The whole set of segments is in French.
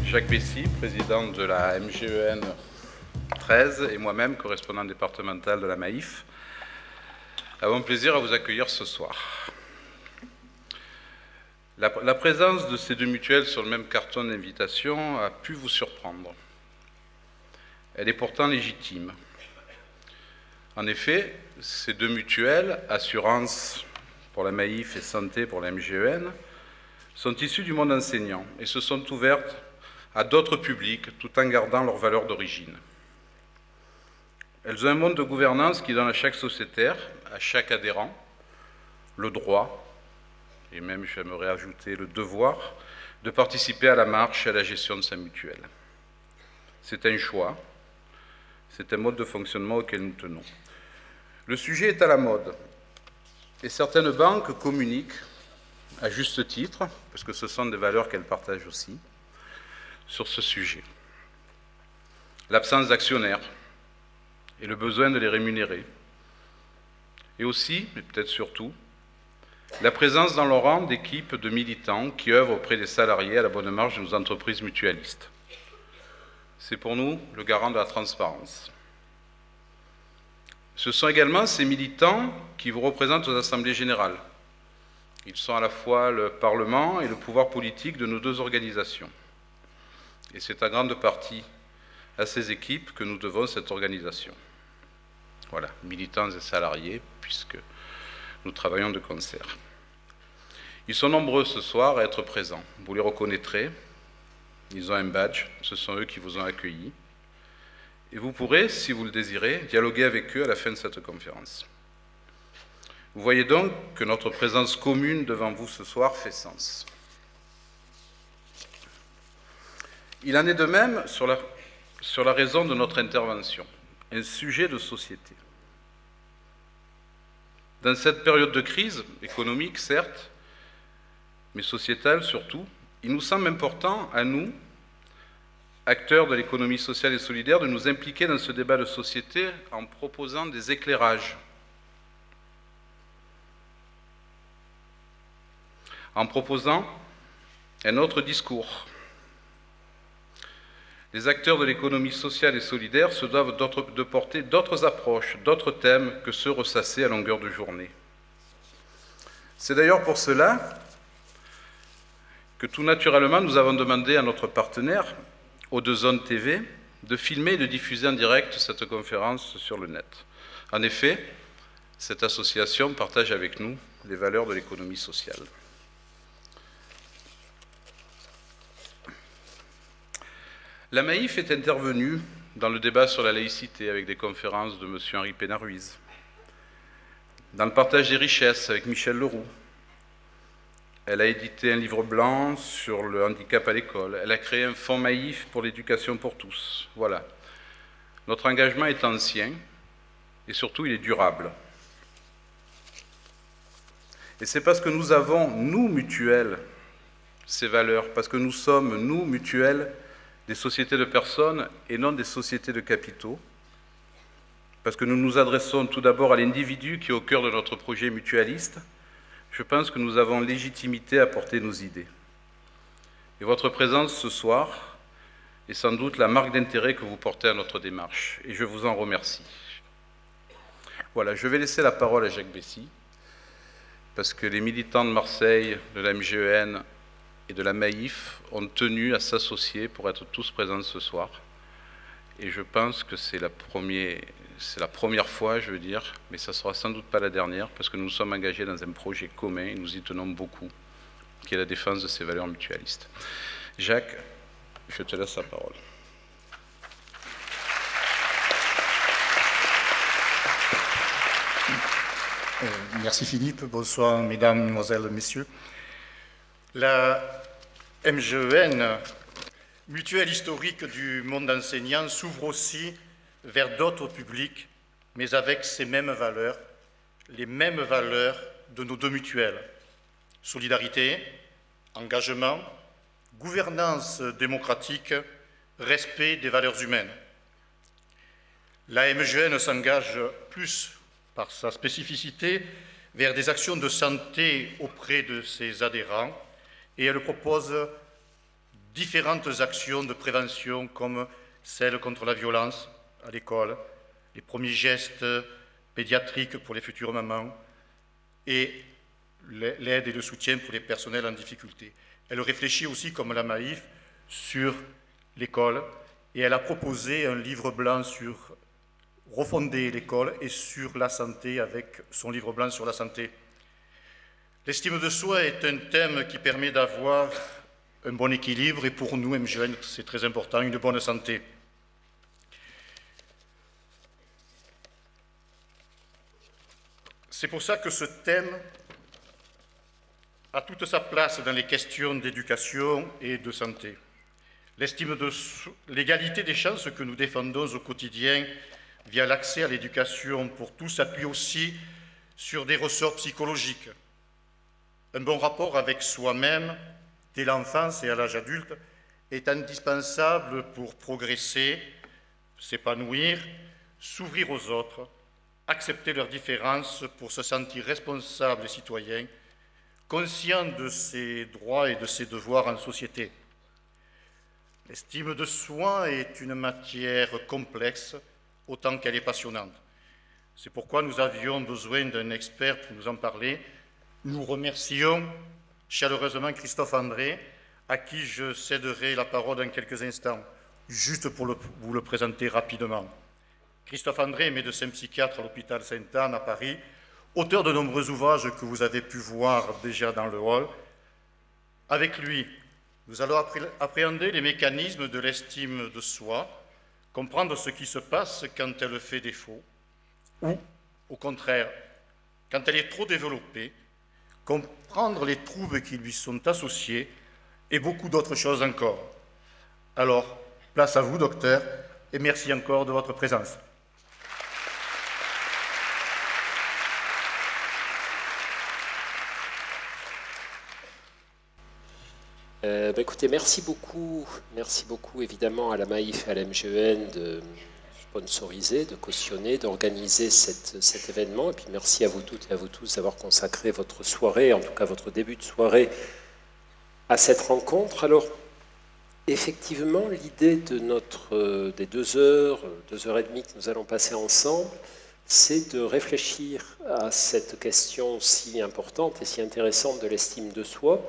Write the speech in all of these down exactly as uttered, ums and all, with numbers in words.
Jacques Bessy, président de la M G E N treize, et moi-même, correspondant départemental de la Maïf, avons plaisir à vous accueillir ce soir. La, la présence de ces deux mutuelles sur le même carton d'invitation a pu vous surprendre. Elle est pourtant légitime. En effet, ces deux mutuelles, assurance pour la Maïf et santé pour la M G E N, sont issues du monde enseignant et se sont ouvertes à d'autres publics tout en gardant leurs valeurs d'origine. Elles ont un mode de gouvernance qui donne à chaque sociétaire, à chaque adhérent, le droit, et même j'aimerais ajouter le devoir, de participer à la marche et à la gestion de sa mutuelle. C'est un choix, c'est un mode de fonctionnement auquel nous tenons. Le sujet est à la mode, et certaines banques communiquent, à juste titre, parce que ce sont des valeurs qu'elles partagent aussi, sur ce sujet. L'absence d'actionnaires et le besoin de les rémunérer. Et aussi, mais peut-être surtout, la présence dans leur rang d'équipes de militants qui œuvrent auprès des salariés à la bonne marche de nos entreprises mutualistes. C'est pour nous le garant de la transparence. Ce sont également ces militants qui vous représentent aux assemblées générales. Ils sont à la fois le Parlement et le pouvoir politique de nos deux organisations. Et c'est en grande partie à ces équipes que nous devons cette organisation. Voilà, militants et salariés, puisque nous travaillons de concert. Ils sont nombreux ce soir à être présents. Vous les reconnaîtrez. Ils ont un badge. Ce sont eux qui vous ont accueillis. Et vous pourrez, si vous le désirez, dialoguer avec eux à la fin de cette conférence. Vous voyez donc que notre présence commune devant vous ce soir fait sens. Il en est de même sur la, sur la raison de notre intervention, un sujet de société. Dans cette période de crise, économique certes, mais sociétale surtout, il nous semble important à nous, acteurs de l'économie sociale et solidaire, de nous impliquer dans ce débat de société en proposant des éclairages, en proposant un autre discours. Les acteurs de l'économie sociale et solidaire se doivent de porter d'autres approches, d'autres thèmes que ceux ressassés à longueur de journée. C'est d'ailleurs pour cela que tout naturellement nous avons demandé à notre partenaire, O deux Zones T V, de filmer et de diffuser en direct cette conférence sur le net. En effet, cette association partage avec nous les valeurs de l'économie sociale. La Maïf est intervenue dans le débat sur la laïcité avec des conférences de M. Henri Pénard-Ruiz, dans le partage des richesses avec Michel Leroux. Elle a édité un livre blanc sur le handicap à l'école. Elle a créé un fonds Maïf pour l'éducation pour tous. Voilà. Notre engagement est ancien et surtout il est durable. Et c'est parce que nous avons, nous, mutuelles, ces valeurs, parce que nous sommes, nous, mutuelles, des sociétés de personnes et non des sociétés de capitaux, parce que nous nous adressons tout d'abord à l'individu qui est au cœur de notre projet mutualiste, je pense que nous avons légitimité à porter nos idées. Et votre présence ce soir est sans doute la marque d'intérêt que vous portez à notre démarche, et je vous en remercie. Voilà, je vais laisser la parole à Jacques Bessy, parce que les militants de Marseille, de la M G E N et de la Maïf ont tenu à s'associer pour être tous présents ce soir. Et je pense que c'est la, la première fois, je veux dire, mais ça ne sera sans doute pas la dernière, parce que nous sommes engagés dans un projet commun, et nous y tenons beaucoup, qui est la défense de ces valeurs mutualistes. Jacques, je te laisse la parole. Euh, merci Philippe, bonsoir mesdames, mesdemoiselles, messieurs. La M G E N, mutuelle historique du monde enseignant, s'ouvre aussi vers d'autres publics, mais avec ces mêmes valeurs, les mêmes valeurs de nos deux mutuelles. Solidarité, engagement, gouvernance démocratique, respect des valeurs humaines. La M G E N s'engage plus par sa spécificité vers des actions de santé auprès de ses adhérents et elle propose différentes actions de prévention comme celle contre la violence à l'école, les premiers gestes pédiatriques pour les futures mamans et l'aide et le soutien pour les personnels en difficulté. Elle réfléchit aussi, comme la Maïf, sur l'école et elle a proposé un livre blanc sur refonder l'école et sur la santé avec son livre blanc sur la santé. L'estime de soi est un thème qui permet d'avoir un bon équilibre et pour nous, M G E N, c'est très important, une bonne santé. C'est pour ça que ce thème a toute sa place dans les questions d'éducation et de santé. L'estime de l'égalité des chances que nous défendons au quotidien via l'accès à l'éducation pour tous s'appuie aussi sur des ressorts psychologiques. Un bon rapport avec soi-même, dès l'enfance et à l'âge adulte, est indispensable pour progresser, s'épanouir, s'ouvrir aux autres, accepter leurs différences pour se sentir responsable et citoyen, conscient de ses droits et de ses devoirs en société. L'estime de soi est une matière complexe, autant qu'elle est passionnante. C'est pourquoi nous avions besoin d'un expert pour nous en parler. Nous remercions chaleureusement Christophe André, à qui je céderai la parole dans quelques instants, juste pour le, vous le présenter rapidement. Christophe André est médecin psychiatre à l'hôpital Sainte-Anne à Paris, auteur de nombreux ouvrages que vous avez pu voir déjà dans le hall. Avec lui, nous allons appréhender les mécanismes de l'estime de soi, comprendre ce qui se passe quand elle fait défaut, ou, au contraire, quand elle est trop développée, comprendre les troubles qui lui sont associés et beaucoup d'autres choses encore. Alors, place à vous, docteur, et merci encore de votre présence. Euh, bah écoutez, merci beaucoup, merci beaucoup évidemment à la Maïf et à la M G E N de sponsoriser, de cautionner, d'organiser cet événement. Et puis merci à vous toutes et à vous tous d'avoir consacré votre soirée, en tout cas votre début de soirée, à cette rencontre. Alors, effectivement, l'idée de notre, euh, des deux heures, deux heures et demie que nous allons passer ensemble, c'est de réfléchir à cette question si importante et si intéressante de l'estime de soi.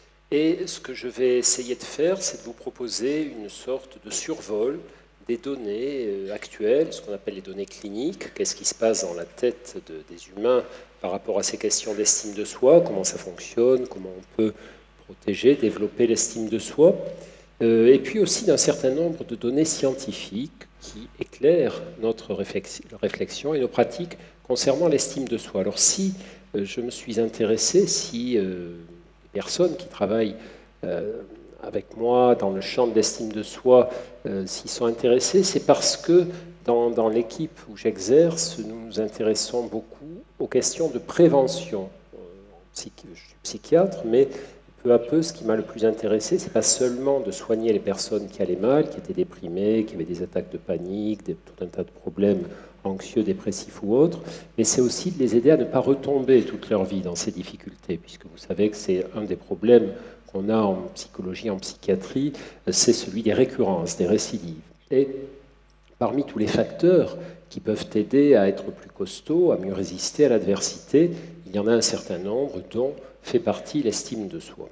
Et ce que je vais essayer de faire, c'est de vous proposer une sorte de survol des données actuelles, ce qu'on appelle les données cliniques, qu'est-ce qui se passe dans la tête de, des humains par rapport à ces questions d'estime de soi, comment ça fonctionne, comment on peut protéger, développer l'estime de soi, euh, et puis aussi d'un certain nombre de données scientifiques qui éclairent notre réflexion et nos pratiques concernant l'estime de soi. Alors si euh, je me suis intéressé, si... Euh, personnes qui travaillent euh, avec moi dans le champ de l'estime de soi, euh, s'y sont intéressés, c'est parce que dans, dans l'équipe où j'exerce, nous nous intéressons beaucoup aux questions de prévention. Euh, psychi je suis psychiatre, mais peu à peu, ce qui m'a le plus intéressé, c'est pas seulement de soigner les personnes qui allaient mal, qui étaient déprimées, qui avaient des attaques de panique, des, tout un tas de problèmes anxieux, dépressifs ou autres, mais c'est aussi de les aider à ne pas retomber toute leur vie dans ces difficultés, puisque vous savez que c'est un des problèmes qu'on a en psychologie, en psychiatrie, c'est celui des récurrences, des récidives. Et parmi tous les facteurs qui peuvent aider à être plus costaud, à mieux résister à l'adversité, il y en a un certain nombre dont fait partie l'estime de soi.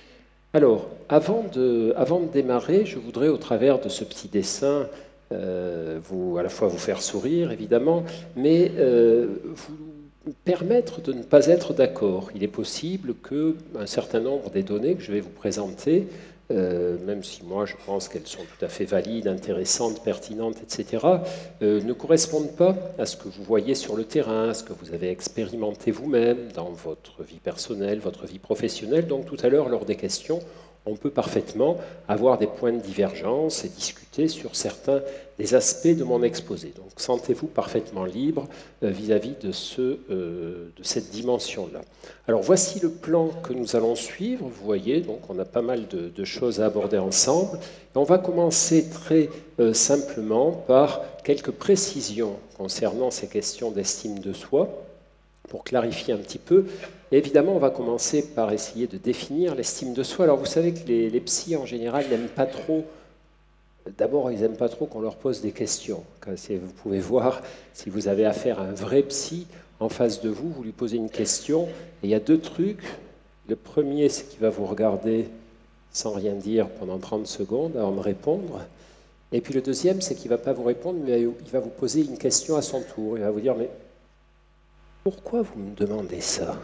Alors, avant de, avant de démarrer, je voudrais, au travers de ce petit dessin, Euh, vous, à la fois vous faire sourire, évidemment, mais euh, vous permettre de ne pas être d'accord. Il est possible qu'un certain nombre des données que je vais vous présenter, euh, même si moi je pense qu'elles sont tout à fait valides, intéressantes, pertinentes, et cetera, euh, ne correspondent pas à ce que vous voyez sur le terrain, à ce que vous avez expérimenté vous-même dans votre vie personnelle, votre vie professionnelle. Donc tout à l'heure, lors des questions, on peut parfaitement avoir des points de divergence et discuter sur certains des aspects de mon exposé. Donc sentez-vous parfaitement libre vis-à-vis de, ce, euh, de cette dimension-là. Alors voici le plan que nous allons suivre. Vous voyez, donc on a pas mal de, de choses à aborder ensemble. Et on va commencer très euh, simplement par quelques précisions concernant ces questions d'estime de soi. pour clarifier un petit peu. Et évidemment, on va commencer par essayer de définir l'estime de soi. Alors vous savez que les, les psys, en général, n'aiment pas trop... D'abord, ils n'aiment pas trop qu'on leur pose des questions. Vous pouvez voir, si vous avez affaire à un vrai psy, en face de vous, vous lui posez une question, et il y a deux trucs. Le premier, c'est qu'il va vous regarder sans rien dire pendant trente secondes avant de répondre. Et puis le deuxième, c'est qu'il ne va pas vous répondre, mais il va vous poser une question à son tour. Il va vous dire, mais pourquoi vous me demandez ça?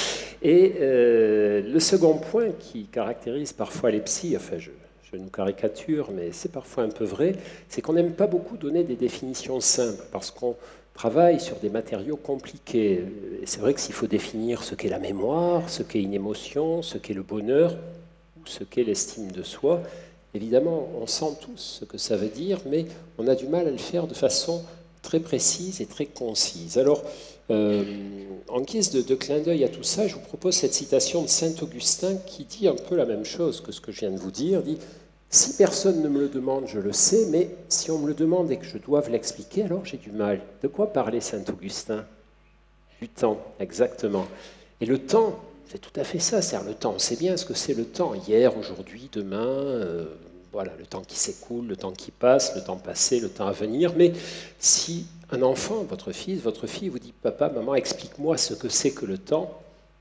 Et euh, le second point qui caractérise parfois les psys, enfin je, je nous caricature, mais c'est parfois un peu vrai, c'est qu'on n'aime pas beaucoup donner des définitions simples, parce qu'on travaille sur des matériaux compliqués. Et c'est vrai que s'il faut définir ce qu'est la mémoire, ce qu'est une émotion, ce qu'est le bonheur, ou ce qu'est l'estime de soi, évidemment, on sent tous ce que ça veut dire, mais on a du mal à le faire de façon très précise et très concise. Alors, euh, en guise de, de clin d'œil à tout ça, je vous propose cette citation de saint Augustin qui dit un peu la même chose que ce que je viens de vous dire. Il dit « Si personne ne me le demande, je le sais, mais si on me le demande et que je doive l'expliquer, alors j'ai du mal. » De quoi parlait saint Augustin? Du temps, exactement. Et le temps, c'est tout à fait ça, c'est le temps. On sait bien ce que c'est le temps. Hier, aujourd'hui, demain, euh, voilà, le temps qui s'écoule, le temps qui passe, le temps passé, le temps à venir. Mais si un enfant, votre fils, votre fille, vous dit « Papa, maman, explique-moi ce que c'est que le temps »,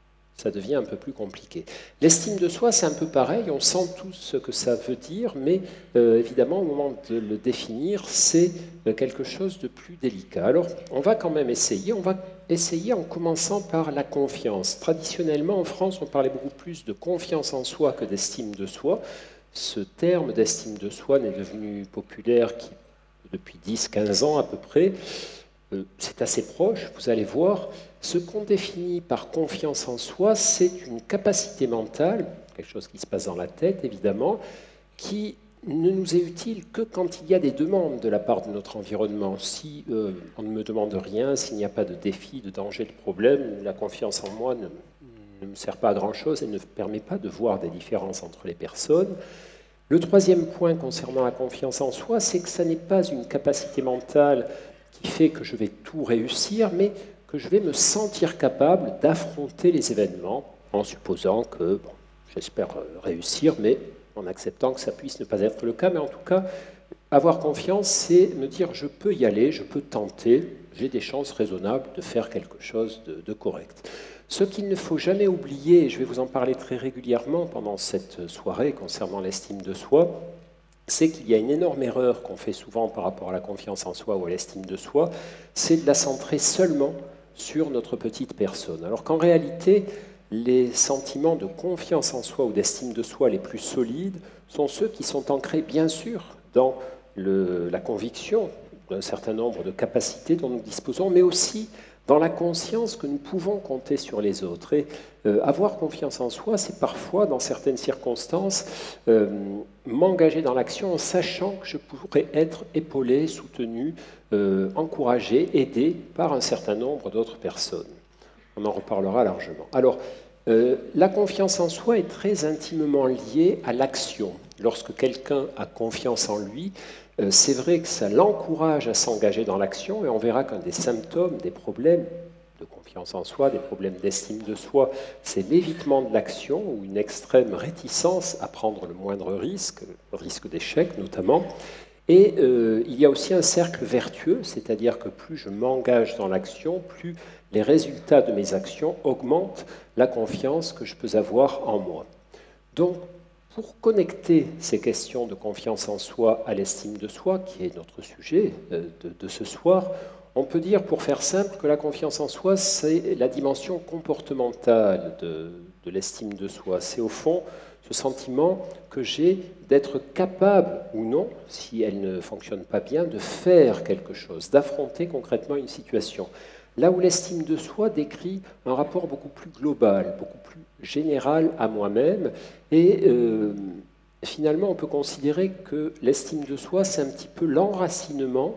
ça devient un peu plus compliqué. L'estime de soi, c'est un peu pareil, on sent tous ce que ça veut dire, mais euh, évidemment, au moment de le définir, c'est euh, quelque chose de plus délicat. Alors, on va quand même essayer, on va essayer en commençant par la confiance. Traditionnellement, en France, on parlait beaucoup plus de confiance en soi que d'estime de soi. Ce terme d'estime de soi n'est devenu populaire qui, depuis dix quinze ans à peu près. Euh, c'est assez proche, vous allez voir. Ce qu'on définit par confiance en soi, c'est une capacité mentale, quelque chose qui se passe dans la tête évidemment, qui ne nous est utile que quand il y a des demandes de la part de notre environnement. Si euh, on ne me demande rien, s'il n'y a pas de défi, de danger, de problème, la confiance en moi ne, ne me sert pas à grand-chose et ne permet pas de voir des différences entre les personnes. Le troisième point concernant la confiance en soi, c'est que ça n'est pas une capacité mentale qui fait que je vais tout réussir, mais que je vais me sentir capable d'affronter les événements en supposant que, bon, j'espère réussir, mais en acceptant que ça puisse ne pas être le cas. Mais en tout cas, avoir confiance, c'est me dire je peux y aller, je peux tenter, j'ai des chances raisonnables de faire quelque chose de, de correct. Ce qu'il ne faut jamais oublier, et je vais vous en parler très régulièrement pendant cette soirée concernant l'estime de soi, c'est qu'il y a une énorme erreur qu'on fait souvent par rapport à la confiance en soi ou à l'estime de soi, c'est de la centrer seulement sur notre petite personne. Alors qu'en réalité, les sentiments de confiance en soi ou d'estime de soi les plus solides sont ceux qui sont ancrés, bien sûr, dans le, la conviction d'un certain nombre de capacités dont nous disposons, mais aussi dans la conscience que nous pouvons compter sur les autres. Et euh, avoir confiance en soi, c'est parfois, dans certaines circonstances, euh, m'engager dans l'action en sachant que je pourrais être épaulé, soutenu, euh, encouragé, aidé par un certain nombre d'autres personnes. On en reparlera largement. Alors, euh, la confiance en soi est très intimement liée à l'action. Lorsque quelqu'un a confiance en lui, euh, c'est vrai que ça l'encourage à s'engager dans l'action, et on verra qu'un des symptômes, des problèmes de confiance en soi, des problèmes d'estime de soi, c'est l'évitement de l'action ou une extrême réticence à prendre le moindre risque, le risque d'échec notamment. Et euh, il y a aussi un cercle vertueux, c'est-à-dire que plus je m'engage dans l'action, plus les résultats de mes actions augmentent la confiance que je peux avoir en moi. Donc, pour connecter ces questions de confiance en soi à l'estime de soi, qui est notre sujet de, de ce soir, on peut dire, pour faire simple, que la confiance en soi, c'est la dimension comportementale de, de l'estime de soi. C'est au fond ce sentiment que j'ai d'être capable ou non, si elle ne fonctionne pas bien, de faire quelque chose, d'affronter concrètement une situation. Là où l'estime de soi décrit un rapport beaucoup plus global, beaucoup plus général à moi-même, et euh, finalement on peut considérer que l'estime de soi, c'est un petit peu l'enracinement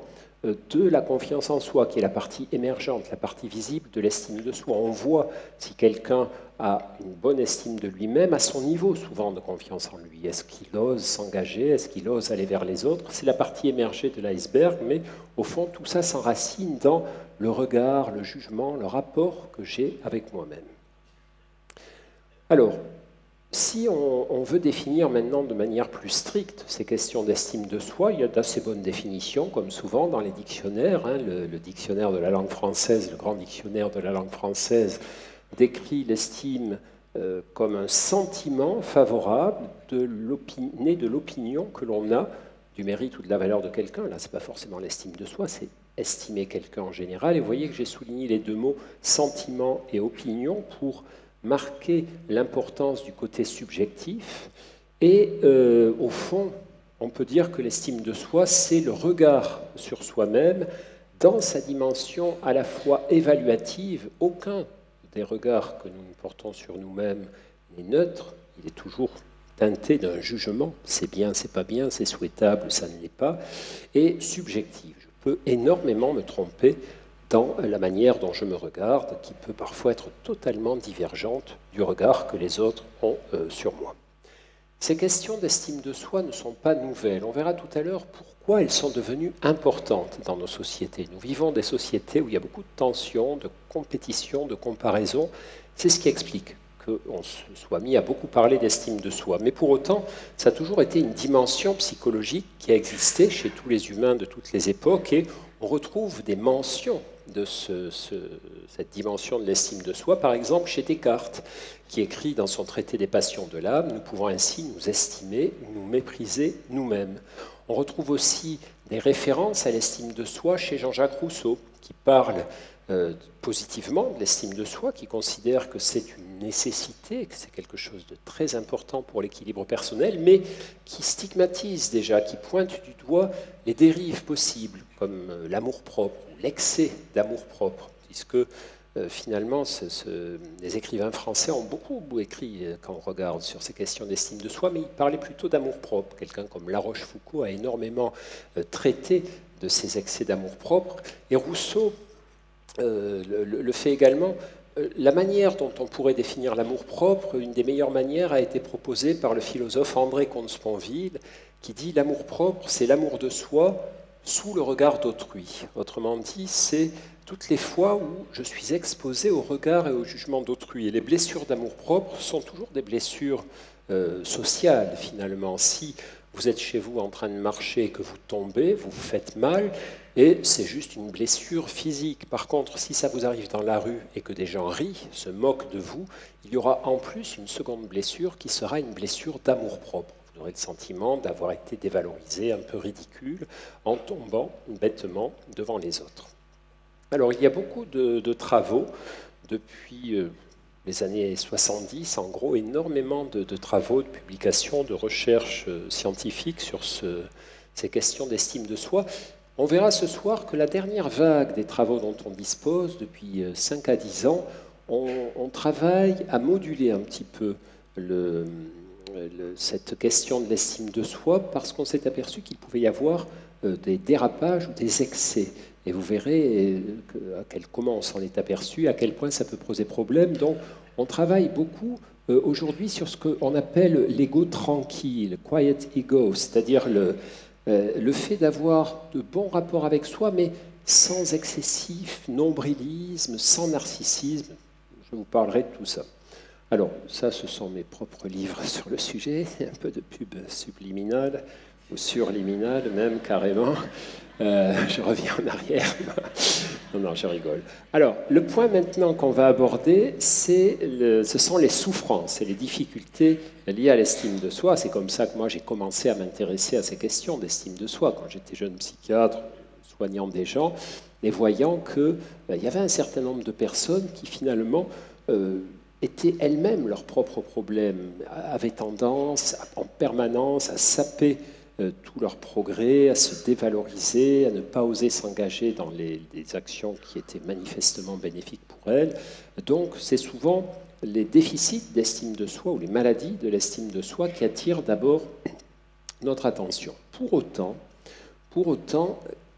de la confiance en soi, qui est la partie émergente, la partie visible de l'estime de soi. On voit si quelqu'un a une bonne estime de lui-même à son niveau souvent de confiance en lui. Est-ce qu'il ose s'engager? Est-ce qu'il ose aller vers les autres? C'est la partie émergée de l'iceberg, mais au fond, tout ça s'enracine dans le regard, le jugement, le rapport que j'ai avec moi-même. Alors, si on, on veut définir maintenant de manière plus stricte ces questions d'estime de soi, il y a d'assez bonnes définitions, comme souvent dans les dictionnaires. Hein, le, le dictionnaire de la langue française, le grand dictionnaire de la langue française, décrit l'estime euh, comme un sentiment favorable de né de l'opinion que l'on a du mérite ou de la valeur de quelqu'un. Là, ce n'est pas forcément l'estime de soi, c'est estimer quelqu'un en général. Et vous voyez que j'ai souligné les deux mots sentiment et opinion pour marquer l'importance du côté subjectif. Et euh, au fond, on peut dire que l'estime de soi, c'est le regard sur soi-même dans sa dimension à la fois évaluative. Aucun des regards que nous portons sur nous-mêmes n'est neutre, il est toujours teinté d'un jugement, c'est bien, c'est pas bien, c'est souhaitable, ça ne l'est pas, et subjectif. Je peux énormément me tromper dans la manière dont je me regarde, qui peut parfois être totalement divergente du regard que les autres ont euh, sur moi. Ces questions d'estime de soi ne sont pas nouvelles. On verra tout à l'heure pourquoi elles sont devenues importantes dans nos sociétés. Nous vivons des sociétés où il y a beaucoup de tensions, de compétition, de comparaison. C'est ce qui explique qu'on se soit mis à beaucoup parler d'estime de soi. Mais pour autant, ça a toujours été une dimension psychologique qui a existé chez tous les humains de toutes les époques, et on retrouve des mentions de ce, ce, cette dimension de l'estime de soi, par exemple chez Descartes, qui écrit dans son traité des passions de l'âme, nous pouvons ainsi nous estimer, nous mépriser nous-mêmes. On retrouve aussi des références à l'estime de soi chez Jean-Jacques Rousseau, qui parle euh, positivement de l'estime de soi, qui considère que c'est une nécessité, que c'est quelque chose de très important pour l'équilibre personnel, mais qui stigmatise déjà, qui pointe du doigt les dérives possibles, comme euh, l'amour-propre, l'excès d'amour-propre, puisque euh, finalement, ce, ce, les écrivains français ont beaucoup, beaucoup écrit euh, quand on regarde sur ces questions d'estime de soi, mais ils parlaient plutôt d'amour-propre. Quelqu'un comme La Rochefoucauld a énormément euh, traité de ces excès d'amour-propre, et Rousseau euh, le, le fait également. Euh, la manière dont on pourrait définir l'amour-propre, une des meilleures manières a été proposée par le philosophe André Comte-Sponville, qui dit « l'amour-propre, c'est l'amour de soi » sous le regard d'autrui. Autrement dit, c'est toutes les fois où je suis exposé au regard et au jugement d'autrui. Et les blessures d'amour-propre sont toujours des blessures euh, sociales, finalement. Si vous êtes chez vous en train de marcher et que vous tombez, vous vous faites mal, et c'est juste une blessure physique. Par contre, si ça vous arrive dans la rue et que des gens rient, se moquent de vous, il y aura en plus une seconde blessure qui sera une blessure d'amour-propre. Vous aurez le sentiment d'avoir été dévalorisé, un peu ridicule, en tombant bêtement devant les autres. Alors, il y a beaucoup de, de travaux depuis euh, les années soixante-dix, en gros, énormément de, de travaux, de publications, de recherches euh, scientifiques sur ce, ces questions d'estime de soi. On verra ce soir que la dernière vague des travaux dont on dispose depuis euh, cinq à dix ans, on, on travaille à moduler un petit peu le... cette question de l'estime de soi, parce qu'on s'est aperçu qu'il pouvait y avoir des dérapages ou des excès. Et vous verrez à quel, comment on s'en est aperçu, à quel point ça peut poser problème. Donc, on travaille beaucoup aujourd'hui sur ce qu'on appelle l'ego tranquille, quiet ego, c'est-à-dire le, le fait d'avoir de bons rapports avec soi, mais sans excessif nombrilisme, sans narcissisme. Je vous parlerai de tout ça. Alors, ça, ce sont mes propres livres sur le sujet, un peu de pub subliminale, ou surliminale même, carrément. Euh, je reviens en arrière. Non, non, je rigole. Alors, le point maintenant qu'on va aborder, c'est le, ce sont les souffrances et les difficultés liées à l'estime de soi. C'est comme ça que moi, j'ai commencé à m'intéresser à ces questions d'estime de soi, quand j'étais jeune psychiatre, soignant des gens, et voyant qu'il ben, y avait un certain nombre de personnes qui, finalement, euh, étaient elles-mêmes leurs propres problèmes, avaient tendance en permanence à saper euh, tout leur progrès, à se dévaloriser, à ne pas oser s'engager dans les, les actions qui étaient manifestement bénéfiques pour elles. Donc c'est souvent les déficits d'estime de soi ou les maladies de l'estime de soi qui attirent d'abord notre attention. Pour autant, pour autant,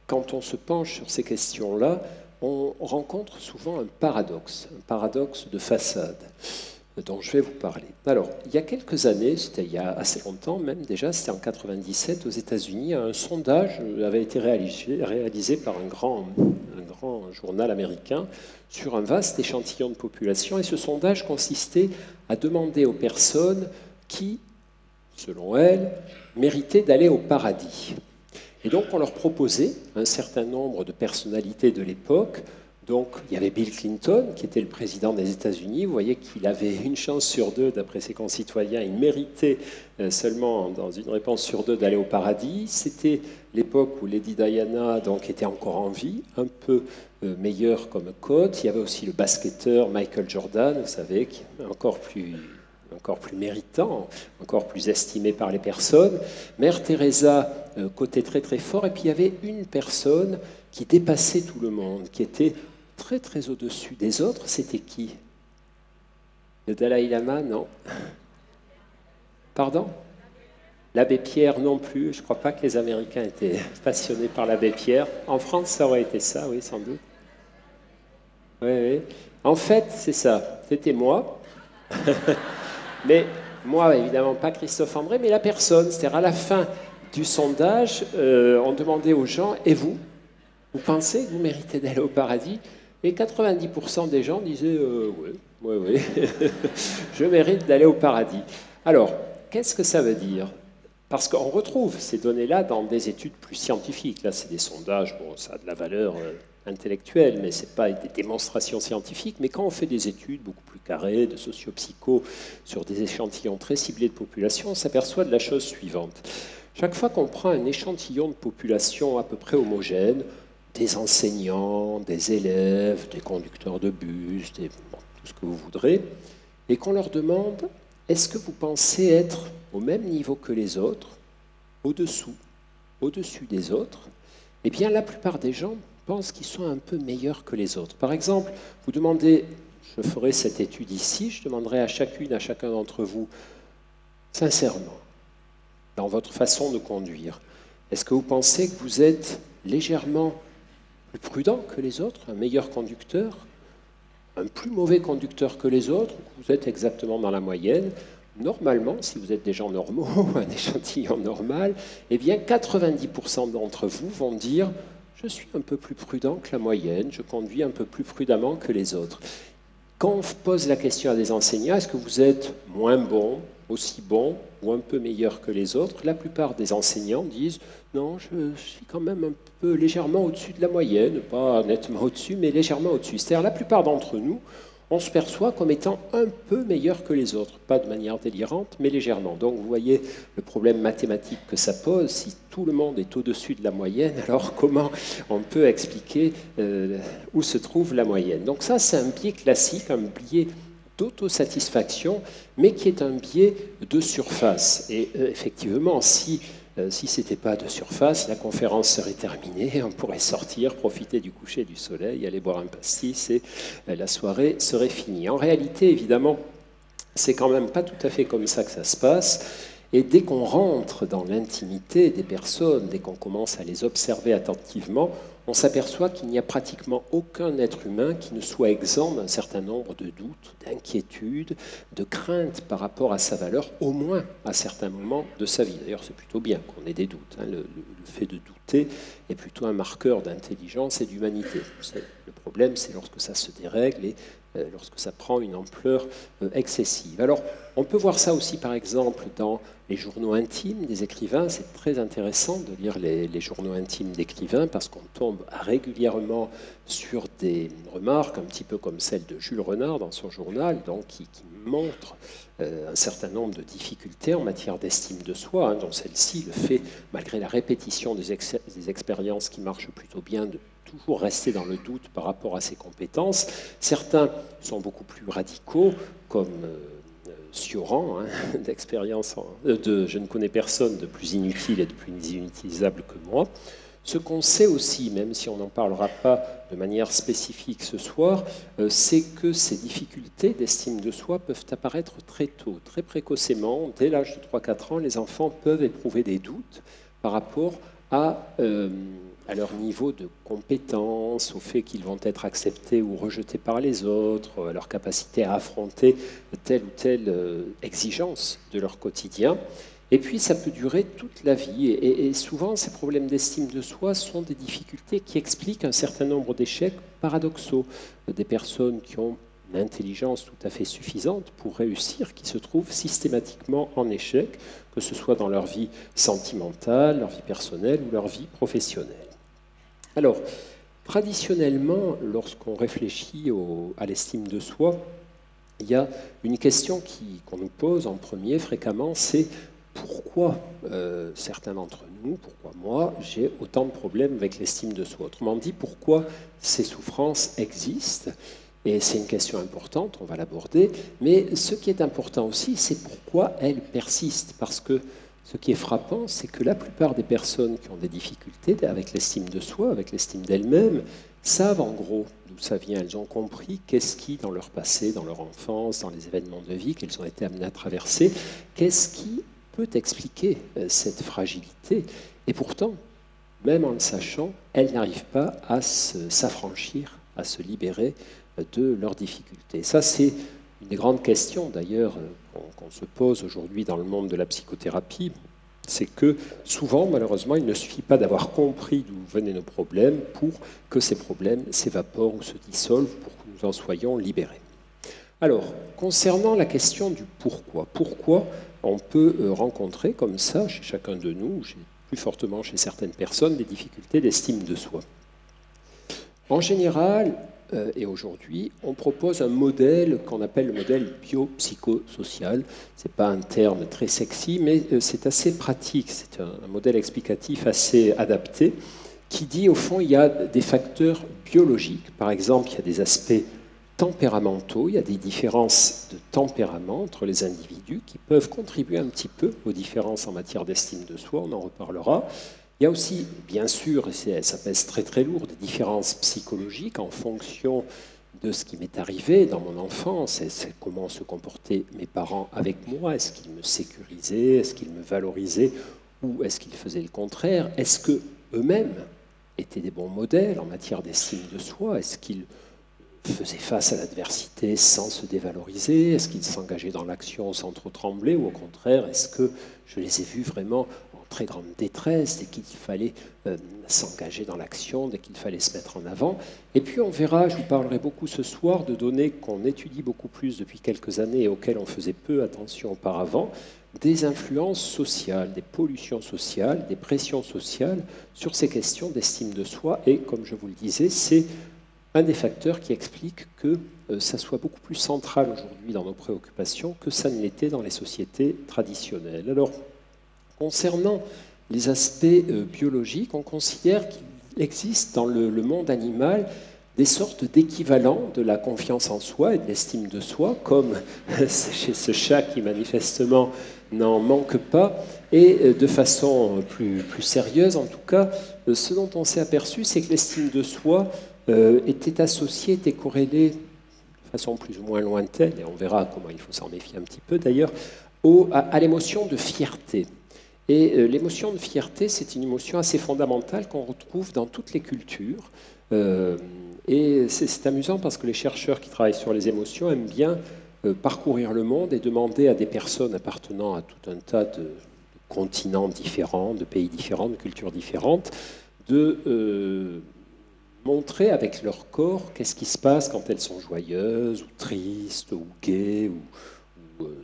quand on se penche sur ces questions-là, on rencontre souvent un paradoxe, un paradoxe de façade, dont je vais vous parler. Alors, il y a quelques années, c'était il y a assez longtemps même déjà, c'était en quatre-vingt-dix-sept aux États-Unis, un sondage avait été réalisé, réalisé par un grand, un grand journal américain sur un vaste échantillon de population, et ce sondage consistait à demander aux personnes qui, selon elles, méritaient d'aller au paradis. Et donc, on leur proposait un certain nombre de personnalités de l'époque. Donc, il y avait Bill Clinton, qui était le président des États-Unis. Vous voyez qu'il avait une chance sur deux, d'après ses concitoyens. Il méritait seulement, dans une réponse sur deux, d'aller au paradis. C'était l'époque où Lady Diana donc, était encore en vie, un peu meilleure comme cote. Il y avait aussi le basketteur Michael Jordan, vous savez, qui est encore plus... encore plus méritant, encore plus estimé par les personnes. Mère Teresa euh, cotait très très fort, et puis il y avait une personne qui dépassait tout le monde, qui était très très au-dessus des autres. C'était qui? Le Dalai Lama? Non. Pardon? L'abbé Pierre non plus. Je ne crois pas que les Américains étaient passionnés par l'abbé Pierre. En France, ça aurait été ça, oui, sans doute. Oui, oui. En fait, c'est ça. C'était moi. Mais moi, évidemment, pas Christophe André, mais la personne. C'est-à-dire, à la fin du sondage, euh, on demandait aux gens, et vous, vous pensez que vous méritez d'aller au paradis? Et quatre-vingt-dix pour cent des gens disaient, euh, oui, oui, oui, je mérite d'aller au paradis. Alors, qu'est-ce que ça veut dire? Parce qu'on retrouve ces données-là dans des études plus scientifiques. Là, c'est des sondages, bon, ça a de la valeur euh, intellectuelle, mais ce n'est pas des démonstrations scientifiques. Mais quand on fait des études beaucoup plus carrées, de sociopsycho, sur des échantillons très ciblés de population, on s'aperçoit de la chose suivante. Chaque fois qu'on prend un échantillon de population à peu près homogène, des enseignants, des élèves, des conducteurs de bus, des, bon, tout ce que vous voudrez, et qu'on leur demande, est-ce que vous pensez être au même niveau que les autres, au-dessous, au-dessus des autres? Eh bien, la plupart des gens pensent qu'ils sont un peu meilleurs que les autres. Par exemple, vous demandez, je ferai cette étude ici, je demanderai à chacune, à chacun d'entre vous, sincèrement, dans votre façon de conduire, est-ce que vous pensez que vous êtes légèrement plus prudent que les autres, un meilleur conducteur, un plus mauvais conducteur que les autres, vous êtes exactement dans la moyenne? Normalement, si vous êtes des gens normaux, un échantillon normal, eh bien quatre-vingt-dix pour cent d'entre vous vont dire « je suis un peu plus prudent que la moyenne, je conduis un peu plus prudemment que les autres ». Quand on pose la question à des enseignants, est-ce que vous êtes moins bon, aussi bon ou un peu meilleur que les autres? La plupart des enseignants disent « non, je suis quand même un peu légèrement au-dessus de la moyenne, pas nettement au-dessus, mais légèrement au-dessus ». C'est-à-dire la plupart d'entre nous, on se perçoit comme étant un peu meilleur que les autres, pas de manière délirante, mais légèrement. Donc vous voyez le problème mathématique que ça pose. Si tout le monde est au-dessus de la moyenne, alors comment on peut expliquer euh, où se trouve la moyenne? Donc ça, c'est un biais classique, un biais d'autosatisfaction, mais qui est un biais de surface. Et euh, effectivement, si Euh, si ce n'était pas de surface, la conférence serait terminée, on pourrait sortir, profiter du coucher du soleil, aller boire un pastis et euh, la soirée serait finie. En réalité, évidemment, c'est quand même pas tout à fait comme ça que ça se passe. Et dès qu'on rentre dans l'intimité des personnes, dès qu'on commence à les observer attentivement, on s'aperçoit qu'il n'y a pratiquement aucun être humain qui ne soit exempt d'un certain nombre de doutes, d'inquiétudes, de craintes par rapport à sa valeur, au moins à certains moments de sa vie. D'ailleurs, c'est plutôt bien qu'on ait des doutes. Hein. Le, le, le fait de douter est plutôt un marqueur d'intelligence et d'humanité. Le problème, c'est lorsque ça se dérègle et euh, lorsque ça prend une ampleur euh, excessive. Alors, on peut voir ça aussi, par exemple, dans les journaux intimes des écrivains. C'est très intéressant de lire les, les journaux intimes d'écrivains parce qu'on tombe régulièrement sur des remarques, un petit peu comme celle de Jules Renard dans son journal, donc qui, qui montre euh, un certain nombre de difficultés en matière d'estime de soi, hein, dont celle-ci le fait, malgré la répétition des, ex des expériences qui marchent plutôt bien, de toujours rester dans le doute par rapport à ses compétences. Certains sont beaucoup plus radicaux, comme euh, Sioran, hein, d'expérience, de je ne connais personne de plus inutile et de plus inutilisable que moi. Ce qu'on sait aussi, même si on n'en parlera pas de manière spécifique ce soir, euh, c'est que ces difficultés d'estime de soi peuvent apparaître très tôt, très précocement. Dès l'âge de trois quatre ans, les enfants peuvent éprouver des doutes par rapport à, euh, à leur niveau de compétence, au fait qu'ils vont être acceptés ou rejetés par les autres, à leur capacité à affronter telle ou telle exigence de leur quotidien. Et puis, ça peut durer toute la vie. Et, et souvent, ces problèmes d'estime de soi sont des difficultés qui expliquent un certain nombre d'échecs paradoxaux. Des personnes qui ont une intelligence tout à fait suffisante pour réussir, qui se trouvent systématiquement en échec, que ce soit dans leur vie sentimentale, leur vie personnelle ou leur vie professionnelle. Alors, traditionnellement, lorsqu'on réfléchit au, à l'estime de soi, il y a une question qui, qu'on nous pose en premier fréquemment, c'est pourquoi euh, certains d'entre nous, pourquoi moi, j'ai autant de problèmes avec l'estime de soi. Autrement dit, pourquoi ces souffrances existent. Et c'est une question importante, on va l'aborder. Mais ce qui est important aussi, c'est pourquoi elles persistent. Parce que ce qui est frappant, c'est que la plupart des personnes qui ont des difficultés avec l'estime de soi, avec l'estime d'elles-mêmes, savent en gros d'où ça vient. Elles ont compris qu'est-ce qui, dans leur passé, dans leur enfance, dans les événements de vie qu'elles ont été amenées à traverser, qu'est-ce qui peut expliquer cette fragilité. Et pourtant, même en le sachant, elles n'arrivent pas à s'affranchir, à se libérer de leurs difficultés. Ça, c'est une des grandes questions, d'ailleurs, qu'on se pose aujourd'hui dans le monde de la psychothérapie. C'est que souvent, malheureusement, il ne suffit pas d'avoir compris d'où venaient nos problèmes pour que ces problèmes s'évaporent ou se dissolvent, pour que nous en soyons libérés. Alors, concernant la question du pourquoi, pourquoi on peut rencontrer comme ça, chez chacun de nous, plus fortement chez certaines personnes, des difficultés d'estime de soi. En général, euh, et aujourd'hui, on propose un modèle qu'on appelle le modèle biopsychosocial. Ce n'est pas un terme très sexy, mais c'est assez pratique. C'est un, un modèle explicatif assez adapté qui dit, au fond, il y a des facteurs biologiques. Par exemple, il y a des aspects tempéramentaux, il y a des différences de tempérament entre les individus qui peuvent contribuer un petit peu aux différences en matière d'estime de soi, on en reparlera. Il y a aussi, bien sûr, et ça pèse très très lourd, des différences psychologiques en fonction de ce qui m'est arrivé dans mon enfance, et c'est comment se comportaient mes parents avec moi, est-ce qu'ils me sécurisaient, est-ce qu'ils me valorisaient, ou est-ce qu'ils faisaient le contraire, est-ce qu'eux-mêmes étaient des bons modèles en matière d'estime de soi, est-ce qu'ils faisaient face à l'adversité sans se dévaloriser? Est-ce qu'ils s'engageaient dans l'action sans trop trembler? Ou au contraire, est-ce que je les ai vus vraiment en très grande détresse dès qu'il fallait euh, s'engager dans l'action, dès qu'il fallait se mettre en avant? Et puis on verra, je vous parlerai beaucoup ce soir de données qu'on étudie beaucoup plus depuis quelques années et auxquelles on faisait peu attention auparavant, des influences sociales, des pollutions sociales, des pressions sociales sur ces questions d'estime de soi. Et comme je vous le disais, c'est un des facteurs qui explique que euh, ça soit beaucoup plus central aujourd'hui dans nos préoccupations que ça ne l'était dans les sociétés traditionnelles. Alors, concernant les aspects euh, biologiques, on considère qu'il existe dans le, le monde animal des sortes d'équivalents de la confiance en soi et de l'estime de soi, comme chez ce chat qui manifestement n'en manque pas. Et de façon plus, plus sérieuse, en tout cas, ce dont on s'est aperçu, c'est que l'estime de soi euh, était associée, était corrélée de façon plus ou moins lointaine, et on verra comment il faut s'en méfier un petit peu d'ailleurs, au, à, à l'émotion de fierté. Et euh, l'émotion de fierté, c'est une émotion assez fondamentale qu'on retrouve dans toutes les cultures. Euh, et c'est amusant parce que les chercheurs qui travaillent sur les émotions aiment bien euh, parcourir le monde et demander à des personnes appartenant à tout un tas de, de continents différents, de pays différents, de cultures différentes, de euh, montrer avec leur corps qu'est-ce qui se passe quand elles sont joyeuses, ou tristes, ou gaies, ou, ou euh,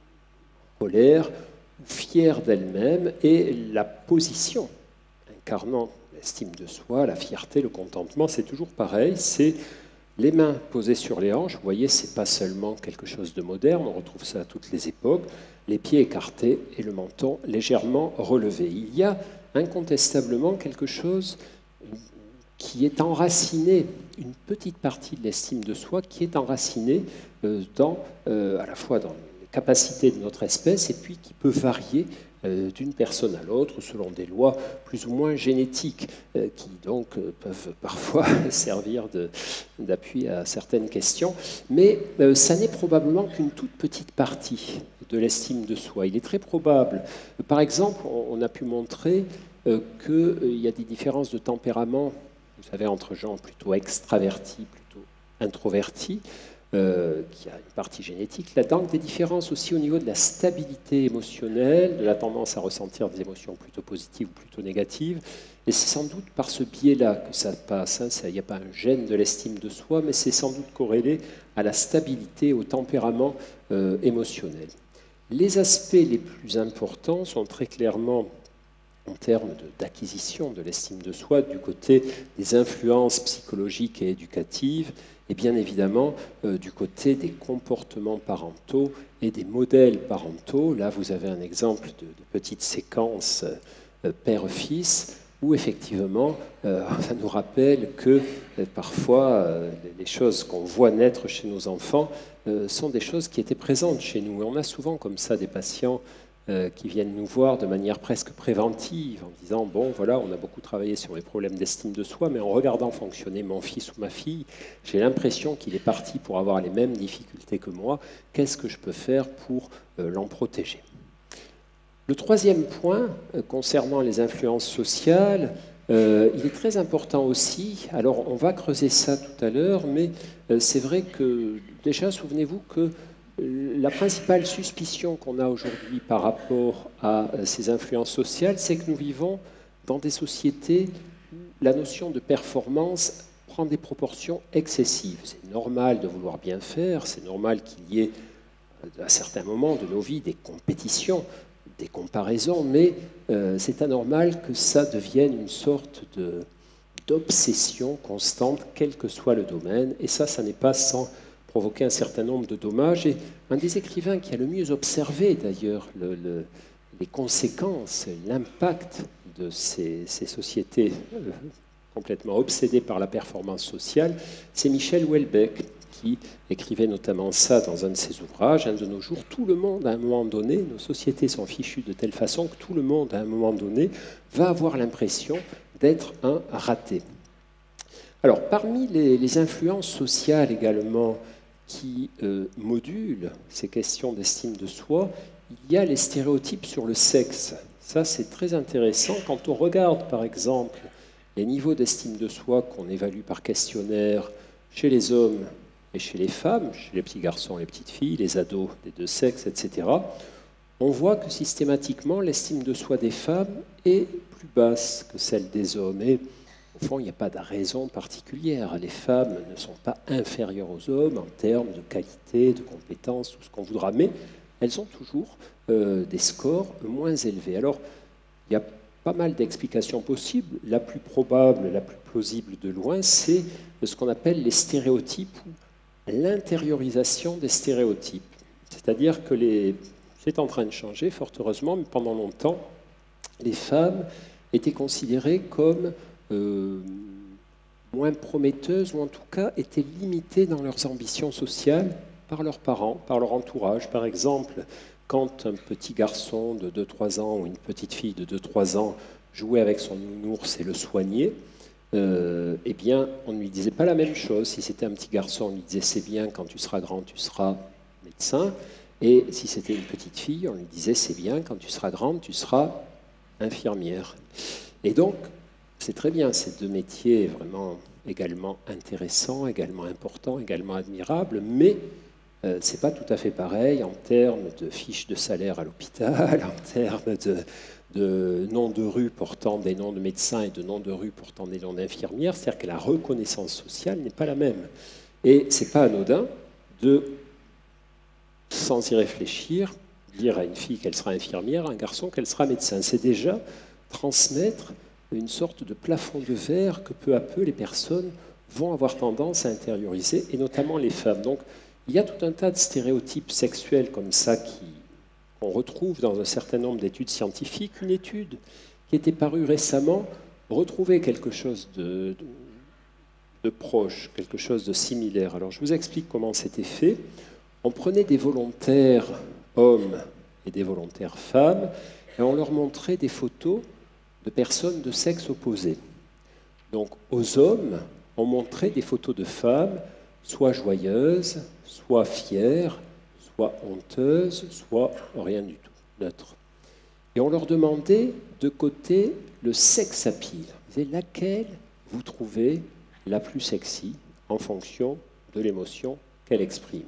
colères, ou fières d'elles-mêmes, et la position incarnant l'estime de soi, la fierté, le contentement, c'est toujours pareil, c'est les mains posées sur les hanches. Vous voyez, c'est pas seulement quelque chose de moderne, on retrouve ça à toutes les époques, les pieds écartés et le menton légèrement relevé. Il y a incontestablement quelque chose qui est enraciné, une petite partie de l'estime de soi qui est enracinée euh, dans, euh, à la fois dans les capacités de notre espèce et puis qui peut varier Euh, d'une personne à l'autre selon des lois plus ou moins génétiques euh, qui donc euh, peuvent parfois servir d'appui à certaines questions. Mais euh, ça n'est probablement qu'une toute petite partie de l'estime de soi. Il est très probable, par exemple, on, on a pu montrer euh, qu'il y a des différences de tempérament, vous savez, entre gens plutôt extravertis, plutôt introvertis, euh, qui a une partie génétique là-dedans, des différences aussi au niveau de la stabilité émotionnelle, de la tendance à ressentir des émotions plutôt positives ou plutôt négatives. Et c'est sans doute par ce biais-là que ça passe. Hein. Il n'y a pas un gène de l'estime de soi, mais c'est sans doute corrélé à la stabilité, au tempérament euh, émotionnel. Les aspects les plus importants sont très clairement en termes d'acquisition de, de l'estime de soi, du côté des influences psychologiques et éducatives, et bien évidemment euh, du côté des comportements parentaux et des modèles parentaux. Là, vous avez un exemple de, de petite séquence euh, père-fils, où effectivement, euh, ça nous rappelle que euh, parfois, euh, les choses qu'on voit naître chez nos enfants euh, sont des choses qui étaient présentes chez nous. Et on a souvent comme ça des patients euh, qui viennent nous voir de manière presque préventive, en disant, bon, voilà, on a beaucoup travaillé sur les problèmes d'estime de soi, mais en regardant fonctionner mon fils ou ma fille, j'ai l'impression qu'il est parti pour avoir les mêmes difficultés que moi. Qu'est-ce que je peux faire pour euh, l'en protéger ? Le troisième point, euh, concernant les influences sociales, euh, il est très important aussi, alors on va creuser ça tout à l'heure, mais euh, c'est vrai que, déjà, souvenez-vous que euh, la principale suspicion qu'on a aujourd'hui par rapport à euh, ces influences sociales, c'est que nous vivons dans des sociétés où la notion de performance prend des proportions excessives. C'est normal de vouloir bien faire, c'est normal qu'il y ait, à certains moments de nos vies, des compétitions, des comparaisons, mais euh, c'est anormal que ça devienne une sorte de, d'obsession constante, quel que soit le domaine, et ça, ça n'est pas sans provoquer un certain nombre de dommages. Et un des écrivains qui a le mieux observé, d'ailleurs, le, le, les conséquences, l'impact de ces, ces sociétés euh, complètement obsédées par la performance sociale, c'est Michel Houellebecq, qui écrivait notamment ça dans un de ses ouvrages. Un de nos jours, tout le monde, à un moment donné, nos sociétés sont fichues de telle façon que tout le monde, à un moment donné, va avoir l'impression d'être un raté. Alors, parmi les, les influences sociales également qui euh, modulent ces questions d'estime de soi, il y a les stéréotypes sur le sexe. Ça, c'est très intéressant. Quand on regarde, par exemple, les niveaux d'estime de soi qu'on évalue par questionnaire chez les hommes et chez les femmes, chez les petits garçons, les petites filles, les ados des deux sexes, et cetera, on voit que systématiquement, l'estime de soi des femmes est plus basse que celle des hommes. Et au fond, il n'y a pas de raison particulière. Les femmes ne sont pas inférieures aux hommes en termes de qualité, de compétences, tout ce qu'on voudra, mais elles ont toujours euh, des scores moins élevés. Alors, il y a pas mal d'explications possibles. La plus probable, la plus plausible de loin, c'est ce qu'on appelle les stéréotypes ou l'intériorisation des stéréotypes. C'est-à-dire que les... c'est en train de changer, fort heureusement, mais pendant longtemps, les femmes étaient considérées comme euh, moins prometteuses, ou en tout cas étaient limitées dans leurs ambitions sociales par leurs parents, par leur entourage. Par exemple, quand un petit garçon de deux trois ans ou une petite fille de deux trois ans jouait avec son nounours et le soignait, Euh, eh bien, on ne lui disait pas la même chose. Si c'était un petit garçon, on lui disait « c'est bien, quand tu seras grand, tu seras médecin ». Et si c'était une petite fille, on lui disait « c'est bien, quand tu seras grande, tu seras infirmière ». Et donc, c'est très bien, ces deux métiers vraiment également intéressants, également importants, également admirables, mais euh, ce n'est pas tout à fait pareil en termes de fiches de salaire à l'hôpital, en termes de... de noms de rue portant des noms de médecins et de noms de rue portant des noms d'infirmières, c'est-à-dire que la reconnaissance sociale n'est pas la même. Et ce n'est pas anodin de, sans y réfléchir, dire à une fille qu'elle sera infirmière, à un garçon qu'elle sera médecin. C'est déjà transmettre une sorte de plafond de verre que peu à peu les personnes vont avoir tendance à intérioriser, et notamment les femmes. Donc il y a tout un tas de stéréotypes sexuels comme ça qui... on retrouve dans un certain nombre d'études scientifiques. Une étude qui était parue récemment retrouvait quelque chose de, de, de proche, quelque chose de similaire. Alors je vous explique comment c'était fait. On prenait des volontaires hommes et des volontaires femmes et on leur montrait des photos de personnes de sexe opposé. Donc aux hommes, on montrait des photos de femmes, soit joyeuses, soit fières, soit honteuse, soit rien du tout, neutre. Et on leur demandait de coter le sex appeal. Ils disaient laquelle vous trouvez la plus sexy en fonction de l'émotion qu'elle exprime.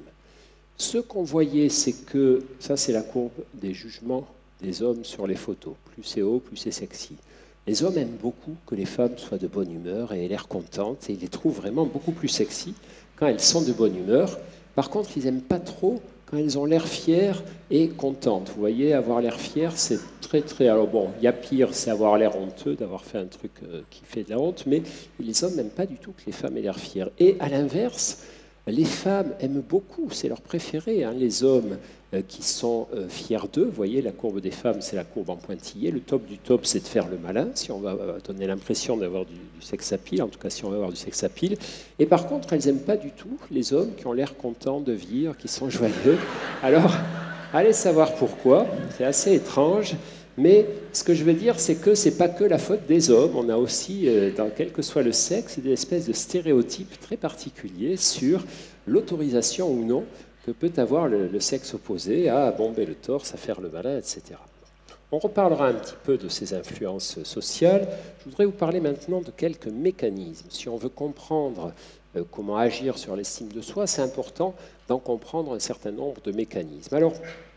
Ce qu'on voyait, c'est que, ça c'est la courbe des jugements des hommes sur les photos. Plus c'est haut, plus c'est sexy. Les hommes aiment beaucoup que les femmes soient de bonne humeur et aient l'air contentes, et ils les trouvent vraiment beaucoup plus sexy quand elles sont de bonne humeur. Par contre, ils n'aiment pas trop quand elles ont l'air fières et contentes. Vous voyez, avoir l'air fier, c'est très, très... Alors bon, il y a pire, c'est avoir l'air honteux, d'avoir fait un truc euh, qui fait de la honte, mais les hommes n'aiment pas du tout que les femmes aient l'air fières. Et à l'inverse, les femmes aiment beaucoup, c'est leur préféré, hein, les hommes euh, qui sont euh, fiers d'eux. Vous voyez, la courbe des femmes, c'est la courbe en pointillé. Le top du top, c'est de faire le malin, si on va donner l'impression d'avoir du, du sex appeal, en tout cas si on va avoir du sex appeal. Et par contre, elles n'aiment pas du tout les hommes qui ont l'air contents de vivre, qui sont joyeux. Alors, allez savoir pourquoi, c'est assez étrange. Mais ce que je veux dire, c'est que ce n'est pas que la faute des hommes. On a aussi, dans quel que soit le sexe, des espèces de stéréotypes très particuliers sur l'autorisation ou non que peut avoir le, le sexe opposé à bomber le torse, à faire le malin, et cetera. On reparlera un petit peu de ces influences sociales. Je voudrais vous parler maintenant de quelques mécanismes. Si on veut comprendre euh, comment agir sur l'estime de soi, c'est important d'en comprendre un certain nombre de mécanismes. Alors,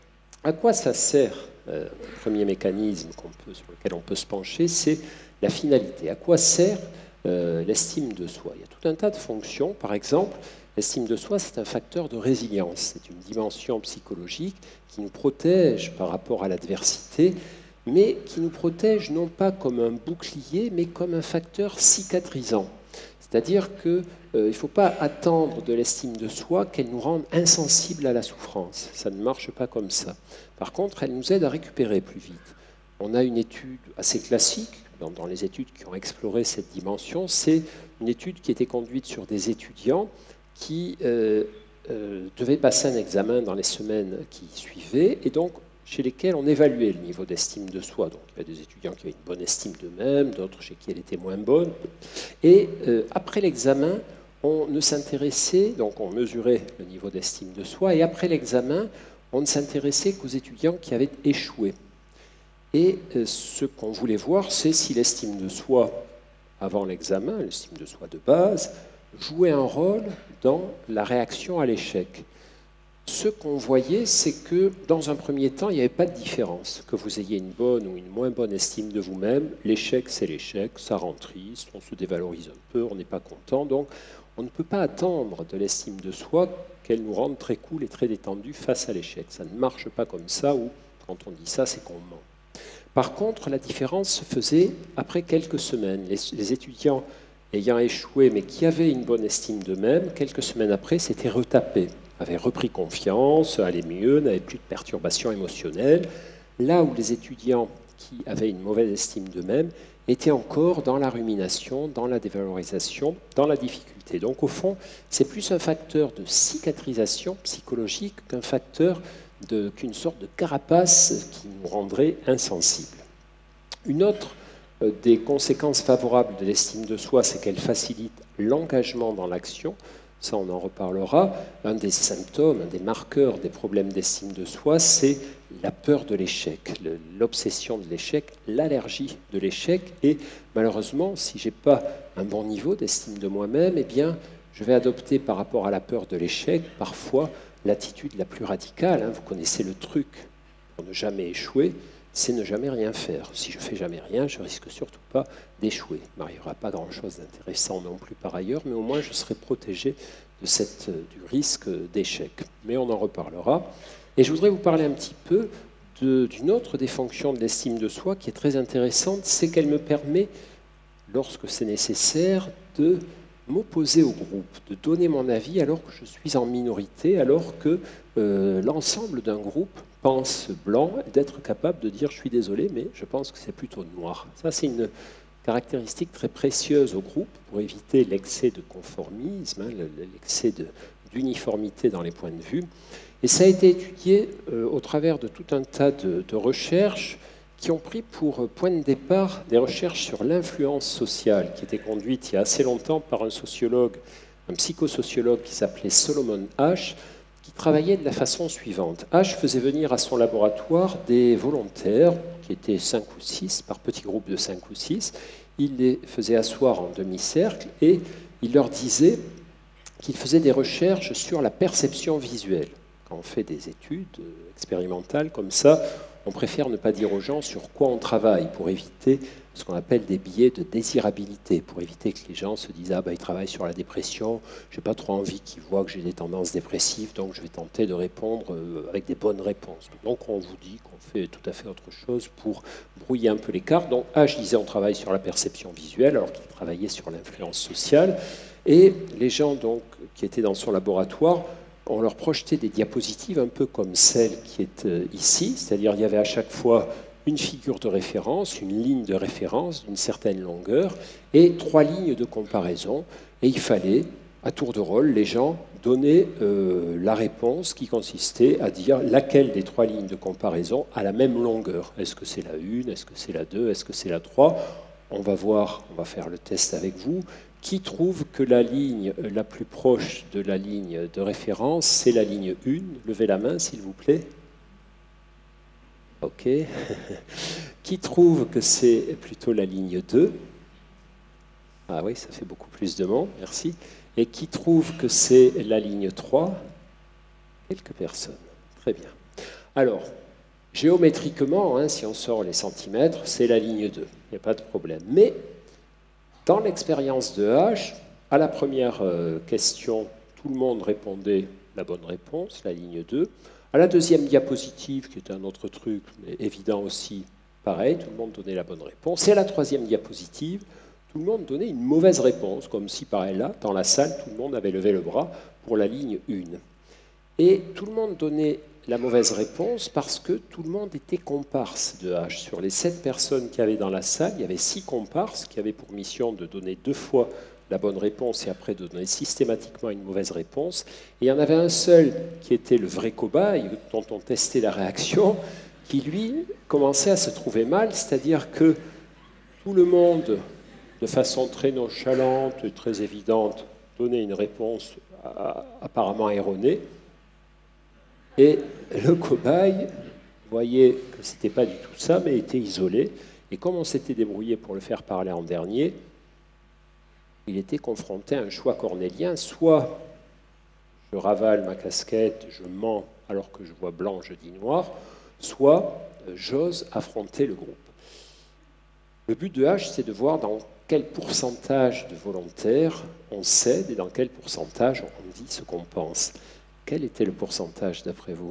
à quoi ça sert? Euh, le premier mécanisme qu'on peut, sur lequel on peut se pencher, c'est la finalité. À quoi sert euh, l'estime de soi? Il y a tout un tas de fonctions. Par exemple, l'estime de soi, c'est un facteur de résilience. C'est une dimension psychologique qui nous protège par rapport à l'adversité, mais qui nous protège non pas comme un bouclier, mais comme un facteur cicatrisant. C'est-à-dire qu'il euh, ne faut pas attendre de l'estime de soi qu'elle nous rende insensibles à la souffrance. Ça ne marche pas comme ça. Par contre, elle nous aide à récupérer plus vite. On a une étude assez classique, dans, dans les études qui ont exploré cette dimension, c'est une étude qui était conduite sur des étudiants qui euh, euh, devaient passer un examen dans les semaines qui suivaient, et donc chez lesquels on évaluait le niveau d'estime de soi. Donc il y a des étudiants qui avaient une bonne estime d'eux-mêmes, d'autres chez qui elle était moins bonne. Et euh, après l'examen, on ne s'intéressait, donc on mesurait le niveau d'estime de soi, et après l'examen, on ne s'intéressait qu'aux étudiants qui avaient échoué. Et euh, ce qu'on voulait voir, c'est si l'estime de soi avant l'examen, l'estime de soi de base, jouait un rôle dans la réaction à l'échec. Ce qu'on voyait, c'est que dans un premier temps, il n'y avait pas de différence. Que vous ayez une bonne ou une moins bonne estime de vous-même, l'échec, c'est l'échec, ça rend triste, on se dévalorise un peu, on n'est pas content. Donc, on ne peut pas attendre de l'estime de soi qu'elle nous rende très cool et très détendu face à l'échec. Ça ne marche pas comme ça, ou quand on dit ça, c'est qu'on ment. Par contre, la différence se faisait après quelques semaines. Les, les étudiants ayant échoué, mais qui avaient une bonne estime d'eux-mêmes, quelques semaines après, s'étaient retapés, avaient repris confiance, allaient mieux, n'avaient plus de perturbations émotionnelles, là où les étudiants qui avaient une mauvaise estime d'eux-mêmes étaient encore dans la rumination, dans la dévalorisation, dans la difficulté. Donc au fond, c'est plus un facteur de cicatrisation psychologique qu'un facteur de, qu'une sorte de carapace qui nous rendrait insensibles. Une autre euh, des conséquences favorables de l'estime de soi, c'est qu'elle facilite l'engagement dans l'action. Ça, on en reparlera. Un des symptômes, un des marqueurs des problèmes d'estime de soi, c'est la peur de l'échec, l'obsession de l'échec, l'allergie de l'échec. Et malheureusement, si je n'ai pas un bon niveau d'estime de moi-même, eh bien, je vais adopter par rapport à la peur de l'échec, parfois, l'attitude la plus radicale. Hein. Vous connaissez le truc pour ne jamais échouer, c'est ne jamais rien faire. Si je ne fais jamais rien, je ne risque surtout pas d'échouer. Il ne m'arrivera pas grand-chose d'intéressant non plus par ailleurs, mais au moins je serai protégé de cette, du risque d'échec. Mais on en reparlera. Et je voudrais vous parler un petit peu de, d'une autre des fonctions de l'estime de soi qui est très intéressante, c'est qu'elle me permet, lorsque c'est nécessaire, de m'opposer au groupe, de donner mon avis alors que je suis en minorité, alors que euh, l'ensemble d'un groupe pense blanc, d'être capable de dire « je suis désolé, mais je pense que c'est plutôt noir ». Ça, c'est une caractéristique très précieuse au groupe pour éviter l'excès de conformisme, hein, l'excès de, d'uniformité dans les points de vue. Et ça a été étudié euh, au travers de tout un tas de, de recherches qui ont pris pour point de départ des recherches sur l'influence sociale qui étaient conduites il y a assez longtemps par un sociologue, un psychosociologue qui s'appelait Solomon Asch, qui travaillait de la façon suivante. H faisait venir à son laboratoire des volontaires, qui étaient cinq ou six, par petits groupes de cinq ou six. Il les faisait asseoir en demi-cercle et il leur disait qu'il faisait des recherches sur la perception visuelle. Quand on fait des études expérimentales comme ça, on préfère ne pas dire aux gens sur quoi on travaille pour éviter ce qu'on appelle des biais de désirabilité, pour éviter que les gens se disent « Ah, ben, il travaille sur la dépression, je n'ai pas trop envie qu'ils voient que j'ai des tendances dépressives, donc je vais tenter de répondre avec des bonnes réponses. » Donc on vous dit qu'on fait tout à fait autre chose pour brouiller un peu les cartes. Donc H disait on travaille sur la perception visuelle, alors qu'il travaillait sur l'influence sociale. Et les gens donc, qui étaient dans son laboratoire, on leur projetait des diapositives un peu comme celle qui est ici, c'est-à-dire il y avait à chaque fois une figure de référence, une ligne de référence d'une certaine longueur et trois lignes de comparaison. Et il fallait, à tour de rôle, les gens donner euh, la réponse qui consistait à dire laquelle des trois lignes de comparaison a la même longueur. Est-ce que c'est la une, est-ce que c'est la deux, est-ce que c'est la trois? On va voir, on va faire le test avec vous. Qui trouve que la ligne la plus proche de la ligne de référence, c'est la ligne un? Levez la main, s'il vous plaît. OK. Qui trouve que c'est plutôt la ligne deux? Ah oui, ça fait beaucoup plus de monde, merci. Et qui trouve que c'est la ligne trois? Quelques personnes. Très bien. Alors, géométriquement, hein, si on sort les centimètres, c'est la ligne deux. Il n'y a pas de problème. Mais dans l'expérience de H, à la première euh, question, tout le monde répondait la bonne réponse, la ligne deux. À la deuxième diapositive, qui était un autre truc, mais évident aussi, pareil, tout le monde donnait la bonne réponse. Et à la troisième diapositive, tout le monde donnait une mauvaise réponse, comme si, pareil, là, dans la salle, tout le monde avait levé le bras pour la ligne un. Et tout le monde donnait la mauvaise réponse parce que tout le monde était comparse de H. Sur les sept personnes qu'il y avait dans la salle, il y avait six comparses qui avaient pour mission de donner deux fois la bonne réponse et après de donner systématiquement une mauvaise réponse. Et il y en avait un seul qui était le vrai cobaye, dont on testait la réaction, qui lui commençait à se trouver mal, c'est-à-dire que tout le monde, de façon très nonchalante, très évidente, donnait une réponse apparemment erronée. Et le cobaye voyait que ce n'était pas du tout ça, mais était isolé. Et comme on s'était débrouillé pour le faire parler en dernier, il était confronté à un choix cornélien. Soit je ravale ma casquette, je mens alors que je vois blanc, je dis noir, soit j'ose affronter le groupe. Le but de H, c'est de voir dans quel pourcentage de volontaires on cède et dans quel pourcentage on dit ce qu'on pense. Quel était le pourcentage d'après vous?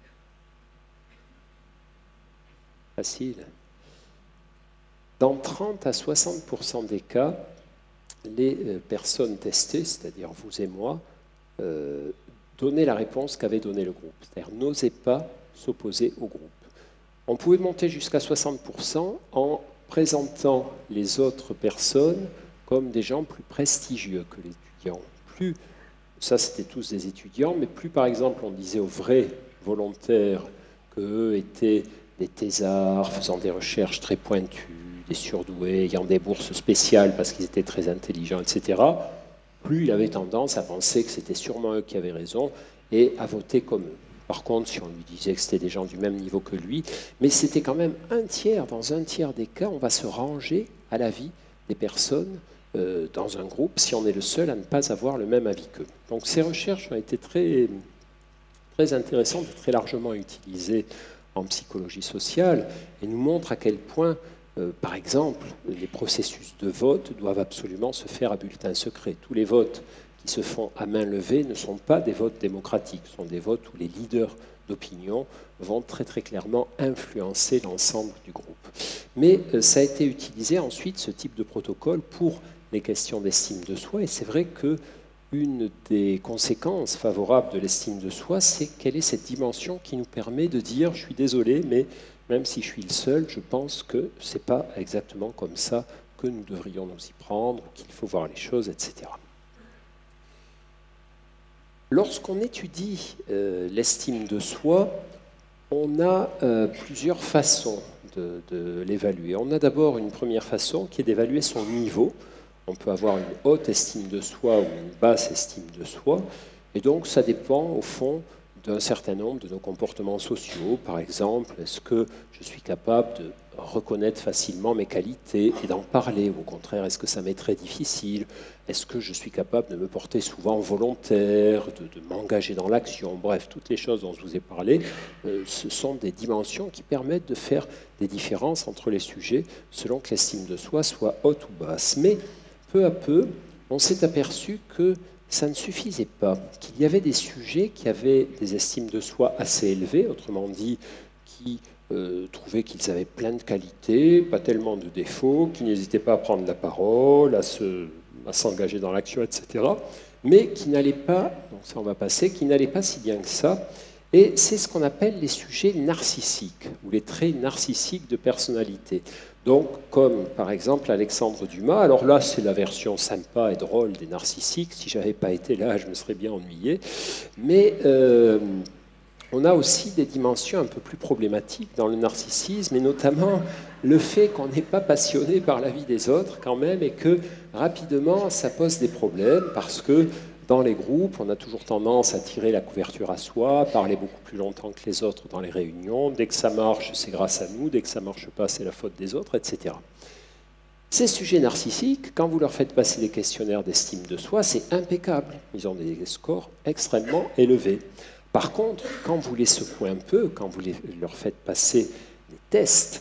Facile. Dans trente à soixante pour cent des cas, les personnes testées, c'est-à-dire vous et moi, euh, donnaient la réponse qu'avait donnée le groupe, c'est-à-dire n'osaient pas s'opposer au groupe. On pouvait monter jusqu'à soixante pour cent en présentant les autres personnes comme des gens plus prestigieux que l'étudiant. Plus, ça c'était tous des étudiants, mais plus par exemple on disait aux vrais volontaires qu'eux étaient des thésards, faisant des recherches très pointues, des surdoués, ayant des bourses spéciales parce qu'ils étaient très intelligents, et cetera, plus il avait tendance à penser que c'était sûrement eux qui avaient raison et à voter comme eux. Par contre, si on lui disait que c'était des gens du même niveau que lui, mais c'était quand même un tiers, dans un tiers des cas, on va se ranger à l'avis des personnes euh, dans un groupe si on est le seul à ne pas avoir le même avis qu'eux. Donc ces recherches ont été très, très intéressantes et très largement utilisées en psychologie sociale et nous montrent à quel point, euh, par exemple, les processus de vote doivent absolument se faire à bulletin secret. Tous les votes qui se font à main levée ne sont pas des votes démocratiques, ce sont des votes où les leaders d'opinion vont très très clairement influencer l'ensemble du groupe. Mais euh, ça a été utilisé ensuite, ce type de protocole, pour les questions d'estime de soi, et c'est vrai que une des conséquences favorables de l'estime de soi, c'est quelle est cette dimension qui nous permet de dire « je suis désolé, mais même si je suis le seul, je pense que ce n'est pas exactement comme ça que nous devrions nous y prendre, qu'il faut voir les choses, et cetera » Lorsqu'on étudie euh, l'estime de soi, on a euh, plusieurs façons de, de l'évaluer. On a d'abord une première façon qui est d'évaluer son niveau. On peut avoir une haute estime de soi ou une basse estime de soi. Et donc, ça dépend, au fond, d'un certain nombre de nos comportements sociaux. Par exemple, est-ce que je suis capable de reconnaître facilement mes qualités et d'en parler? Ou au contraire, est-ce que ça m'est très difficile? Est-ce que je suis capable de me porter souvent volontaire, de, de m'engager dans l'action? Bref, toutes les choses dont je vous ai parlé, euh, ce sont des dimensions qui permettent de faire des différences entre les sujets selon que l'estime de soi soit haute ou basse. Mais peu à peu, on s'est aperçu que ça ne suffisait pas, qu'il y avait des sujets qui avaient des estimes de soi assez élevées, autrement dit, qui euh, trouvaient qu'ils avaient plein de qualités, pas tellement de défauts, qui n'hésitaient pas à prendre la parole, à se, à s'engager dans l'action, et cetera, mais qui n'allaient pas, donc ça on va passer, qui n'allaient pas si bien que ça. Et c'est ce qu'on appelle les sujets narcissiques, ou les traits narcissiques de personnalité. Donc, comme par exemple Alexandre Dumas, alors là c'est la version sympa et drôle des narcissiques, si je n'avais pas été là je me serais bien ennuyé, mais euh, on a aussi des dimensions un peu plus problématiques dans le narcissisme, et notamment le fait qu'on n'est pas passionné par la vie des autres quand même, et que rapidement ça pose des problèmes, parce que dans les groupes, on a toujours tendance à tirer la couverture à soi, parler beaucoup plus longtemps que les autres dans les réunions. Dès que ça marche, c'est grâce à nous. Dès que ça ne marche pas, c'est la faute des autres, et cetera. Ces sujets narcissiques, quand vous leur faites passer des questionnaires d'estime de soi, c'est impeccable. Ils ont des scores extrêmement élevés. Par contre, quand vous les secouez un peu, quand vous les, leur faites passer des tests,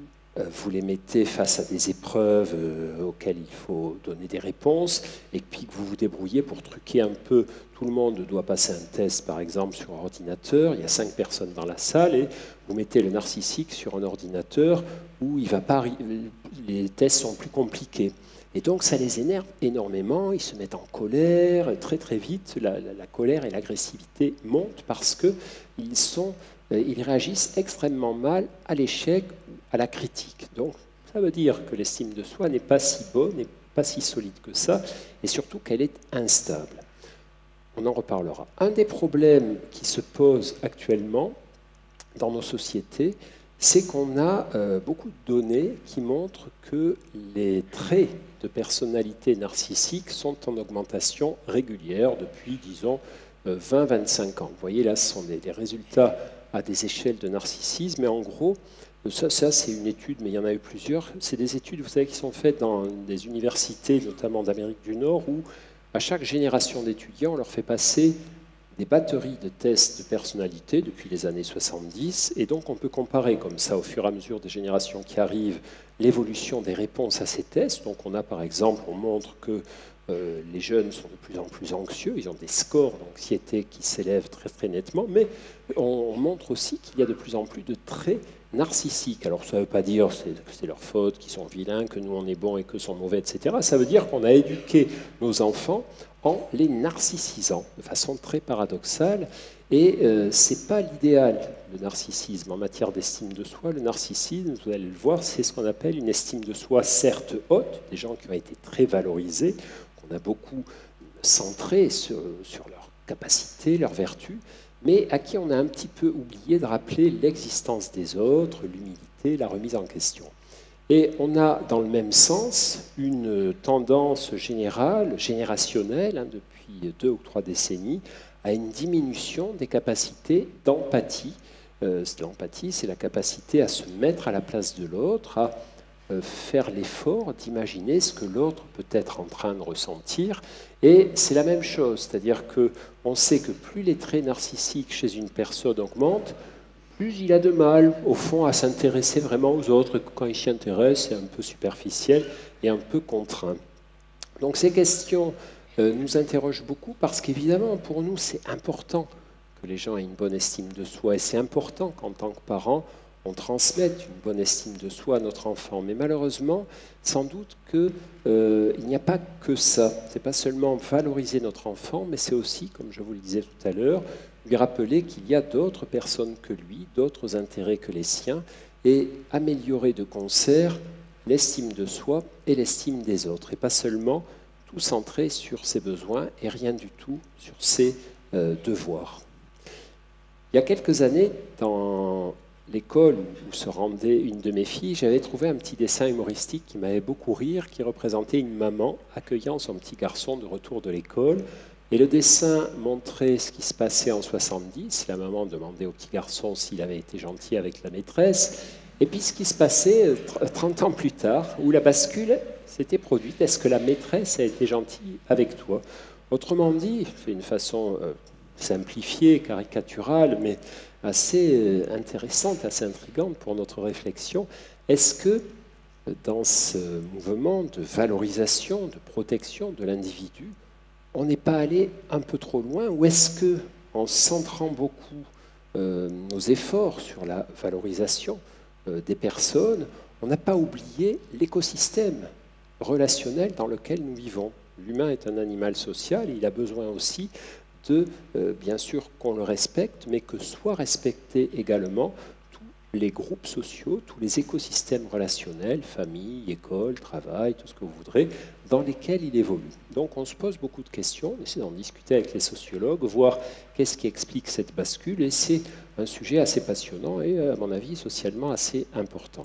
vous les mettez face à des épreuves auxquelles il faut donner des réponses, et puis que vous vous débrouillez pour truquer un peu. Tout le monde doit passer un test, par exemple, sur ordinateur. Il y a cinq personnes dans la salle, et vous mettez le narcissique sur un ordinateur où il va pas, les tests sont plus compliqués. Et donc, ça les énerve énormément. Ils se mettent en colère très, très vite. La, la, la colère et l'agressivité montent parce qu'ils sont... ils réagissent extrêmement mal à l'échec ou à la critique. Donc, ça veut dire que l'estime de soi n'est pas si bonne, n'est pas si solide que ça, et surtout qu'elle est instable. On en reparlera. Un des problèmes qui se posent actuellement dans nos sociétés, c'est qu'on a euh, beaucoup de données qui montrent que les traits de personnalité narcissique sont en augmentation régulière depuis, disons, vingt à vingt-cinq ans. Vous voyez, là, ce sont des, des résultats à des échelles de narcissisme, mais en gros, ça, ça c'est une étude, mais il y en a eu plusieurs. C'est des études, vous savez, qui sont faites dans des universités, notamment d'Amérique du Nord, où à chaque génération d'étudiants, on leur fait passer des batteries de tests de personnalité depuis les années soixante-dix, et donc on peut comparer comme ça, au fur et à mesure des générations qui arrivent, l'évolution des réponses à ces tests. Donc on a par exemple, on montre que Euh, les jeunes sont de plus en plus anxieux, ils ont des scores d'anxiété qui s'élèvent très, très nettement, mais on montre aussi qu'il y a de plus en plus de traits narcissiques. Alors ça ne veut pas dire que c'est leur faute, qu'ils sont vilains, que nous on est bons et qu'eux sont mauvais, et cetera. Ça veut dire qu'on a éduqué nos enfants en les narcissisant de façon très paradoxale, et euh, ce n'est pas l'idéal, le narcissisme. En matière d'estime de soi, le narcissisme, vous allez le voir, c'est ce qu'on appelle une estime de soi certes haute, des gens qui ont été très valorisés, on a beaucoup centré sur, sur leurs capacités, leurs vertus, mais à qui on a un petit peu oublié de rappeler l'existence des autres, l'humilité, la remise en question. Et on a, dans le même sens, une tendance générale, générationnelle, hein, depuis deux ou trois décennies, à une diminution des capacités d'empathie. Euh, l'empathie, c'est la capacité à se mettre à la place de l'autre, à faire l'effort d'imaginer ce que l'autre peut être en train de ressentir. Et c'est la même chose, c'est-à-dire qu'on sait que plus les traits narcissiques chez une personne augmentent, plus il a de mal, au fond, à s'intéresser vraiment aux autres. Et quand il s'y intéresse, c'est un peu superficiel et un peu contraint. Donc ces questions euh, nous interrogent beaucoup parce qu'évidemment, pour nous, c'est important que les gens aient une bonne estime de soi. Et c'est important qu'en tant que parents, on transmette une bonne estime de soi à notre enfant. Mais malheureusement, sans doute qu'il euh, n'y a pas que ça. Ce n'est pas seulement valoriser notre enfant, mais c'est aussi, comme je vous le disais tout à l'heure, lui rappeler qu'il y a d'autres personnes que lui, d'autres intérêts que les siens, et améliorer de concert l'estime de soi et l'estime des autres, et pas seulement tout centré sur ses besoins et rien du tout sur ses euh, devoirs. Il y a quelques années, dans l'école où se rendait une de mes filles, j'avais trouvé un petit dessin humoristique qui m'avait beaucoup rire, qui représentait une maman accueillant son petit garçon de retour de l'école. Et le dessin montrait ce qui se passait en soixante-dix. La maman demandait au petit garçon s'il avait été gentil avec la maîtresse. Et puis ce qui se passait trente ans plus tard, où la bascule s'était produite. Est-ce que la maîtresse a été gentille avec toi? Autrement dit, c'est une façon euh, simplifiée, caricaturale, mais assez euh, intéressante, assez intrigante pour notre réflexion. Est-ce que dans ce mouvement de valorisation, de protection de l'individu, on n'est pas allé un peu trop loin? Ou est-ce que, en centrant beaucoup euh, nos efforts sur la valorisation euh, des personnes, on n'a pas oublié l'écosystème relationnel dans lequel nous vivons? L'humain est un animal social, et il a besoin aussi de, euh, bien sûr, qu'on le respecte, mais que soient respectés également tous les groupes sociaux, tous les écosystèmes relationnels, famille, école, travail, tout ce que vous voudrez, dans lesquels il évolue. Donc on se pose beaucoup de questions, on essaie d'en discuter avec les sociologues, voir qu'est-ce qui explique cette bascule, et c'est un sujet assez passionnant et, à mon avis, socialement assez important.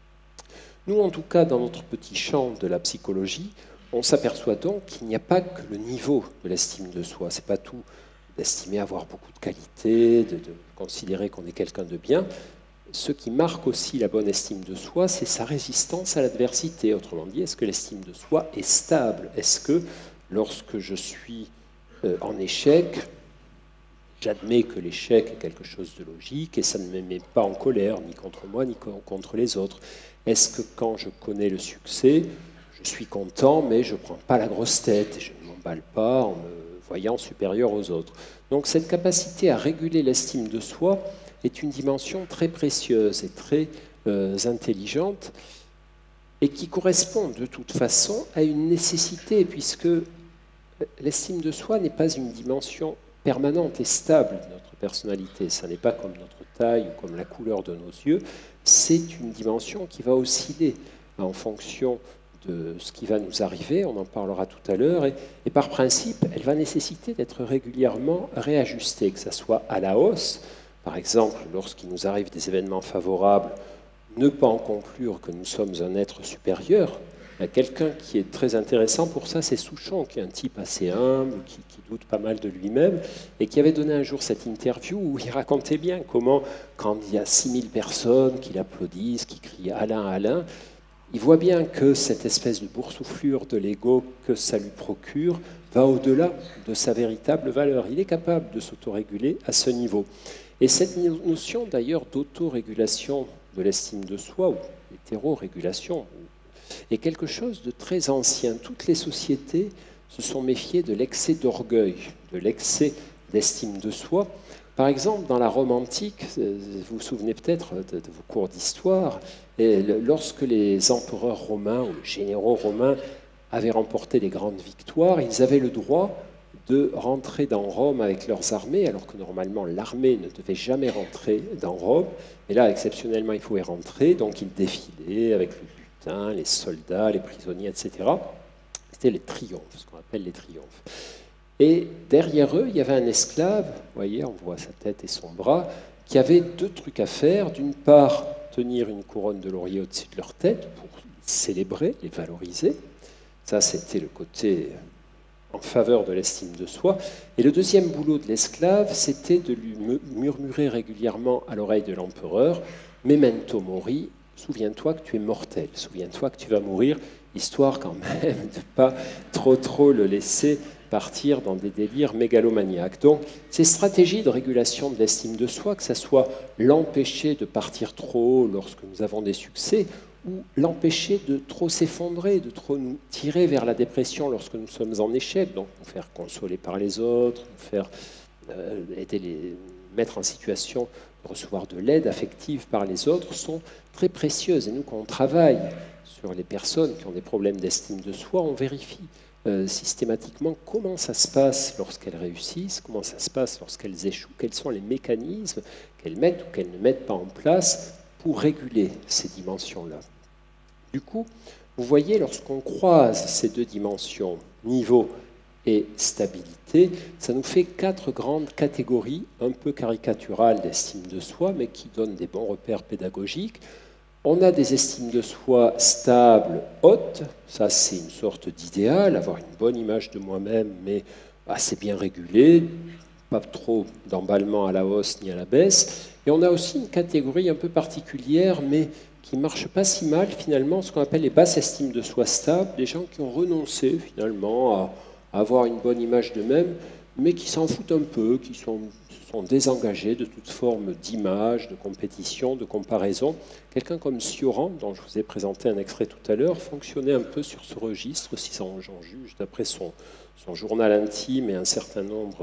Nous, en tout cas, dans notre petit champ de la psychologie, on s'aperçoit donc qu'il n'y a pas que le niveau de l'estime de soi. Ce n'est pas tout d'estimer avoir beaucoup de qualités, de, de considérer qu'on est quelqu'un de bien. Ce qui marque aussi la bonne estime de soi, c'est sa résistance à l'adversité. Autrement dit, est-ce que l'estime de soi est stable? Est-ce que lorsque je suis euh, en échec, j'admets que l'échec est quelque chose de logique et ça ne me met pas en colère, ni contre moi, ni contre les autres? Est-ce que quand je connais le succès, je suis content, mais je ne prends pas la grosse tête et je ne m'emballe pas en me voyant supérieur aux autres? Donc cette capacité à réguler l'estime de soi est une dimension très précieuse et très euh, intelligente et qui correspond de toute façon à une nécessité, puisque l'estime de soi n'est pas une dimension permanente et stable de notre personnalité. Ça n'est pas comme notre taille ou comme la couleur de nos yeux. C'est une dimension qui va osciller en fonction de ce qui va nous arriver, on en parlera tout à l'heure, et, et par principe, elle va nécessiter d'être régulièrement réajustée, que ce soit à la hausse, par exemple, lorsqu'il nous arrive des événements favorables, ne pas en conclure que nous sommes un être supérieur. Il y a quelqu'un qui est très intéressant pour ça, c'est Souchon, qui est un type assez humble, qui, qui doute pas mal de lui-même, et qui avait donné un jour cette interview où il racontait bien comment, quand il y a six mille personnes qui l'applaudissent, qui crient « Alain, Alain », il voit bien que cette espèce de boursouflure de l'ego que ça lui procure va au-delà de sa véritable valeur. Il est capable de s'autoréguler à ce niveau. Et cette notion d'ailleurs d'autorégulation de l'estime de soi, ou hétérorégulation, est quelque chose de très ancien. Toutes les sociétés se sont méfiées de l'excès d'orgueil, de l'excès d'estime de soi. Par exemple, dans la Rome antique, vous vous souvenez peut-être de, de vos cours d'histoire, et lorsque les empereurs romains ou les généraux romains avaient remporté des grandes victoires, ils avaient le droit de rentrer dans Rome avec leurs armées, alors que normalement l'armée ne devait jamais rentrer dans Rome. Et là, exceptionnellement, il pouvait rentrer, donc ils défilaient avec le butin, les soldats, les prisonniers, et cetera. C'était les triomphes, ce qu'on appelle les triomphes. Et derrière eux, il y avait un esclave, vous voyez, on voit sa tête et son bras, qui avait deux trucs à faire. D'une part, tenir une couronne de laurier au-dessus de leur tête pour les célébrer, les valoriser. Ça, c'était le côté en faveur de l'estime de soi. Et le deuxième boulot de l'esclave, c'était de lui murmurer régulièrement à l'oreille de l'empereur « Memento mori », souviens-toi que tu es mortel, souviens-toi que tu vas mourir, histoire quand même de ne pas trop trop le laisser partir dans des délires mégalomaniaques. Donc, ces stratégies de régulation de l'estime de soi, que ce soit l'empêcher de partir trop haut lorsque nous avons des succès, ou l'empêcher de trop s'effondrer, de trop nous tirer vers la dépression lorsque nous sommes en échec, donc nous faire consoler par les autres, nous faire euh, aider les mettre en situation de recevoir de l'aide affective par les autres, sont très précieuses. Et nous, quand on travaille sur les personnes qui ont des problèmes d'estime de soi, on vérifie Euh, systématiquement comment ça se passe lorsqu'elles réussissent, comment ça se passe lorsqu'elles échouent, quels sont les mécanismes qu'elles mettent ou qu'elles ne mettent pas en place pour réguler ces dimensions-là. Du coup, vous voyez, lorsqu'on croise ces deux dimensions, niveau et stabilité, ça nous fait quatre grandes catégories un peu caricaturales d'estime de soi, mais qui donnent des bons repères pédagogiques. On a des estimes de soi stables, hautes, ça c'est une sorte d'idéal, avoir une bonne image de moi-même, mais assez bien régulé, pas trop d'emballement à la hausse ni à la baisse. Et on a aussi une catégorie un peu particulière, mais qui ne marche pas si mal finalement, ce qu'on appelle les basses estimes de soi stables, des gens qui ont renoncé finalement à, à avoir une bonne image d'eux-mêmes, mais qui s'en foutent un peu, qui sont, sont désengagés de toute forme d'image, de compétition, de comparaison. Quelqu'un comme Sioran, dont je vous ai présenté un extrait tout à l'heure, fonctionnait un peu sur ce registre, si j'en juge, d'après son, son journal intime et un certain nombre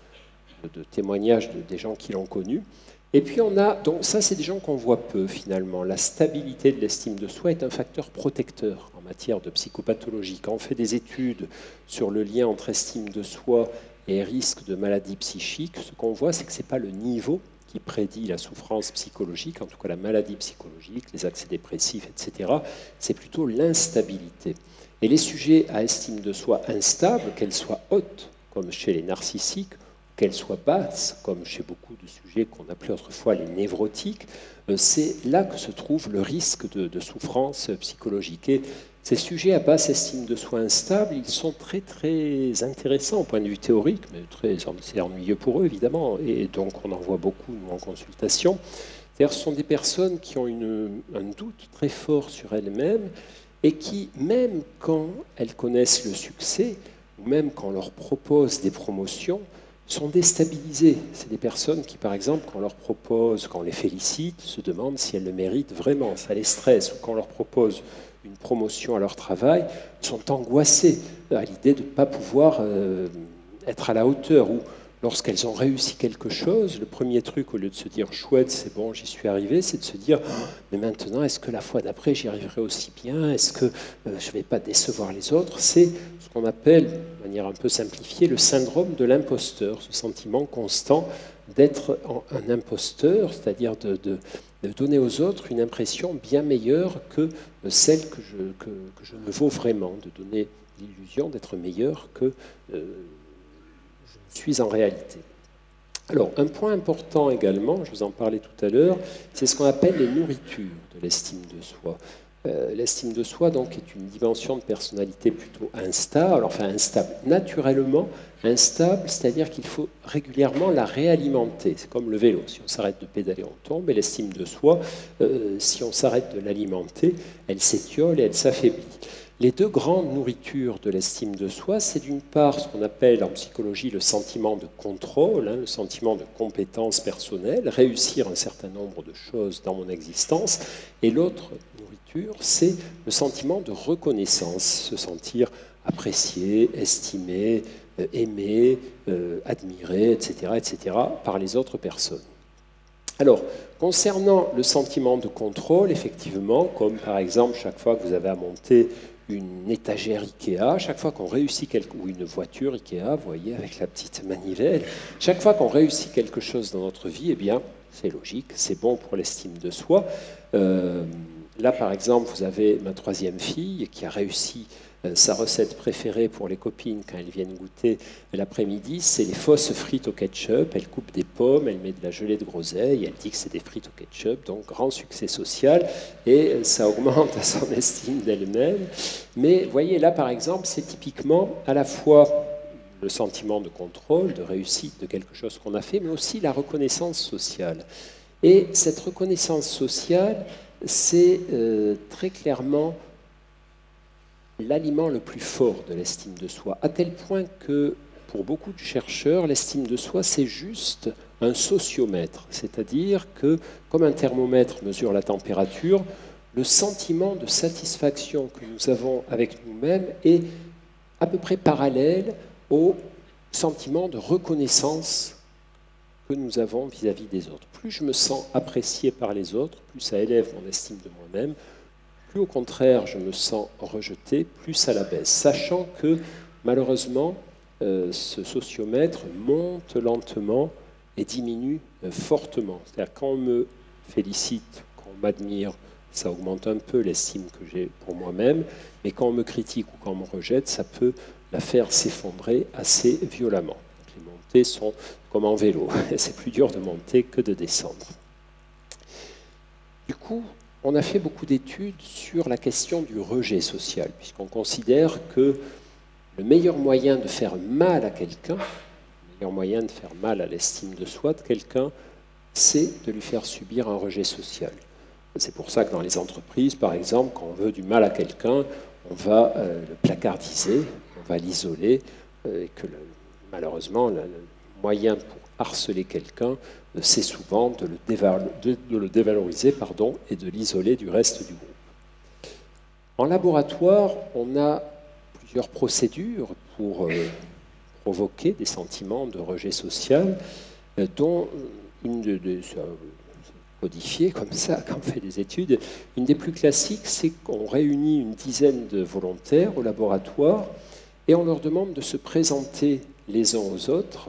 de, de, de témoignages de, des gens qui l'ont connu. Et puis on a, donc ça c'est des gens qu'on voit peu finalement. La stabilité de l'estime de soi est un facteur protecteur en matière de psychopathologie. Quand on fait des études sur le lien entre estime de soi et risque de maladie psychique, ce qu'on voit c'est que ce n'est pas le niveau qui prédit la souffrance psychologique, en tout cas la maladie psychologique, les accès dépressifs, et cetera. C'est plutôt l'instabilité. Et les sujets à estime de soi instable, qu'elle soit haute, comme chez les narcissiques, qu'elle soit basse, comme chez beaucoup de sujets qu'on appelait autrefois les névrotiques, c'est là que se trouve le risque de, de souffrance psychologique. Et ces sujets à basse estime de soi instable, ils sont très très intéressants au point de vue théorique, mais très, c'est ennuyeux pour eux évidemment, et donc on en voit beaucoup nous, en consultation. C'est-à-dire ce sont des personnes qui ont une, un doute très fort sur elles-mêmes et qui, même quand elles connaissent le succès, ou même quand on leur propose des promotions, sont déstabilisés. C'est des personnes qui, par exemple, quand on leur propose, quand on les félicite, se demandent si elles le méritent vraiment. Ça les stresse. Ou quand on leur propose une promotion à leur travail, sont angoissées à l'idée de ne pas pouvoir euh, être à la hauteur. Ou lorsqu'elles ont réussi quelque chose, le premier truc, au lieu de se dire « chouette, c'est bon, j'y suis arrivé », c'est de se dire oh, « mais maintenant, est-ce que la fois d'après, j'y arriverai aussi bien? Est-ce que euh, je ne vais pas décevoir les autres ?» C'est ce qu'on appelle, de manière un peu simplifiée, le syndrome de l'imposteur, ce sentiment constant d'être un imposteur, c'est-à-dire de, de, de donner aux autres une impression bien meilleure que celle que je, que, que je ne vaux vraiment, de donner l'illusion d'être meilleur que euh, je suis en réalité. Alors, un point important également, je vous en parlais tout à l'heure, c'est ce qu'on appelle les nourritures de l'estime de soi. Euh, l'estime de soi, donc, est une dimension de personnalité plutôt instable, enfin instable, naturellement instable, c'est-à-dire qu'il faut régulièrement la réalimenter. C'est comme le vélo, si on s'arrête de pédaler, on tombe, et l'estime de soi, euh, si on s'arrête de l'alimenter, elle s'étiole et elle s'affaiblit. Les deux grandes nourritures de l'estime de soi, c'est d'une part ce qu'on appelle en psychologie le sentiment de contrôle, hein, le sentiment de compétence personnelle, réussir un certain nombre de choses dans mon existence, et l'autre nourriture, c'est le sentiment de reconnaissance, se sentir apprécié, estimé, euh, aimé, euh, admiré, et cetera, et cetera, par les autres personnes. Alors, concernant le sentiment de contrôle, effectivement, comme par exemple chaque fois que vous avez à monter une étagère Ikea, chaque fois qu'on réussit quelque... ou une voiture Ikea, vous voyez, avec la petite manivelle, chaque fois qu'on réussit quelque chose dans notre vie, eh bien, c'est logique, c'est bon pour l'estime de soi. Euh, là, par exemple, vous avez ma troisième fille qui a réussi sa recette préférée pour les copines quand elles viennent goûter l'après-midi, c'est les fausses frites au ketchup. Elle coupe des pommes, elle met de la gelée de groseille, elle dit que c'est des frites au ketchup, donc grand succès social, et ça augmente à son estime d'elle-même. Mais voyez, là par exemple, c'est typiquement à la fois le sentiment de contrôle, de réussite de quelque chose qu'on a fait, mais aussi la reconnaissance sociale. Et cette reconnaissance sociale, c'est euh, très clairement l'aliment le plus fort de l'estime de soi, à tel point que, pour beaucoup de chercheurs, l'estime de soi, c'est juste un sociomètre, c'est-à-dire que, comme un thermomètre mesure la température, le sentiment de satisfaction que nous avons avec nous-mêmes est à peu près parallèle au sentiment de reconnaissance que nous avons vis-à-vis des autres. Plus je me sens apprécié par les autres, plus ça élève mon estime de moi-même, plus au contraire je me sens rejeté, plus ça la baisse, sachant que malheureusement euh, ce sociomètre monte lentement et diminue euh, fortement. C'est-à-dire quand on me félicite, quand on m'admire, ça augmente un peu l'estime que j'ai pour moi-même, mais quand on me critique ou quand on me rejette, ça peut la faire s'effondrer assez violemment. Les montées sont comme en vélo, c'est plus dur de monter que de descendre. Du coup, on a fait beaucoup d'études sur la question du rejet social, puisqu'on considère que Le meilleur moyen de faire mal à quelqu'un, le meilleur moyen de faire mal à l'estime de soi de quelqu'un, c'est de lui faire subir un rejet social. C'est pour ça que dans les entreprises, par exemple, quand on veut du mal à quelqu'un, on va euh, le placardiser, on va l'isoler, euh, et que le, malheureusement, le, le moyen pour harceler quelqu'un, euh, c'est souvent de le, déval de, de le dévaloriser pardon, et de l'isoler du reste du groupe. En laboratoire, on a plusieurs procédures pour euh, provoquer des sentiments de rejet social, euh, dont une de, de euh, codifiée comme ça, quand on fait des études. Une des plus classiques, c'est qu'on réunit une dizaine de volontaires au laboratoire et on leur demande de se présenter les uns aux autres.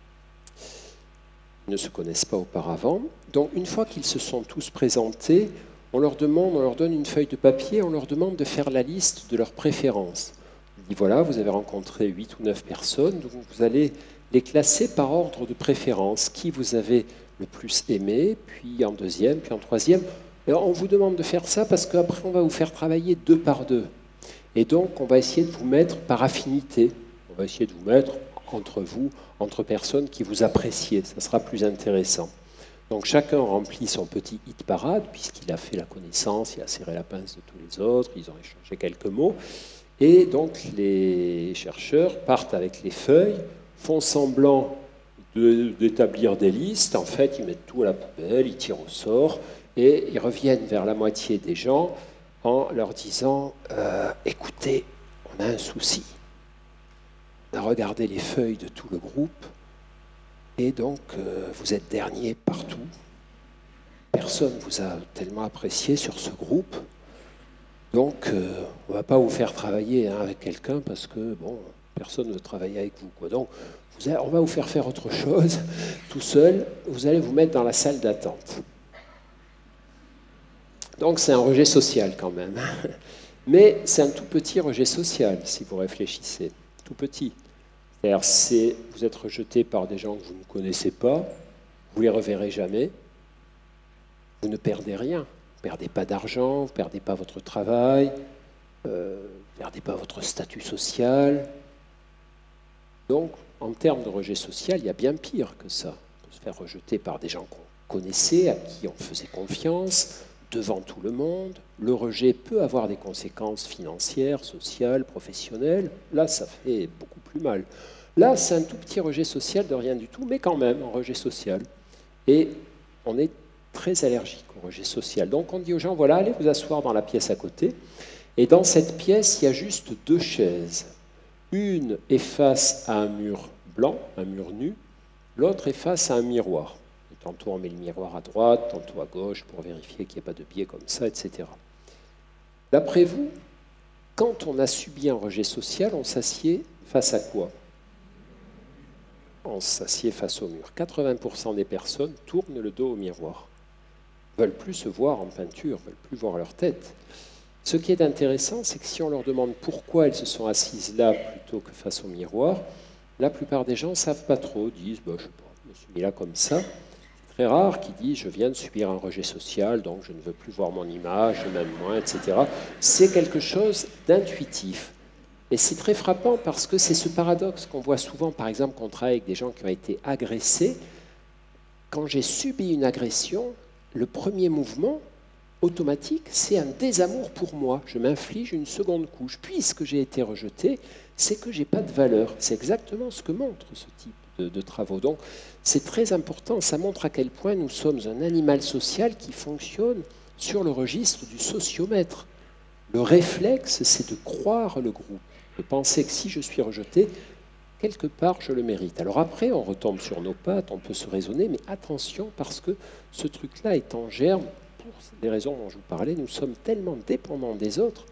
Ils ne se connaissent pas auparavant. Donc, une fois qu'ils se sont tous présentés, on leur demande, on leur donne une feuille de papier, on leur demande de faire la liste de leurs préférences. On dit voilà, vous avez rencontré huit ou neuf personnes, donc vous allez les classer par ordre de préférence. Qui vous avez le plus aimé, puis en deuxième, puis en troisième. Et on vous demande de faire ça parce qu'après, on va vous faire travailler deux par deux. Et donc, on va essayer de vous mettre par affinité. On va essayer de vous mettre entre vous, entre personnes qui vous appréciez. Ça sera plus intéressant. Donc, chacun remplit son petit hit parade, puisqu'il a fait la connaissance, il a serré la pince de tous les autres, ils ont échangé quelques mots. Et donc, les chercheurs partent avec les feuilles, font semblant d'établir des listes. En fait, ils mettent tout à la poubelle, ils tirent au sort, et ils reviennent vers la moitié des gens en leur disant euh, « Écoutez, on a un souci. On a regardé les feuilles de tout le groupe, et donc euh, vous êtes dernier partout. Personne ne vous a tellement apprécié sur ce groupe. Donc, euh, on ne va pas vous faire travailler hein, avec quelqu'un parce que, bon, personne ne veut travailler avec vous, quoi. Donc, vous allez, on va vous faire faire autre chose, tout seul. Vous allez vous mettre dans la salle d'attente. » Donc, c'est un rejet social quand même. Mais c'est un tout petit rejet social, si vous réfléchissez. Tout petit. C'est-à-dire, c'est, vous êtes rejeté par des gens que vous ne connaissez pas, vous ne les reverrez jamais, vous ne perdez rien. Vous ne perdez pas d'argent, vous ne perdez pas votre travail, euh, vous ne perdez pas votre statut social. Donc, en termes de rejet social, il y a bien pire que ça. On peut se faire rejeter par des gens qu'on connaissait, à qui on faisait confiance, devant tout le monde. Le rejet peut avoir des conséquences financières, sociales, professionnelles. Là, ça fait beaucoup plus mal. Là, c'est un tout petit rejet social de rien du tout, mais quand même un rejet social. Et on est très allergique au rejet social. Donc on dit aux gens, voilà, allez vous asseoir dans la pièce à côté. Et dans cette pièce, il y a juste deux chaises. Une est face à un mur blanc, un mur nu. L'autre est face à un miroir. Et tantôt on met le miroir à droite, tantôt à gauche pour vérifier qu'il n'y a pas de biais comme ça, et cetera. D'après vous, quand on a subi un rejet social, on s'assied face à quoi? On s'assied face au mur. quatre-vingts pour cent des personnes tournent le dos au miroir. Ne veulent plus se voir en peinture, ne veulent plus voir leur tête. Ce qui est intéressant, c'est que si on leur demande pourquoi elles se sont assises là plutôt que face au miroir, la plupart des gens ne savent pas trop, disent bah, « je sais pas, je me suis mis là comme ça ». C'est très rare qu'ils disent « je viens de subir un rejet social, donc je ne veux plus voir mon image, je m'aime moins, et cetera » C'est quelque chose d'intuitif. Et c'est très frappant parce que c'est ce paradoxe qu'on voit souvent, par exemple, quand on travaille avec des gens qui ont été agressés. Quand j'ai subi une agression, le premier mouvement automatique, c'est un désamour pour moi. Je m'inflige une seconde couche. Puisque j'ai été rejeté, c'est que je n'ai pas de valeur. C'est exactement ce que montre ce type de, de travaux. Donc, c'est très important. Ça montre à quel point nous sommes un animal social qui fonctionne sur le registre du sociomètre. Le réflexe, c'est de croire le groupe, de penser que si je suis rejeté, quelque part, je le mérite. Alors après, on retombe sur nos pattes, on peut se raisonner, mais attention, parce que ce truc-là est en germe. Pour les raisons dont je vous parlais, nous sommes tellement dépendants des autres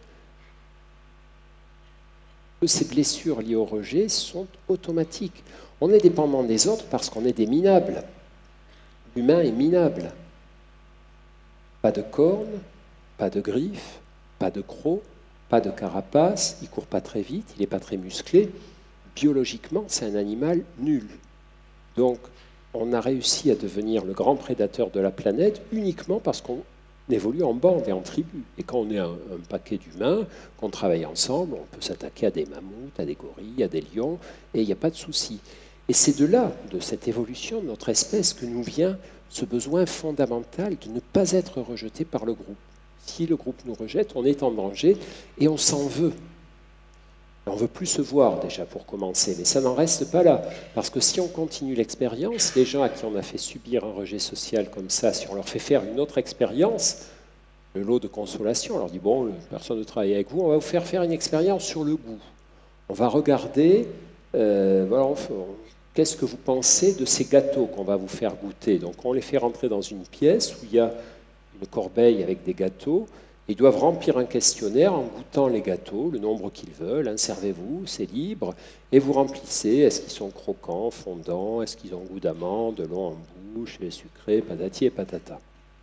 que ces blessures liées au rejet sont automatiques. On est dépendant des autres parce qu'on est des minables. L'humain est minable. Pas de cornes, pas de griffes, pas de crocs, pas de carapace, il ne court pas très vite, il n'est pas très musclé. Biologiquement, c'est un animal nul. Donc, on a réussi à devenir le grand prédateur de la planète uniquement parce qu'on évolue en bande et en tribu. Et quand on est un, un paquet d'humains, qu'on travaille ensemble, on peut s'attaquer à des mammouths, à des gorilles, à des lions, et il n'y a pas de souci. Et c'est de là, de cette évolution de notre espèce, que nous vient ce besoin fondamental de ne pas être rejeté par le groupe. Si le groupe nous rejette, on est en danger et on s'en veut. On ne veut plus se voir déjà pour commencer, mais ça n'en reste pas là. Parce que si on continue l'expérience, les gens à qui on a fait subir un rejet social comme ça, si on leur fait faire une autre expérience, le lot de consolation, on leur dit, bon, personne ne travaille avec vous, on va vous faire faire une expérience sur le goût. On va regarder, euh, voilà, on, qu'est-ce que vous pensez de ces gâteaux qu'on va vous faire goûter? Donc on les fait rentrer dans une pièce où il y a une corbeille avec des gâteaux. Ils doivent remplir un questionnaire en goûtant les gâteaux, le nombre qu'ils veulent. Hein, servez-vous, c'est libre. Et vous remplissez, est-ce qu'ils sont croquants, fondants, est-ce qu'ils ont goût d'amande, long en bouche, et sucré, patati et patata.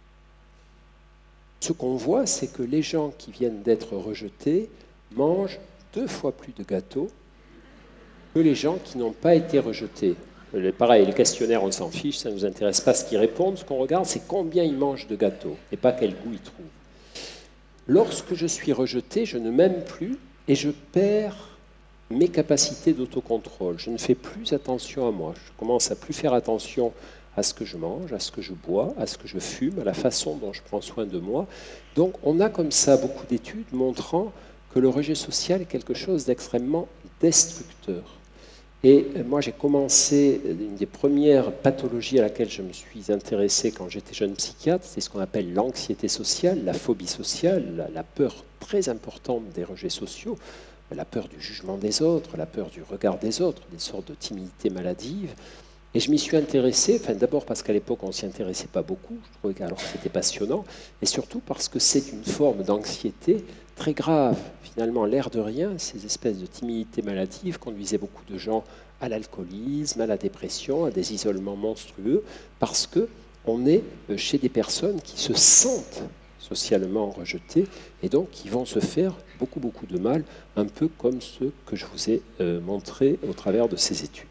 Ce qu'on voit, c'est que les gens qui viennent d'être rejetés mangent deux fois plus de gâteaux que les gens qui n'ont pas été rejetés. Pareil, les questionnaires, on s'en fiche, ça ne nous intéresse pas ce qu'ils répondent. Ce qu'on regarde, c'est combien ils mangent de gâteaux et pas quel goût ils trouvent. Lorsque je suis rejeté, je ne m'aime plus et je perds mes capacités d'autocontrôle. Je ne fais plus attention à moi. Je commence à plus faire attention à ce que je mange, à ce que je bois, à ce que je fume, à la façon dont je prends soin de moi. Donc on a comme ça beaucoup d'études montrant que le rejet social est quelque chose d'extrêmement destructeur. Et moi, j'ai commencé, une des premières pathologies à laquelle je me suis intéressé quand j'étais jeune psychiatre, c'est ce qu'on appelle l'anxiété sociale, la phobie sociale, la, la peur très importante des rejets sociaux, la peur du jugement des autres, la peur du regard des autres, des sortes de timidité maladive. Et je m'y suis intéressé, enfin, d'abord parce qu'à l'époque, on ne s'y intéressait pas beaucoup, je trouvais qu'alors c'était passionnant, et surtout parce que c'est une forme d'anxiété très grave. Finalement, l'air de rien, ces espèces de timidité maladive conduisaient beaucoup de gens à l'alcoolisme, à la dépression, à des isolements monstrueux, parce qu'on est chez des personnes qui se sentent socialement rejetées et donc qui vont se faire beaucoup, beaucoup de mal, un peu comme ceux que je vous ai euh, montrés au travers de ces études.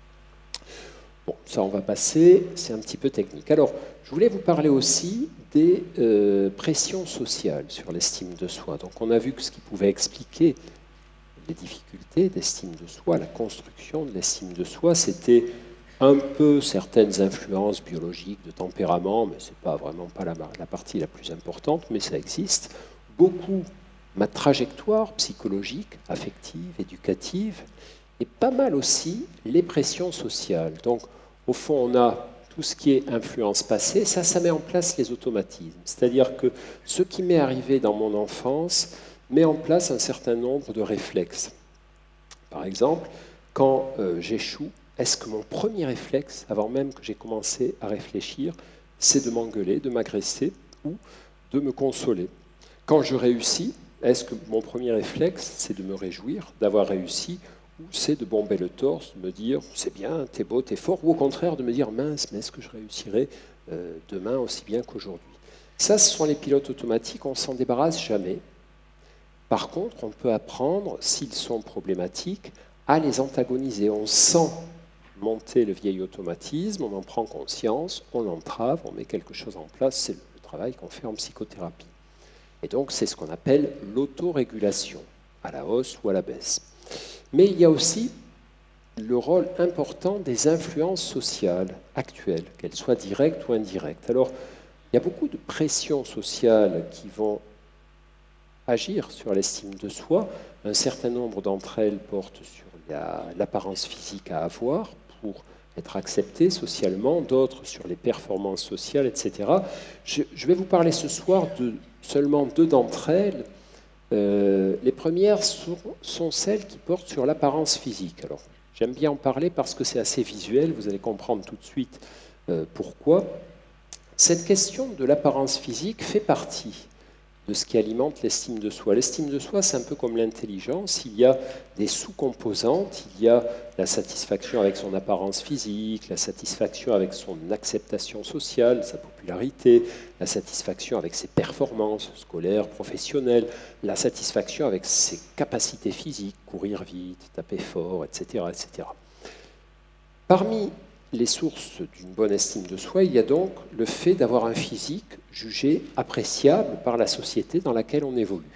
Bon, ça on va passer, c'est un petit peu technique. Alors, je voulais vous parler aussi des euh, pressions sociales sur l'estime de soi. Donc on a vu que ce qui pouvait expliquer les difficultés d'estime de soi, la construction de l'estime de soi, c'était un peu certaines influences biologiques de tempérament, mais ce n'est pas vraiment pas la, la partie la plus importante, mais ça existe. Beaucoup ma trajectoire psychologique, affective, éducative, et pas mal aussi les pressions sociales. Donc, au fond, on a tout ce qui est influence passée, ça, ça met en place les automatismes. C'est-à-dire que ce qui m'est arrivé dans mon enfance met en place un certain nombre de réflexes. Par exemple, quand euh, j'échoue, est-ce que mon premier réflexe, avant même que j'ai commencé à réfléchir, c'est de m'engueuler, de m'agresser ou de me consoler? Quand je réussis, est-ce que mon premier réflexe, c'est de me réjouir d'avoir réussi, ou c'est de bomber le torse, de me dire « c'est bien, t'es beau, t'es fort », ou au contraire de me dire « mince, mais est-ce que je réussirai euh, demain aussi bien qu'aujourd'hui ?» Ça, ce sont les pilotes automatiques, on ne s'en débarrasse jamais. Par contre, on peut apprendre, s'ils sont problématiques, à les antagoniser. On sent monter le vieil automatisme, on en prend conscience, on l'entrave, on met quelque chose en place, c'est le travail qu'on fait en psychothérapie. Et donc, c'est ce qu'on appelle l'autorégulation, à la hausse ou à la baisse. Mais il y a aussi le rôle important des influences sociales actuelles, qu'elles soient directes ou indirectes. Alors, il y a beaucoup de pressions sociales qui vont agir sur l'estime de soi. Un certain nombre d'entre elles portent sur l'apparence physique à avoir pour être accepté socialement, d'autres sur les performances sociales, et cetera. Je, je vais vous parler ce soir de seulement deux d'entre elles. Euh, les premières sont, sont celles qui portent sur l'apparence physique. Alors, j'aime bien en parler parce que c'est assez visuel, vous allez comprendre tout de suite euh, pourquoi. Cette question de l'apparence physique fait partie de ce qui alimente l'estime de soi. L'estime de soi, c'est un peu comme l'intelligence. Il y a des sous-composantes. Il y a la satisfaction avec son apparence physique, la satisfaction avec son acceptation sociale, sa popularité, la satisfaction avec ses performances scolaires, professionnelles, la satisfaction avec ses capacités physiques, courir vite, taper fort, et cetera, et cetera. Parmi les sources d'une bonne estime de soi, il y a donc le fait d'avoir un physique jugé appréciable par la société dans laquelle on évolue.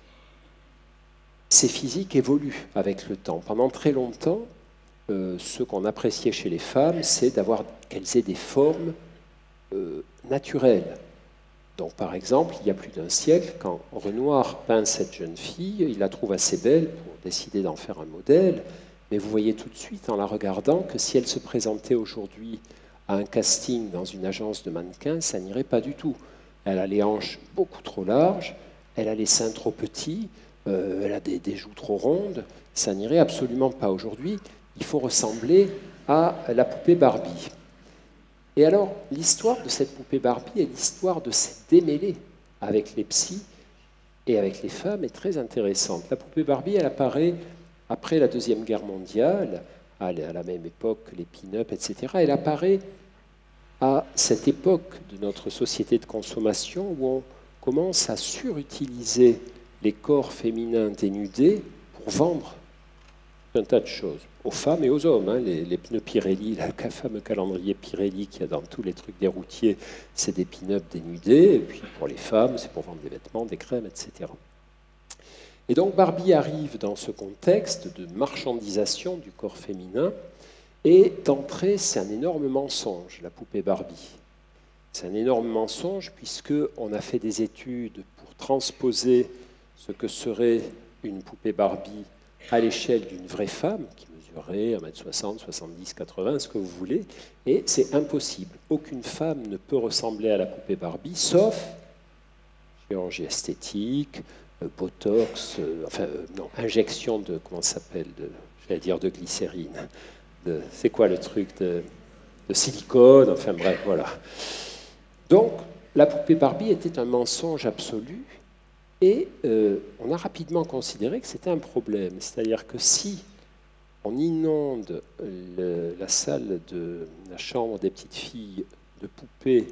Ces physiques évoluent avec le temps. Pendant très longtemps, euh, ce qu'on appréciait chez les femmes, c'est d'avoir qu'elles aient des formes euh, naturelles. Donc, par exemple, il y a plus d'un siècle, quand Renoir peint cette jeune fille, il la trouve assez belle pour décider d'en faire un modèle, mais vous voyez tout de suite en la regardant que si elle se présentait aujourd'hui à un casting dans une agence de mannequins, ça n'irait pas du tout. Elle a les hanches beaucoup trop larges, elle a les seins trop petits, euh, elle a des, des joues trop rondes, ça n'irait absolument pas. Aujourd'hui, il faut ressembler à la poupée Barbie. Et alors, l'histoire de cette poupée Barbie et l'histoire de cette démêlée avec les psys et avec les femmes est très intéressante. La poupée Barbie, elle apparaît après la Deuxième Guerre mondiale, à la même époque que les pin-up, et cetera. Elle apparaît à cette époque de notre société de consommation où on commence à surutiliser les corps féminins dénudés pour vendre un tas de choses, aux femmes et aux hommes. Hein. Les, les pneus Pirelli, le fameux calendrier Pirelli qu'il y a dans tous les trucs des routiers, c'est des pin-up dénudés, et puis pour les femmes, c'est pour vendre des vêtements, des crèmes, et cetera. Et donc Barbie arrive dans ce contexte de marchandisation du corps féminin, et d'entrée, c'est un énorme mensonge, la poupée Barbie. C'est un énorme mensonge puisqu'on a fait des études pour transposer ce que serait une poupée Barbie à l'échelle d'une vraie femme, qui mesurait un mètre soixante, soixante-dix, quatre-vingts, ce que vous voulez, et c'est impossible. Aucune femme ne peut ressembler à la poupée Barbie, sauf chirurgie esthétique, botox, euh, enfin, euh, non, injection de, comment ça s'appelle, j'allais dire de glycérine. De, c'est quoi le truc de, de silicone, enfin bref, voilà. Donc, la poupée Barbie était un mensonge absolu, et euh, on a rapidement considéré que c'était un problème. C'est-à-dire que si on inonde le, la salle de la chambre des petites filles de poupées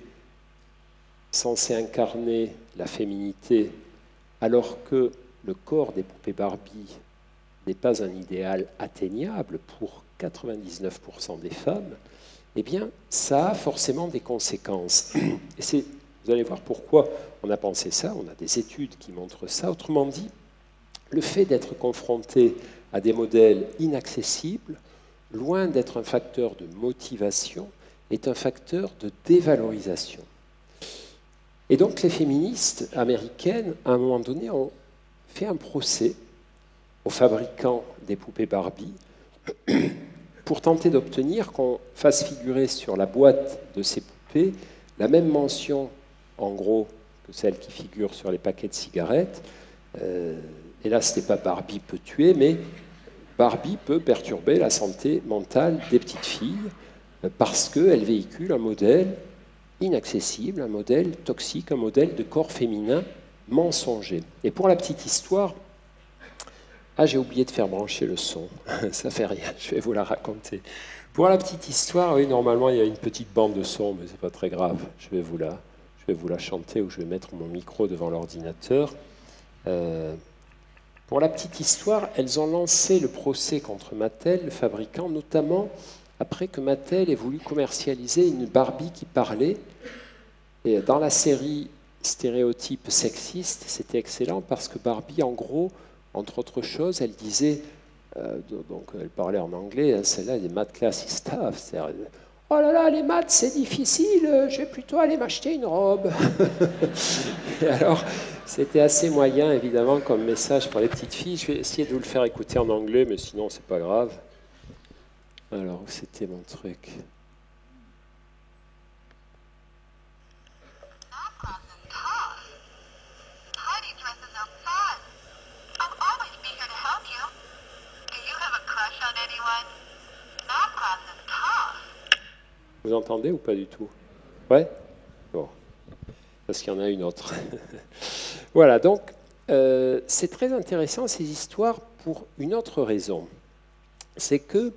censées incarner la féminité, alors que le corps des poupées Barbie n'est pas un idéal atteignable pour quatre-vingt-dix-neuf pour cent des femmes, eh bien, ça a forcément des conséquences. Et c'est, vous allez voir pourquoi on a pensé ça, on a des études qui montrent ça. Autrement dit, le fait d'être confronté à des modèles inaccessibles, loin d'être un facteur de motivation, est un facteur de dévalorisation. Et donc les féministes américaines, à un moment donné, ont fait un procès aux fabricants des poupées Barbie pour tenter d'obtenir qu'on fasse figurer sur la boîte de ces poupées la même mention, en gros, que celle qui figure sur les paquets de cigarettes. Euh, et là, ce n'est pas Barbie peut tuer, mais Barbie peut perturber la santé mentale des petites filles parce qu'elle véhicule un modèle inaccessible, un modèle toxique, un modèle de corps féminin mensonger. Et pour la petite histoire, ah, j'ai oublié de faire brancher le son, ça fait rien, je vais vous la raconter. Pour la petite histoire, oui, normalement, il y a une petite bande de son, mais c'est pas très grave, je vais vous la, je vais vous la chanter ou je vais mettre mon micro devant l'ordinateur. Euh, pour la petite histoire, elles ont lancé le procès contre Mattel, le fabricant, notamment après que Mattel ait voulu commercialiser une Barbie qui parlait. Et dans la série Stéréotypes sexistes, c'était excellent parce que Barbie, en gros, entre autres choses, elle disait, euh, donc elle parlait en anglais, hein, celle-là, elle est maths class stuff, c'est-à-dire, oh là là, les maths, c'est difficile, je vais plutôt aller m'acheter une robe. Et alors, c'était assez moyen, évidemment, comme message pour les petites filles. Je vais essayer de vous le faire écouter en anglais, mais sinon, c'est pas grave. Alors, c'était mon truc. Vous entendez ou pas du tout? Ouais? Bon. Parce qu'il y en a une autre. Voilà, donc, euh, c'est très intéressant ces histoires pour une autre raison. C'est que,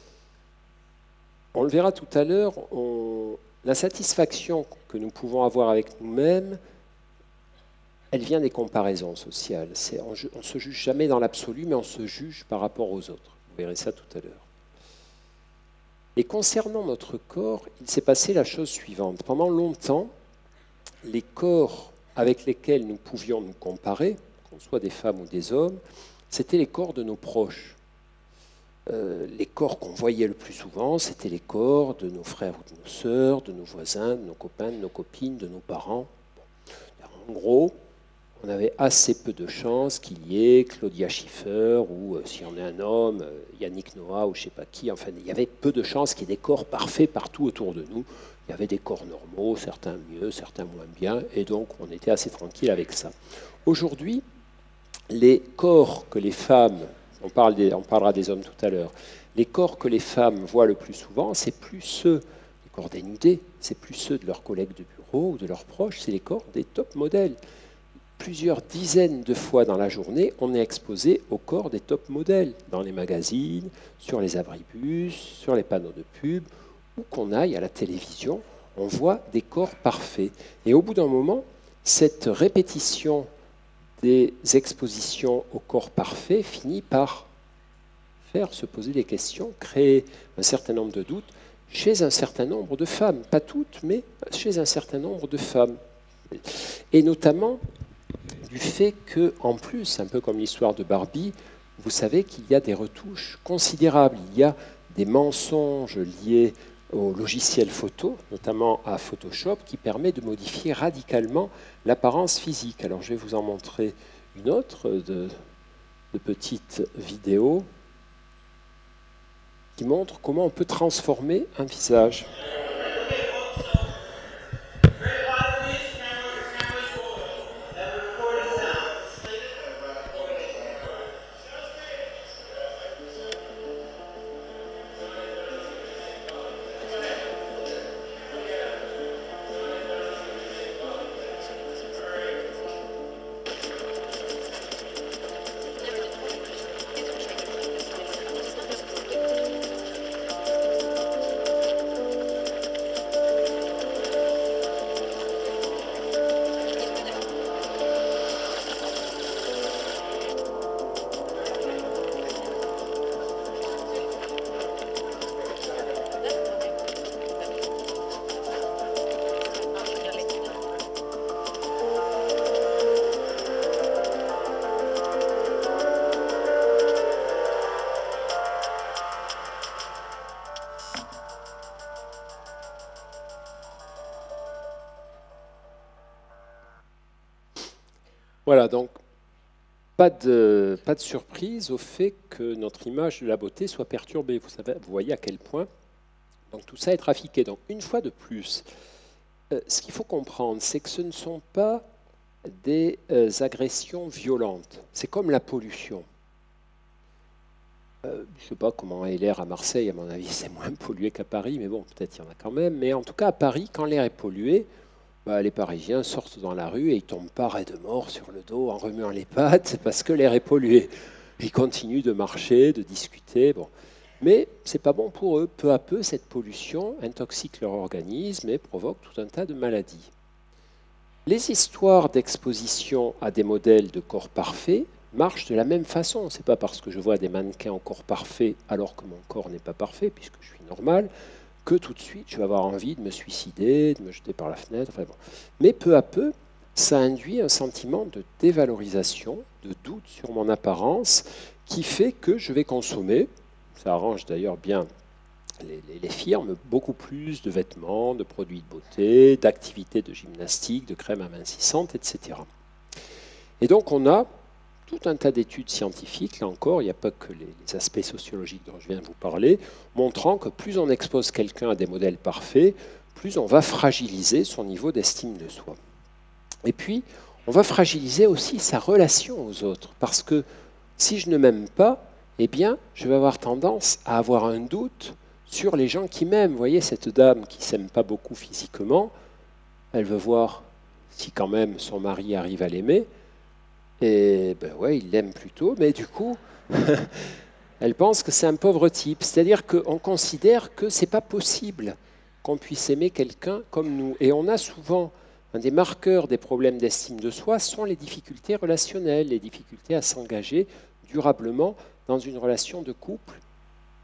on le verra tout à l'heure, on... la satisfaction que nous pouvons avoir avec nous-mêmes, elle vient des comparaisons sociales. C'est, on ne se juge jamais dans l'absolu, mais on se juge par rapport aux autres. Vous verrez ça tout à l'heure. Et concernant notre corps, il s'est passé la chose suivante. Pendant longtemps, les corps avec lesquels nous pouvions nous comparer, qu'on soit des femmes ou des hommes, c'était les corps de nos proches. Euh, les corps qu'on voyait le plus souvent, c'était les corps de nos frères ou de nos sœurs, de nos voisins, de nos copains, de nos copines, de nos parents. En gros, on avait assez peu de chances qu'il y ait Claudia Schiffer ou, euh, si on est un homme, euh, Yannick Noah ou je ne sais pas qui. Enfin, il y avait peu de chances qu'il y ait des corps parfaits partout autour de nous. Il y avait des corps normaux, certains mieux, certains moins bien, et donc on était assez tranquille avec ça. Aujourd'hui, les corps que les femmes, on, parle des, on parlera des hommes tout à l'heure, les corps que les femmes voient le plus souvent, c'est plus ceux, les corps dénudés, c'est plus ceux de leurs collègues de bureau ou de leurs proches, c'est les corps des top modèles. Plusieurs dizaines de fois dans la journée, on est exposé au corps des top modèles, dans les magazines, sur les abribus, sur les panneaux de pub, où qu'on aille à la télévision, on voit des corps parfaits. Et au bout d'un moment, cette répétition des expositions au corps parfait finit par faire se poser des questions, créer un certain nombre de doutes chez un certain nombre de femmes. Pas toutes, mais chez un certain nombre de femmes. Et notamment du fait que, en plus, un peu comme l'histoire de Barbie, vous savez qu'il y a des retouches considérables. Il y a des mensonges liés au logiciel photo, notamment à Photoshop, qui permet de modifier radicalement l'apparence physique. Alors je vais vous en montrer une autre de, de petite vidéo qui montre comment on peut transformer un visage. Voilà, donc pas de, pas de surprise au fait que notre image de la beauté soit perturbée. Vous savez, vous voyez à quel point donc, tout ça est trafiqué. Donc une fois de plus, euh, ce qu'il faut comprendre, c'est que ce ne sont pas des euh, agressions violentes. C'est comme la pollution. Euh, je ne sais pas comment est l'air à Marseille, à mon avis c'est moins pollué qu'à Paris, mais bon, peut-être il y en a quand même. Mais en tout cas à Paris, quand l'air est pollué, bah, les Parisiens sortent dans la rue et ils tombent pas raides morts sur le dos en remuant les pattes parce que l'air est pollué. Ils continuent de marcher, de discuter. Bon. Mais ce n'est pas bon pour eux. Peu à peu, cette pollution intoxique leur organisme et provoque tout un tas de maladies. Les histoires d'exposition à des modèles de corps parfaits marchent de la même façon. Ce n'est pas parce que je vois des mannequins en corps parfait alors que mon corps n'est pas parfait, puisque je suis normal, que tout de suite, je vais avoir envie de me suicider, de me jeter par la fenêtre. Enfin bon. Mais peu à peu, ça induit un sentiment de dévalorisation, de doute sur mon apparence, qui fait que je vais consommer, ça arrange d'ailleurs bien les, les, les firmes, beaucoup plus de vêtements, de produits de beauté, d'activités de gymnastique, de crèmes amincissantes, et cetera. Et donc on a tout un tas d'études scientifiques, là encore, il n'y a pas que les, les aspects sociologiques dont je viens de vous parler, montrant que plus on expose quelqu'un à des modèles parfaits, plus on va fragiliser son niveau d'estime de soi. Et puis, on va fragiliser aussi sa relation aux autres, parce que si je ne m'aime pas, eh bien, je vais avoir tendance à avoir un doute sur les gens qui m'aiment. Vous voyez, cette dame qui ne s'aime pas beaucoup physiquement, elle veut voir si quand même son mari arrive à l'aimer. Et ben ouais, il l'aime plutôt, mais du coup, elle pense que c'est un pauvre type. C'est-à-dire qu'on considère que ce n'est pas possible qu'on puisse aimer quelqu'un comme nous. Et on a souvent, un des marqueurs des problèmes d'estime de soi sont les difficultés relationnelles, les difficultés à s'engager durablement dans une relation de couple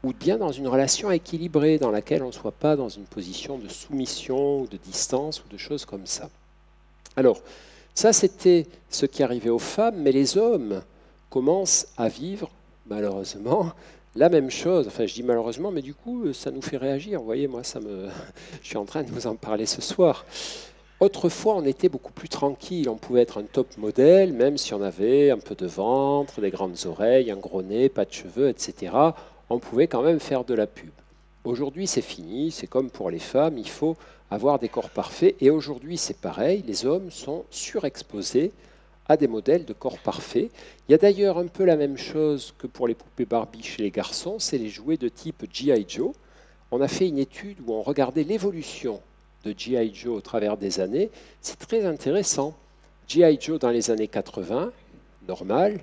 ou bien dans une relation équilibrée dans laquelle on ne soit pas dans une position de soumission ou de distance ou de choses comme ça. Alors, ça c'était ce qui arrivait aux femmes, mais les hommes commencent à vivre, malheureusement, la même chose. Enfin, je dis malheureusement, mais du coup, ça nous fait réagir. Vous voyez, moi, ça me... je suis en train de vous en parler ce soir. Autrefois, on était beaucoup plus tranquille. On pouvait être un top modèle, même si on avait un peu de ventre, des grandes oreilles, un gros nez, pas de cheveux, et cetera. On pouvait quand même faire de la pub. Aujourd'hui, c'est fini. C'est comme pour les femmes. Il faut avoir des corps parfaits. Et aujourd'hui, c'est pareil. Les hommes sont surexposés à des modèles de corps parfaits. Il y a d'ailleurs un peu la même chose que pour les poupées Barbie chez les garçons. C'est les jouets de type G I Joe. On a fait une étude où on regardait l'évolution de G I Joe au travers des années, c'est très intéressant. G I Joe dans les années quatre-vingts, normal.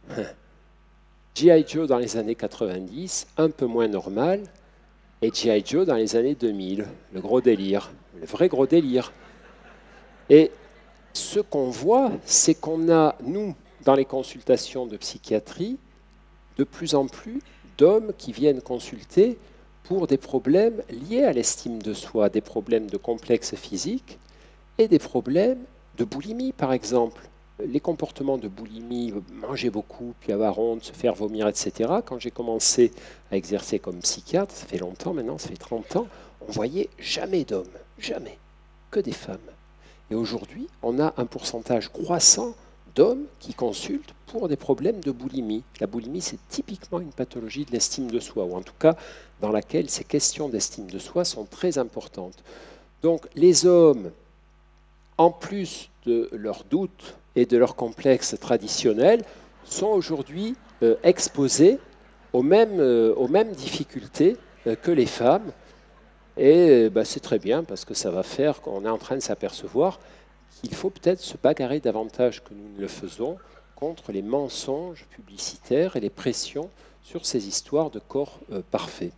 G I Joe dans les années quatre-vingt-dix, un peu moins normal. Et G I Joe dans les années deux mille, le gros délire, le vrai gros délire. Et ce qu'on voit, c'est qu'on a, nous, dans les consultations de psychiatrie, de plus en plus d'hommes qui viennent consulter pour des problèmes liés à l'estime de soi, des problèmes de complexe physique et des problèmes de boulimie, par exemple. Les comportements de boulimie, manger beaucoup, puis avoir honte, se faire vomir, et cetera. Quand j'ai commencé à exercer comme psychiatre, ça fait longtemps maintenant, ça fait trente ans, on voyait jamais d'hommes, jamais, que des femmes. Et aujourd'hui, on a un pourcentage croissant d'hommes qui consultent pour des problèmes de boulimie. La boulimie, c'est typiquement une pathologie de l'estime de soi, ou en tout cas dans laquelle ces questions d'estime de soi sont très importantes. Donc les hommes, en plus de leurs doutes et de leurs complexes traditionnels, sont aujourd'hui euh, exposés aux mêmes, euh, aux mêmes difficultés euh, que les femmes. Et bah, c'est très bien parce que ça va faire qu'on est en train de s'apercevoir qu'il faut peut-être se bagarrer davantage que nous ne le faisons contre les mensonges publicitaires et les pressions sur ces histoires de corps euh, parfaits.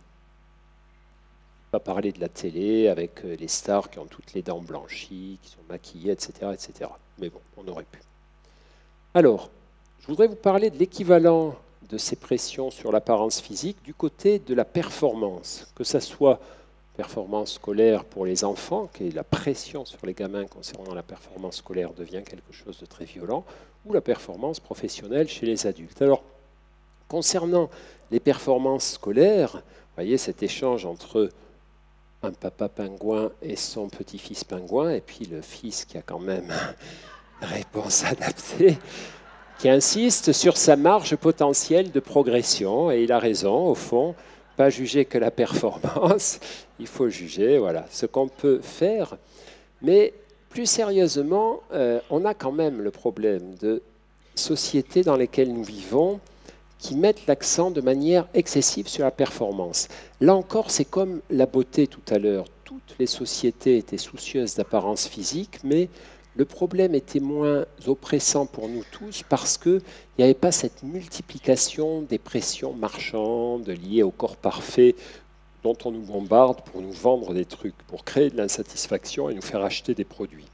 Pas parler de la télé avec les stars qui ont toutes les dents blanchies, qui sont maquillées, et cetera, et cetera. Mais bon, on aurait pu. Alors, je voudrais vous parler de l'équivalent de ces pressions sur l'apparence physique du côté de la performance, que ce soit performance scolaire pour les enfants, qui est la pression sur les gamins concernant la performance scolaire devient quelque chose de très violent, ou la performance professionnelle chez les adultes. Alors, concernant les performances scolaires, vous voyez cet échange entre un papa pingouin et son petit-fils pingouin, et puis le fils qui a quand même une réponse adaptée, qui insiste sur sa marge potentielle de progression, et il a raison, au fond, pas juger que la performance, il faut juger voilà, ce qu'on peut faire. Mais plus sérieusement, euh, on a quand même le problème de sociétés dans lesquelles nous vivons qui mettent l'accent de manière excessive sur la performance. Là encore, c'est comme la beauté tout à l'heure. Toutes les sociétés étaient soucieuses d'apparence physique, mais le problème était moins oppressant pour nous tous parce qu'il n'y avait pas cette multiplication des pressions marchandes liées au corps parfait dont on nous bombarde pour nous vendre des trucs, pour créer de l'insatisfaction et nous faire acheter des produits.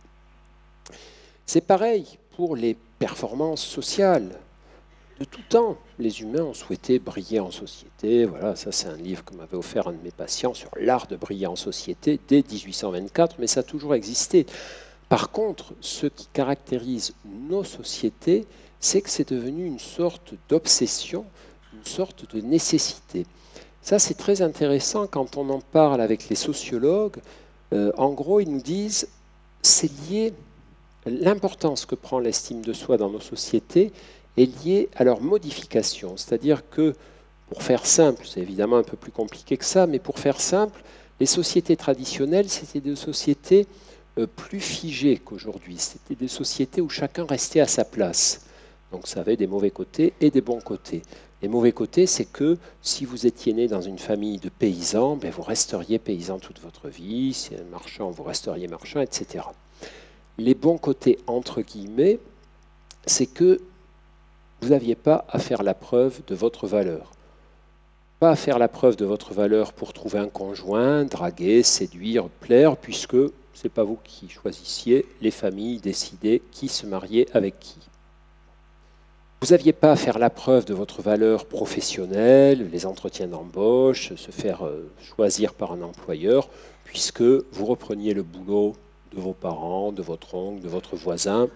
C'est pareil pour les performances sociales. De tout temps, les humains ont souhaité briller en société. Voilà, ça c'est un livre que m'avait offert un de mes patients sur l'art de briller en société dès dix-huit cent vingt-quatre, mais ça a toujours existé. Par contre, ce qui caractérise nos sociétés, c'est que c'est devenu une sorte d'obsession, une sorte de nécessité. Ça, c'est très intéressant quand on en parle avec les sociologues. Euh, en gros, ils nous disent c'est lié, l'importance que prend l'estime de soi dans nos sociétés est liée à leur modification. C'est-à-dire que, pour faire simple, c'est évidemment un peu plus compliqué que ça, mais pour faire simple, les sociétés traditionnelles, c'était des sociétés plus figées qu'aujourd'hui. C'était des sociétés où chacun restait à sa place. Donc ça avait des mauvais côtés et des bons côtés. Les mauvais côtés, c'est que si vous étiez né dans une famille de paysans, ben vous resteriez paysan toute votre vie, si un marchand, vous resteriez marchand, et cetera. Les bons côtés, entre guillemets, c'est que vous n'aviez pas à faire la preuve de votre valeur. Pas à faire la preuve de votre valeur pour trouver un conjoint, draguer, séduire, plaire, puisque ce n'est pas vous qui choisissiez, les familles décidaient qui se mariait avec qui. Vous n'aviez pas à faire la preuve de votre valeur professionnelle, les entretiens d'embauche, se faire choisir par un employeur, puisque vous repreniez le boulot de vos parents, de votre oncle, de votre voisin.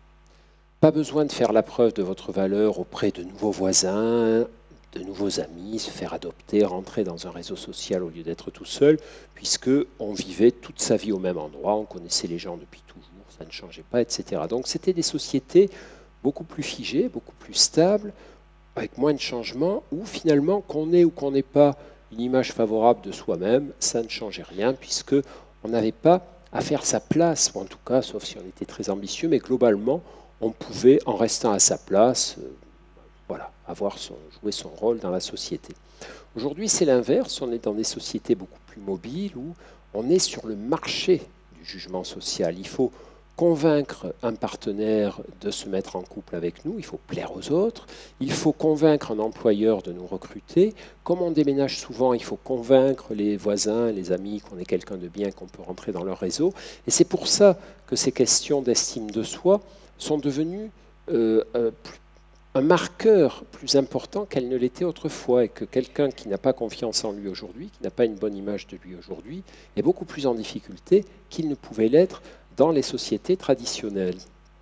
Pas besoin de faire la preuve de votre valeur auprès de nouveaux voisins, de nouveaux amis, se faire adopter, rentrer dans un réseau social au lieu d'être tout seul, puisque on vivait toute sa vie au même endroit, on connaissait les gens depuis toujours, ça ne changeait pas, et cetera. Donc c'était des sociétés beaucoup plus figées, beaucoup plus stables, avec moins de changements, où finalement qu'on ait ou qu'on n'ait pas une image favorable de soi-même, ça ne changeait rien, puisque on n'avait pas à faire sa place, ou en tout cas, sauf si on était très ambitieux, mais globalement, on pouvait, en restant à sa place, euh, voilà, avoir son, jouer son rôle dans la société. Aujourd'hui, c'est l'inverse, on est dans des sociétés beaucoup plus mobiles, où on est sur le marché du jugement social. Il faut convaincre un partenaire de se mettre en couple avec nous, il faut plaire aux autres, il faut convaincre un employeur de nous recruter. Comme on déménage souvent, il faut convaincre les voisins, les amis qu'on est quelqu'un de bien, qu'on peut rentrer dans leur réseau. Et c'est pour ça que ces questions d'estime de soi sont devenues euh, euh, un marqueur plus important qu'elles ne l'étaient autrefois, et que quelqu'un qui n'a pas confiance en lui aujourd'hui, qui n'a pas une bonne image de lui aujourd'hui, est beaucoup plus en difficulté qu'il ne pouvait l'être dans les sociétés traditionnelles.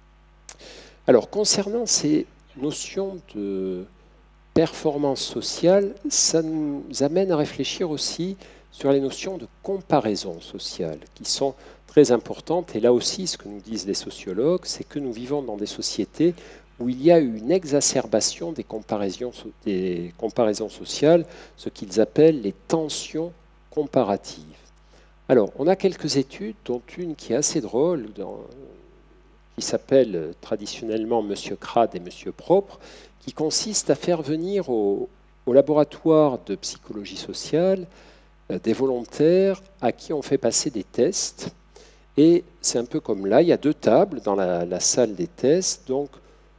Alors, concernant ces notions de performance sociale, ça nous amène à réfléchir aussi sur les notions de comparaison sociale, qui sont très importantes. Et là aussi, ce que nous disent les sociologues, c'est que nous vivons dans des sociétés où il y a eu une exacerbation des comparaisons, des comparaisons sociales, ce qu'ils appellent les tensions comparatives. Alors, on a quelques études, dont une qui est assez drôle, dans, qui s'appelle traditionnellement Monsieur Crade et Monsieur Propre, qui consiste à faire venir au, au laboratoire de psychologie sociale euh, des volontaires à qui on fait passer des tests. Et c'est un peu comme là, il y a deux tables dans la, la salle des tests. Donc,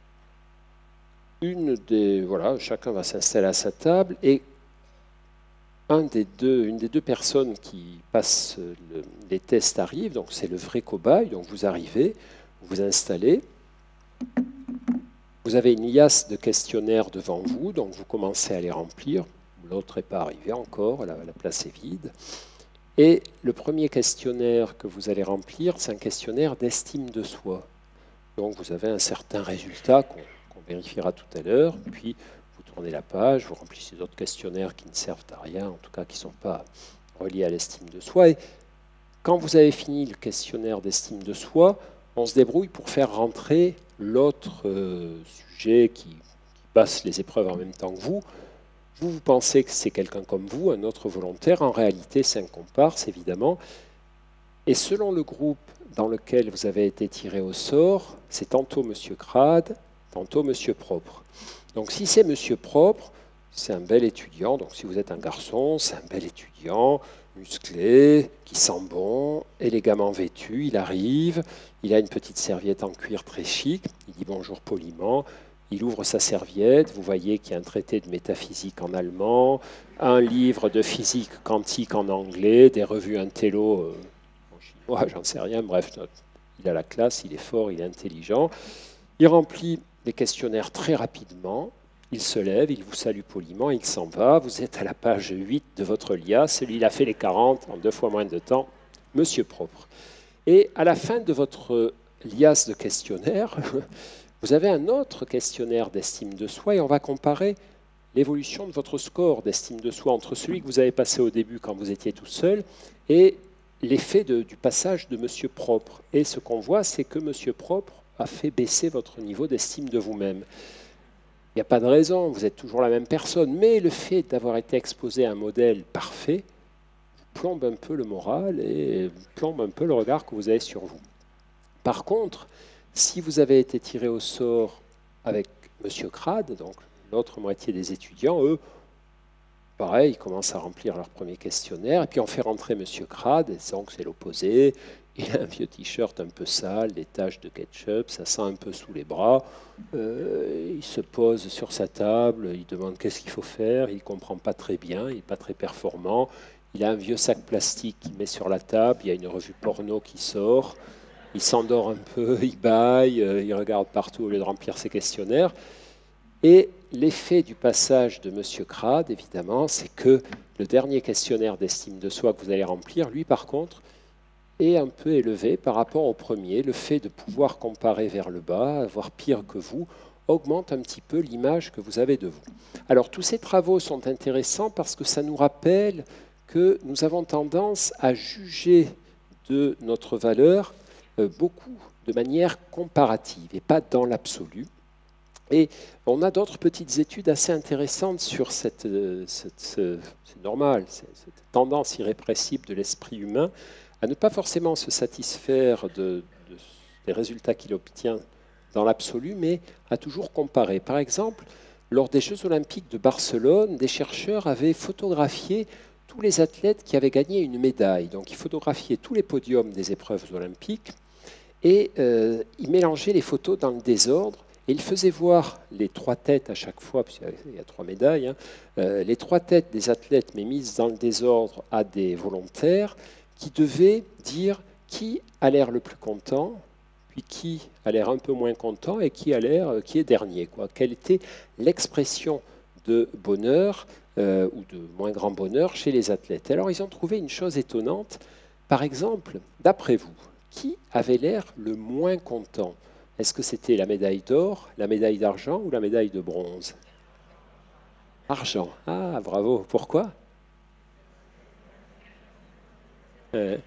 une des, voilà, chacun va s'installer à sa table, et Un des deux, une des deux personnes qui passent le, les tests arrive, donc c'est le vrai cobaye. Donc vous arrivez, vous vous installez, vous avez une liasse de questionnaires devant vous, donc vous commencez à les remplir. L'autre n'est pas arrivé encore, la, la place est vide. Et le premier questionnaire que vous allez remplir, c'est un questionnaire d'estime de soi. Donc vous avez un certain résultat qu'on qu'on vérifiera tout à l'heure, puis tournez la page, vous remplissez d'autres questionnaires qui ne servent à rien, en tout cas qui ne sont pas reliés à l'estime de soi. Et quand vous avez fini le questionnaire d'estime de soi, on se débrouille pour faire rentrer l'autre euh, sujet qui, qui passe les épreuves en même temps que vous. Vous, vous pensez que c'est quelqu'un comme vous, un autre volontaire. En réalité, c'est un comparse, évidemment. Et selon le groupe dans lequel vous avez été tiré au sort, c'est tantôt Monsieur Crade, tantôt Monsieur Propre. Donc si c'est Monsieur Propre, c'est un bel étudiant. Donc si vous êtes un garçon, c'est un bel étudiant, musclé, qui sent bon, élégamment vêtu. Il arrive, il a une petite serviette en cuir très chic, il dit bonjour poliment, il ouvre sa serviette, vous voyez qu'il y a un traité de métaphysique en allemand, un livre de physique quantique en anglais, des revues intello euh, en chinois, j'en sais rien, bref, il a la classe, il est fort, il est intelligent. Il remplit les questionnaires très rapidement, il se lève, il vous salue poliment, il s'en va, vous êtes à la page huit de votre liasse, celui-là a fait les quarante en deux fois moins de temps, Monsieur Propre. Et à la fin de votre liasse de questionnaires, vous avez un autre questionnaire d'estime de soi et on va comparer l'évolution de votre score d'estime de soi entre celui que vous avez passé au début quand vous étiez tout seul et l'effet de, du passage de Monsieur Propre. Et ce qu'on voit, c'est que Monsieur Propre a fait baisser votre niveau d'estime de vous-même. Il n'y a pas de raison, vous êtes toujours la même personne, mais le fait d'avoir été exposé à un modèle parfait vous plombe un peu le moral et plombe un peu le regard que vous avez sur vous. Par contre, si vous avez été tiré au sort avec Monsieur Crade, donc l'autre moitié des étudiants, eux, pareil, ils commencent à remplir leur premier questionnaire, et puis on fait rentrer Monsieur Crade, et donc c'est l'opposé. Il a un vieux t-shirt un peu sale, des taches de ketchup, ça sent un peu sous les bras. Euh, il se pose sur sa table, il demande qu'est-ce qu'il faut faire, il ne comprend pas très bien, il n'est pas très performant. Il a un vieux sac plastique qu'il met sur la table, il y a une revue porno qui sort, il s'endort un peu, il bâille, il regarde partout au lieu de remplir ses questionnaires. Et l'effet du passage de M. Crade, évidemment, c'est que le dernier questionnaire d'estime de soi que vous allez remplir, lui, par contre, est un peu élevé par rapport au premier. Le fait de pouvoir comparer vers le bas, avoir pire que vous, augmente un petit peu l'image que vous avez de vous. Alors, tous ces travaux sont intéressants parce que ça nous rappelle que nous avons tendance à juger de notre valeur euh, beaucoup de manière comparative et pas dans l'absolu. Et on a d'autres petites études assez intéressantes sur cette, cette c'est normal, cette tendance irrépressible de l'esprit humain à ne pas forcément se satisfaire de, de, des résultats qu'il obtient dans l'absolu, mais à toujours comparer. Par exemple, lors des Jeux olympiques de Barcelone, des chercheurs avaient photographié tous les athlètes qui avaient gagné une médaille. Donc, ils photographiaient tous les podiums des épreuves olympiques et euh, ils mélangeaient les photos dans le désordre. Et il faisait voir les trois têtes à chaque fois, puisqu'il y a trois médailles, hein, euh, les trois têtes des athlètes, mais mises dans le désordre à des volontaires, qui devaient dire qui a l'air le plus content, puis qui a l'air un peu moins content, et qui a l'air qui est dernier, quoi. Quelle était l'expression de bonheur euh, ou de moins grand bonheur chez les athlètes. Alors ils ont trouvé une chose étonnante. Par exemple, d'après vous, qui avait l'air le moins content ? Est-ce que c'était la médaille d'or, la médaille d'argent ou la médaille de bronze? Argent. Ah, bravo. Pourquoi? euh.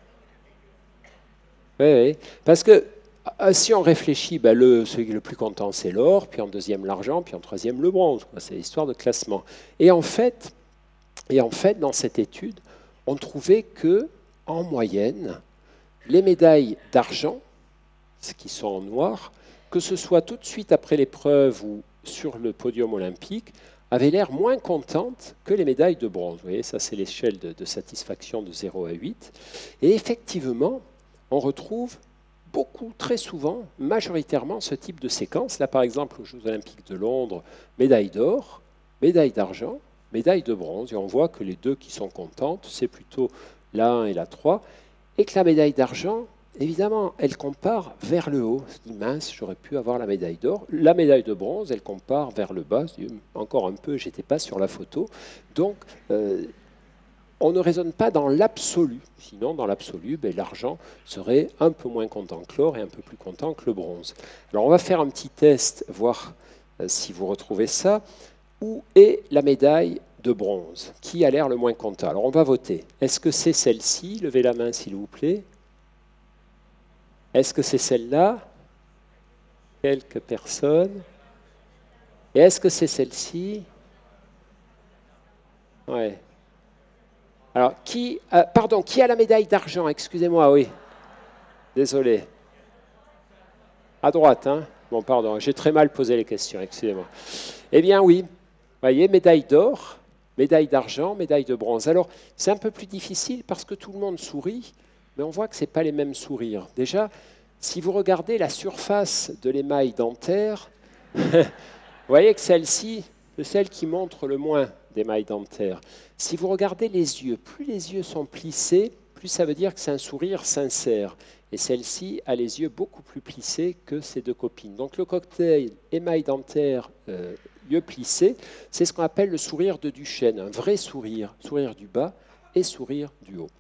Oui, oui. Parce que si on réfléchit, ben le, celui qui est le plus content, c'est l'or, puis en deuxième, l'argent, puis en troisième, le bronze. C'est l'histoire de classement. Et en fait, et en fait, dans cette étude, on trouvait que, en moyenne, les médailles d'argent, qui sont en noir, que ce soit tout de suite après l'épreuve ou sur le podium olympique, avaient l'air moins contentes que les médailles de bronze. Vous voyez, ça c'est l'échelle de, de satisfaction de zéro à huit. Et effectivement, on retrouve beaucoup, très souvent, majoritairement, ce type de séquence. Là, par exemple, aux Jeux olympiques de Londres, médaille d'or, médaille d'argent, médaille de bronze. Et on voit que les deux qui sont contentes, c'est plutôt la un et la trois. Et que la médaille d'argent, évidemment, elle compare vers le haut. Je dis, mince, j'aurais pu avoir la médaille d'or. La médaille de bronze, elle compare vers le bas. Je dis, encore un peu, j'étais pas sur la photo. Donc, euh, on ne raisonne pas dans l'absolu. Sinon, dans l'absolu, ben, l'argent serait un peu moins content que l'or et un peu plus content que le bronze. Alors, on va faire un petit test, voir euh, si vous retrouvez ça. Où est la médaille de bronze? Qui a l'air le moins content? Alors, on va voter. Est-ce que c'est celle-ci? Levez la main, s'il vous plaît. Est-ce que c'est celle-là? Quelques personnes. Et est-ce que c'est celle-ci? Ouais. Alors, qui, euh, pardon, qui a la médaille d'argent? Excusez-moi, oui. Désolé. À droite, hein? Bon, pardon, j'ai très mal posé les questions, excusez-moi. Eh bien, oui. Vous voyez, médaille d'or, médaille d'argent, médaille de bronze. Alors, c'est un peu plus difficile parce que tout le monde sourit, mais on voit que ce n'est pas les mêmes sourires. Déjà, si vous regardez la surface de l'émail dentaire, vous voyez que celle-ci, c'est celle qui montre le moins d'émail dentaire. Si vous regardez les yeux, plus les yeux sont plissés, plus ça veut dire que c'est un sourire sincère. Et celle-ci a les yeux beaucoup plus plissés que ses deux copines. Donc le cocktail émail dentaire, euh, yeux plissés, c'est ce qu'on appelle le sourire de Duchesne, un vrai sourire, sourire du bas et sourire du haut.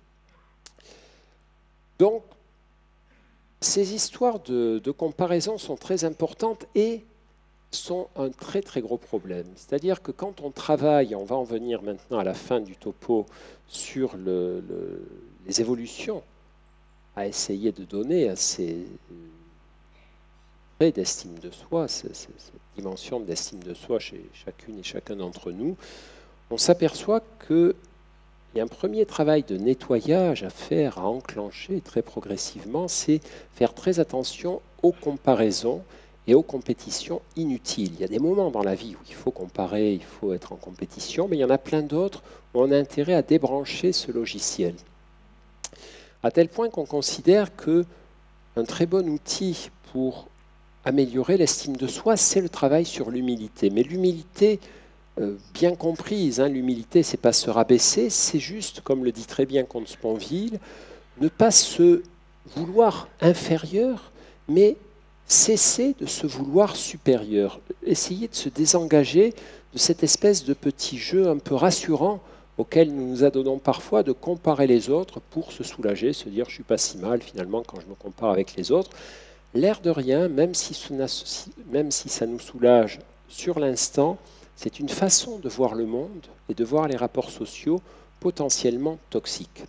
Donc, ces histoires de, de comparaison sont très importantes et sont un très très gros problème. C'est-à-dire que quand on travaille, on va en venir maintenant à la fin du topo, sur le, le, les évolutions à essayer de donner à ces traits d'estime de soi, cette, cette dimension d'estime de soi chez chacune et chacun d'entre nous, on s'aperçoit que il y a un premier travail de nettoyage à faire, à enclencher très progressivement, c'est faire très attention aux comparaisons et aux compétitions inutiles. Il y a des moments dans la vie où il faut comparer, il faut être en compétition, mais il y en a plein d'autres où on a intérêt à débrancher ce logiciel. À tel point qu'on considère qu'un très bon outil pour améliorer l'estime de soi, c'est le travail sur l'humilité. Mais l'humilité, Euh, bien comprise, hein, l'humilité, c'est pas se rabaisser, c'est juste, comme le dit très bien Comte Sponville, ne pas se vouloir inférieur, mais cesser de se vouloir supérieur, essayer de se désengager de cette espèce de petit jeu un peu rassurant auquel nous nous adonnons parfois de comparer les autres pour se soulager, se dire je suis pas si mal finalement quand je me compare avec les autres. L'air de rien, même si, même si ça nous soulage sur l'instant, c'est une façon de voir le monde et de voir les rapports sociaux potentiellement toxiques.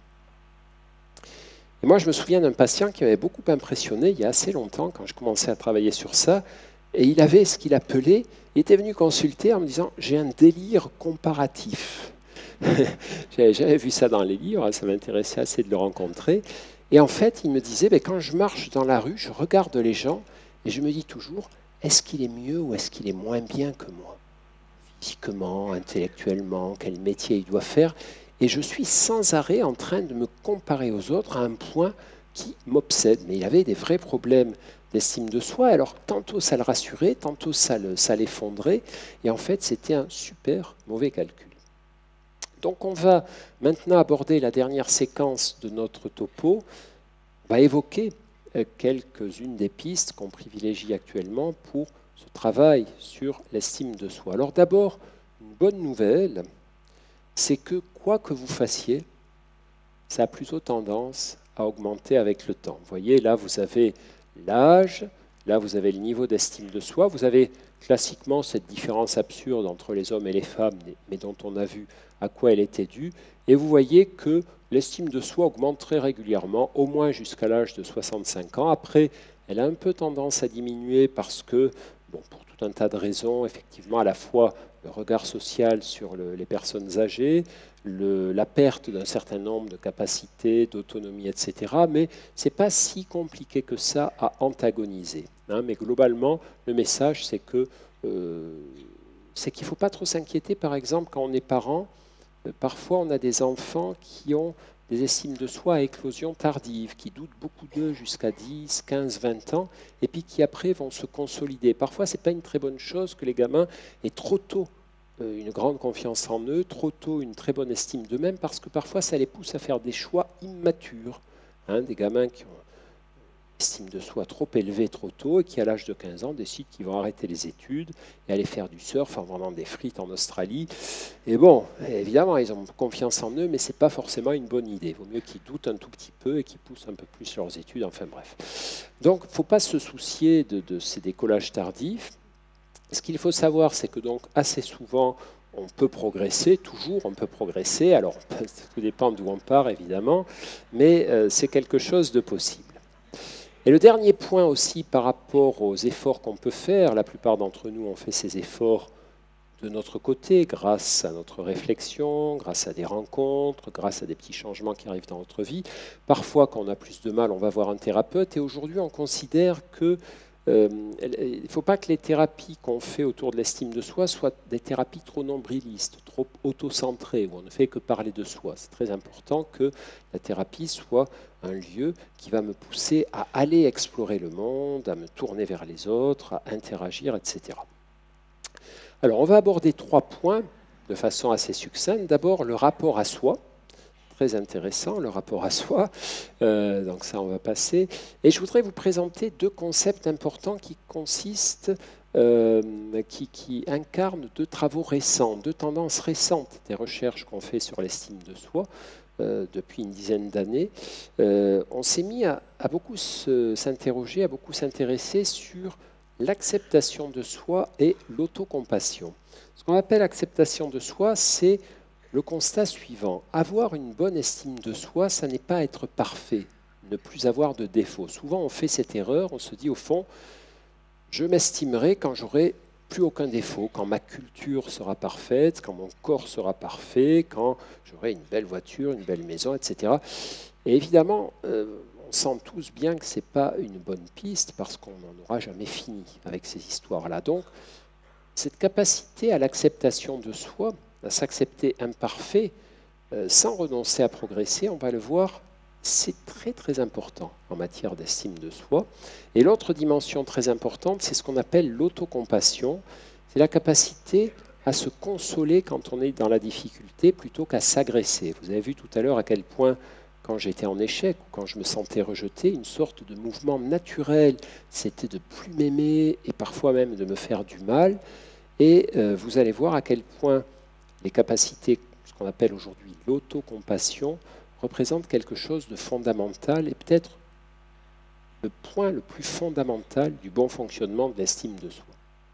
Et moi, je me souviens d'un patient qui m'avait beaucoup impressionné il y a assez longtemps, quand je commençais à travailler sur ça, et il avait ce qu'il appelait, il était venu consulter en me disant « j'ai un délire comparatif ». J'avais jamais vu ça dans les livres, ça m'intéressait assez de le rencontrer. Et en fait, il me disait, ben, quand je marche dans la rue, je regarde les gens et je me dis toujours, est-ce qu'il est mieux ou est-ce qu'il est moins bien que moi? Physiquement, intellectuellement, quel métier il doit faire? Et je suis sans arrêt en train de me comparer aux autres à un point qui m'obsède. Mais il avait des vrais problèmes d'estime de soi. Alors, tantôt ça le rassurait, tantôt ça le, ça l'effondrait. Et en fait, c'était un super mauvais calcul. Donc on va maintenant aborder la dernière séquence de notre topo. On va évoquer quelques-unes des pistes qu'on privilégie actuellement pour ce travail sur l'estime de soi. Alors d'abord, une bonne nouvelle, c'est que quoi que vous fassiez, ça a plutôt tendance à augmenter avec le temps. Vous voyez, là vous avez l'âge, là vous avez le niveau d'estime de soi, vous avez classiquement cette différence absurde entre les hommes et les femmes, mais dont on a vu à quoi elle était due, et vous voyez que l'estime de soi augmente très régulièrement, au moins jusqu'à l'âge de soixante-cinq ans. Après, elle a un peu tendance à diminuer parce que, bon, pour tout un tas de raisons, effectivement, à la fois le regard social sur le, les personnes âgées, le, la perte d'un certain nombre de capacités, d'autonomie, et cetera. Mais ce n'est pas si compliqué que ça à antagoniser. Hein. Mais globalement, le message, c'est que euh, c'est qu'il ne faut pas trop s'inquiéter, par exemple, quand on est parent. Parfois, on a des enfants qui ont des estimes de soi à éclosion tardive, qui doutent beaucoup d'eux jusqu'à dix, quinze, vingt ans, et puis qui après vont se consolider. Parfois, ce n'est pas une très bonne chose que les gamins aient trop tôt une grande confiance en eux, trop tôt une très bonne estime d'eux-mêmes, parce que parfois, ça les pousse à faire des choix immatures. Hein, des gamins qui ont une estime de soi trop élevée trop tôt et qui, à l'âge de quinze ans, décident qu'ils vont arrêter les études et aller faire du surf en vendant des frites en Australie. Et bon, évidemment, ils ont confiance en eux, mais ce n'est pas forcément une bonne idée. Il vaut mieux qu'ils doutent un tout petit peu et qu'ils poussent un peu plus leurs études, enfin bref. Donc, il ne faut pas se soucier de, de ces décollages tardifs. Ce qu'il faut savoir, c'est que donc assez souvent, on peut progresser, toujours on peut progresser. Alors, tout dépend d'où on part, évidemment, mais euh, c'est quelque chose de possible. Et le dernier point aussi par rapport aux efforts qu'on peut faire, la plupart d'entre nous ont fait ces efforts de notre côté, grâce à notre réflexion, grâce à des rencontres, grâce à des petits changements qui arrivent dans notre vie. Parfois, quand on a plus de mal, on va voir un thérapeute. Et aujourd'hui, on considère que euh, il ne faut pas que les thérapies qu'on fait autour de l'estime de soi soient des thérapies trop nombrilistes, trop auto-centrées, où on ne fait que parler de soi. C'est très important que la thérapie soit un lieu qui va me pousser à aller explorer le monde, à me tourner vers les autres, à interagir, et cetera. Alors, on va aborder trois points de façon assez succincte. D'abord, le rapport à soi. Très intéressant, le rapport à soi. Euh, donc ça, on va passer. Et je voudrais vous présenter deux concepts importants qui consistent, euh, qui, qui incarnent deux travaux récents, deux tendances récentes des recherches qu'on fait sur l'estime de soi euh, depuis une dizaine d'années. Euh, on s'est mis à, à beaucoup se, s'interroger, à beaucoup s'intéresser sur l'acceptation de soi et l'autocompassion. Ce qu'on appelle acceptation de soi, c'est le constat suivant. Avoir une bonne estime de soi, ça n'est pas être parfait, ne plus avoir de défauts. Souvent, on fait cette erreur, on se dit au fond, je m'estimerai quand j'aurai plus aucun défaut, quand ma culture sera parfaite, quand mon corps sera parfait, quand j'aurai une belle voiture, une belle maison, et cetera. Et évidemment, euh, on sent tous bien que ce n'est pas une bonne piste parce qu'on n'en aura jamais fini avec ces histoires-là. Donc, cette capacité à l'acceptation de soi, à s'accepter imparfait, euh, sans renoncer à progresser, on va le voir, c'est très très important en matière d'estime de soi. Et l'autre dimension très importante, c'est ce qu'on appelle l'autocompassion. C'est la capacité à se consoler quand on est dans la difficulté plutôt qu'à s'agresser. Vous avez vu tout à l'heure à quel point, quand j'étais en échec ou quand je me sentais rejeté, une sorte de mouvement naturel. C'était de plus m'aimer et parfois même de me faire du mal. Et euh, vous allez voir à quel point les capacités, ce qu'on appelle aujourd'hui l'autocompassion, représentent quelque chose de fondamental et peut-être le point le plus fondamental du bon fonctionnement de l'estime de soi.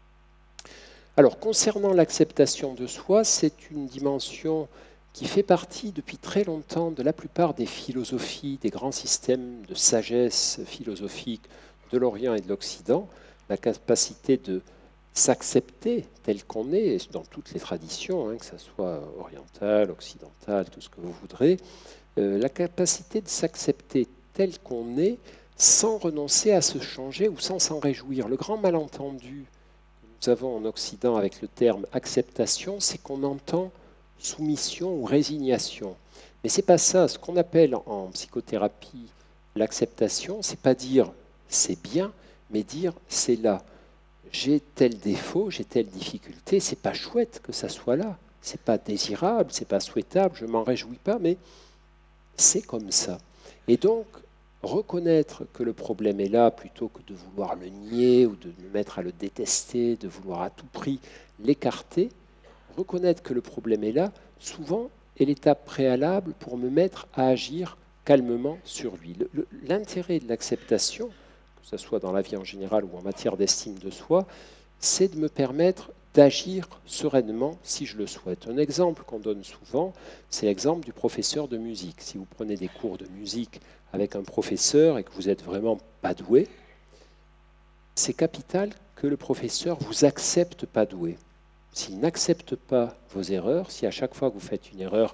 Alors, concernant l'acceptation de soi, c'est une dimension qui fait partie depuis très longtemps de la plupart des philosophies, des grands systèmes de sagesse philosophique de l'Orient et de l'Occident, la capacité de s'accepter tel qu'on est, dans toutes les traditions, hein, que ce soit orientale, occidentale, tout ce que vous voudrez, euh, la capacité de s'accepter tel qu'on est sans renoncer à se changer ou sans s'en réjouir. Le grand malentendu que nous avons en Occident avec le terme acceptation, c'est qu'on entend soumission ou résignation. Mais ce n'est pas ça. Ce qu'on appelle en psychothérapie l'acceptation, c'est pas dire c'est bien, mais dire c'est là. J'ai tel défaut, j'ai telle difficulté, c'est pas chouette que ça soit là. C'est pas désirable, c'est pas souhaitable, je m'en réjouis pas, mais c'est comme ça. Et donc, reconnaître que le problème est là plutôt que de vouloir le nier ou de me mettre à le détester, de vouloir à tout prix l'écarter, reconnaître que le problème est là, souvent est l'étape préalable pour me mettre à agir calmement sur lui. Le, le, l'intérêt de l'acceptation, que ce soit dans la vie en général ou en matière d'estime de soi, c'est de me permettre d'agir sereinement si je le souhaite. Un exemple qu'on donne souvent, c'est l'exemple du professeur de musique. Si vous prenez des cours de musique avec un professeur et que vous n'êtes vraiment pas doué, c'est capital que le professeur vous accepte pas doué. S'il n'accepte pas vos erreurs, si à chaque fois que vous faites une erreur,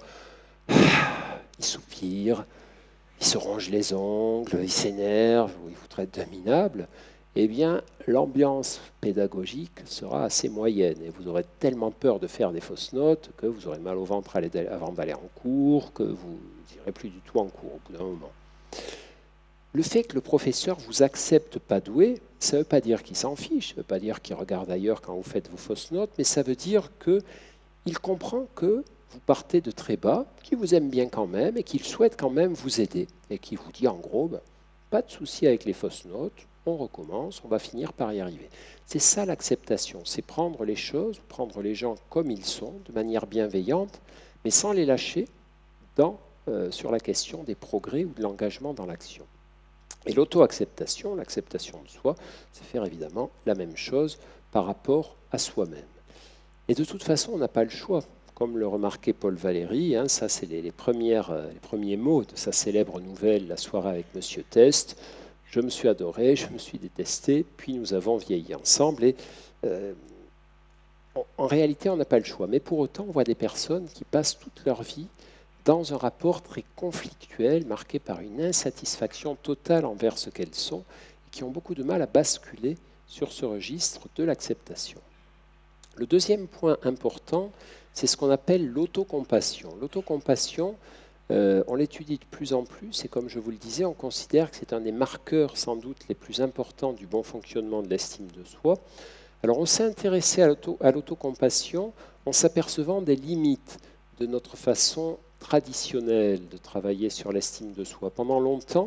il soupire, il se ronge les ongles, il s'énerve, ou il vous traite de minable, eh bien, l'ambiance pédagogique sera assez moyenne. Et vous aurez tellement peur de faire des fausses notes que vous aurez mal au ventre avant d'aller en cours, que vous n'irez plus du tout en cours au bout d'un moment. Le fait que le professeur vous accepte pas doué, ça ne veut pas dire qu'il s'en fiche, ça ne veut pas dire qu'il regarde ailleurs quand vous faites vos fausses notes, mais ça veut dire qu'il comprend que vous partez de très bas, qu'il vous aime bien quand même et qu'il souhaite quand même vous aider. Et qu'il vous dit en gros, ben, pas de souci avec les fausses notes, on recommence, on va finir par y arriver. C'est ça l'acceptation, c'est prendre les choses, prendre les gens comme ils sont, de manière bienveillante, mais sans les lâcher dans, euh, sur la question des progrès ou de l'engagement dans l'action. Et l'auto-acceptation, l'acceptation de soi, c'est faire évidemment la même chose par rapport à soi-même. Et de toute façon, on n'a pas le choix. Comme le remarquait Paul Valéry, hein, ça c'est les, les, premières, les premiers mots de sa célèbre nouvelle « La soirée avec Monsieur Test ». Je me suis adoré, je me suis détesté, puis nous avons vieilli ensemble. Et euh, en, en réalité, on n'a pas le choix. Mais pour autant, on voit des personnes qui passent toute leur vie dans un rapport très conflictuel, marqué par une insatisfaction totale envers ce qu'elles sont, et qui ont beaucoup de mal à basculer sur ce registre de l'acceptation. Le deuxième point important, c'est ce qu'on appelle l'autocompassion. L'autocompassion, euh, on l'étudie de plus en plus, et comme je vous le disais, on considère que c'est un des marqueurs sans doute les plus importants du bon fonctionnement de l'estime de soi. Alors on s'est intéressé à l'auto, à l'autocompassion en s'apercevant des limites de notre façon traditionnel de travailler sur l'estime de soi. Pendant longtemps,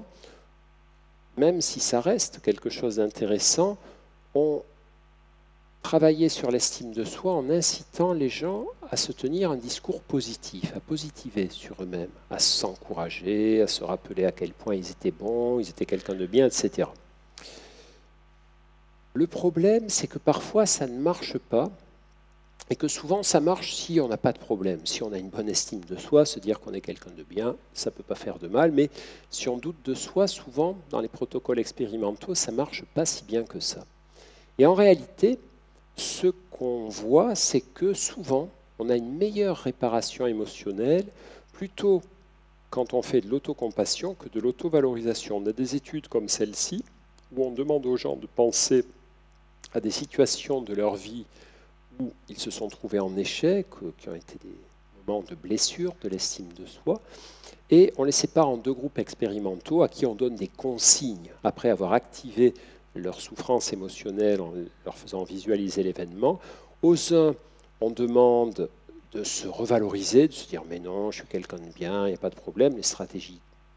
même si ça reste quelque chose d'intéressant, on travaillait sur l'estime de soi en incitant les gens à se tenir un discours positif, à positiver sur eux-mêmes, à s'encourager, à se rappeler à quel point ils étaient bons, ils étaient quelqu'un de bien, et cetera. Le problème, c'est que parfois ça ne marche pas, et que souvent ça marche si on n'a pas de problème, si on a une bonne estime de soi, se dire qu'on est quelqu'un de bien, ça ne peut pas faire de mal, mais si on doute de soi, souvent dans les protocoles expérimentaux, ça ne marche pas si bien que ça. Et en réalité, ce qu'on voit, c'est que souvent, on a une meilleure réparation émotionnelle plutôt quand on fait de l'autocompassion que de l'autovalorisation. On a des études comme celle-ci où on demande aux gens de penser à des situations de leur vie où ils se sont trouvés en échec, qui ont été des moments de blessure de l'estime de soi, et on les sépare en deux groupes expérimentaux à qui on donne des consignes après avoir activé leur souffrance émotionnelle en leur faisant visualiser l'événement. Aux uns, on demande de se revaloriser, de se dire « mais non, je suis quelqu'un de bien, il n'y a pas de problème », les stratégies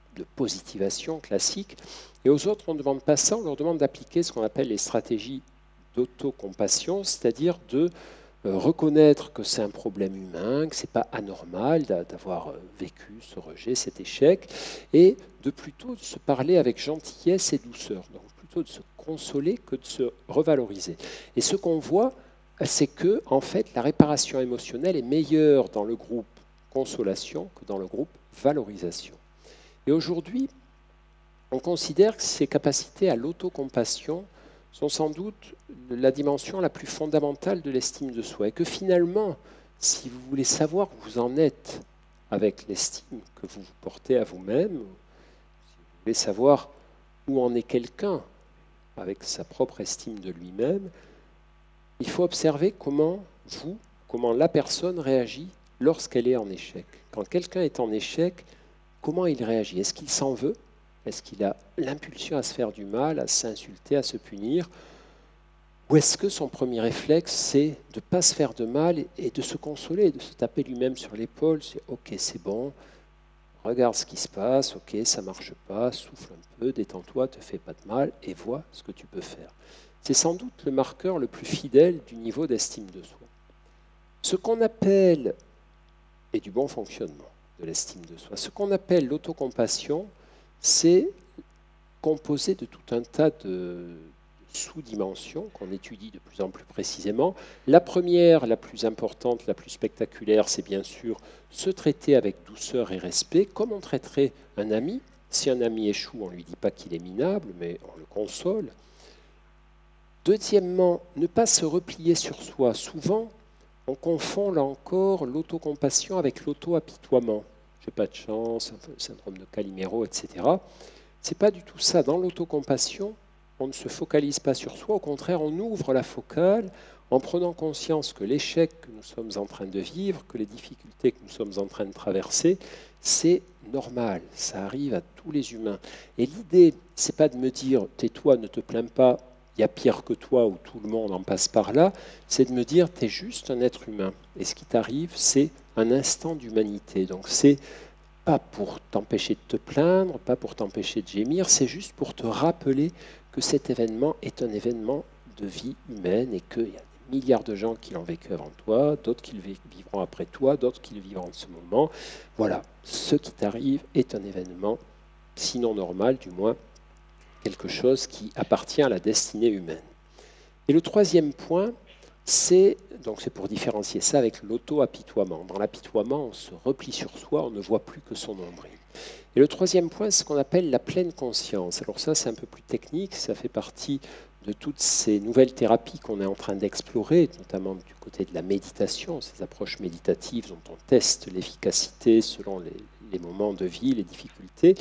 de positivation classique. Et aux autres, on ne demande pas ça, on leur demande d'appliquer ce qu'on appelle les stratégies d'autocompassion, c'est-à-dire de euh, reconnaître que c'est un problème humain, que ce n'est pas anormal d'avoir vécu ce rejet, cet échec, et de plutôt de se parler avec gentillesse et douceur, donc plutôt de se consoler que de se revaloriser. Et ce qu'on voit, c'est que en fait, la réparation émotionnelle est meilleure dans le groupe consolation que dans le groupe valorisation. Et aujourd'hui, on considère que ces capacités à l'autocompassion sont sans doute la dimension la plus fondamentale de l'estime de soi. Et que finalement, si vous voulez savoir où vous en êtes avec l'estime que vous vous portez à vous-même, si vous voulez savoir où en est quelqu'un avec sa propre estime de lui-même, il faut observer comment vous, comment la personne réagit lorsqu'elle est en échec. Quand quelqu'un est en échec, comment il réagit? Est-ce qu'il s'en veut? Est-ce qu'il a l'impulsion à se faire du mal, à s'insulter, à se punir? Ou est-ce que son premier réflexe, c'est de ne pas se faire de mal et de se consoler, de se taper lui-même sur l'épaule? C'est OK, c'est bon, regarde ce qui se passe, OK, ça ne marche pas, souffle un peu, détends-toi, ne te fais pas de mal et vois ce que tu peux faire. C'est sans doute le marqueur le plus fidèle du niveau d'estime de soi. Ce qu'on appelle, et du bon fonctionnement de l'estime de soi, ce qu'on appelle l'autocompassion, c'est composé de tout un tas de sous-dimensions qu'on étudie de plus en plus précisément. La première, la plus importante, la plus spectaculaire, c'est bien sûr se traiter avec douceur et respect, comme on traiterait un ami. Si un ami échoue, on ne lui dit pas qu'il est minable, mais on le console. Deuxièmement, ne pas se replier sur soi. Souvent, on confond là encore l'autocompassion avec l'auto-apitoiement. J'ai pas de chance, le syndrome de Calimero, et cetera. C'est pas du tout ça. Dans l'autocompassion, on ne se focalise pas sur soi. Au contraire, on ouvre la focale en prenant conscience que l'échec que nous sommes en train de vivre, que les difficultés que nous sommes en train de traverser, c'est normal. Ça arrive à tous les humains. Et l'idée, c'est pas de me dire « tais-toi, ne te plains pas, il y a pire que toi ou tout le monde en passe par là », c'est de me dire « tu es juste un être humain. Et ce qui t'arrive, c'est un instant d'humanité. » Donc c'est pas pour t'empêcher de te plaindre, pas pour t'empêcher de gémir, c'est juste pour te rappeler que cet événement est un événement de vie humaine et qu'il y a des milliards de gens qui l'ont vécu avant toi, d'autres qui le vivront après toi, d'autres qui le vivront en ce moment. Voilà, ce qui t'arrive est un événement, sinon normal, du moins quelque chose qui appartient à la destinée humaine. Et le troisième point, c'est, donc c'est pour différencier ça avec l'auto-apitoiement. Dans l'apitoiement, on se replie sur soi, on ne voit plus que son nombril. Et le troisième point, c'est ce qu'on appelle la pleine conscience. Alors ça, c'est un peu plus technique, ça fait partie de toutes ces nouvelles thérapies qu'on est en train d'explorer, notamment du côté de la méditation, ces approches méditatives dont on teste l'efficacité selon les, les moments de vie, les difficultés.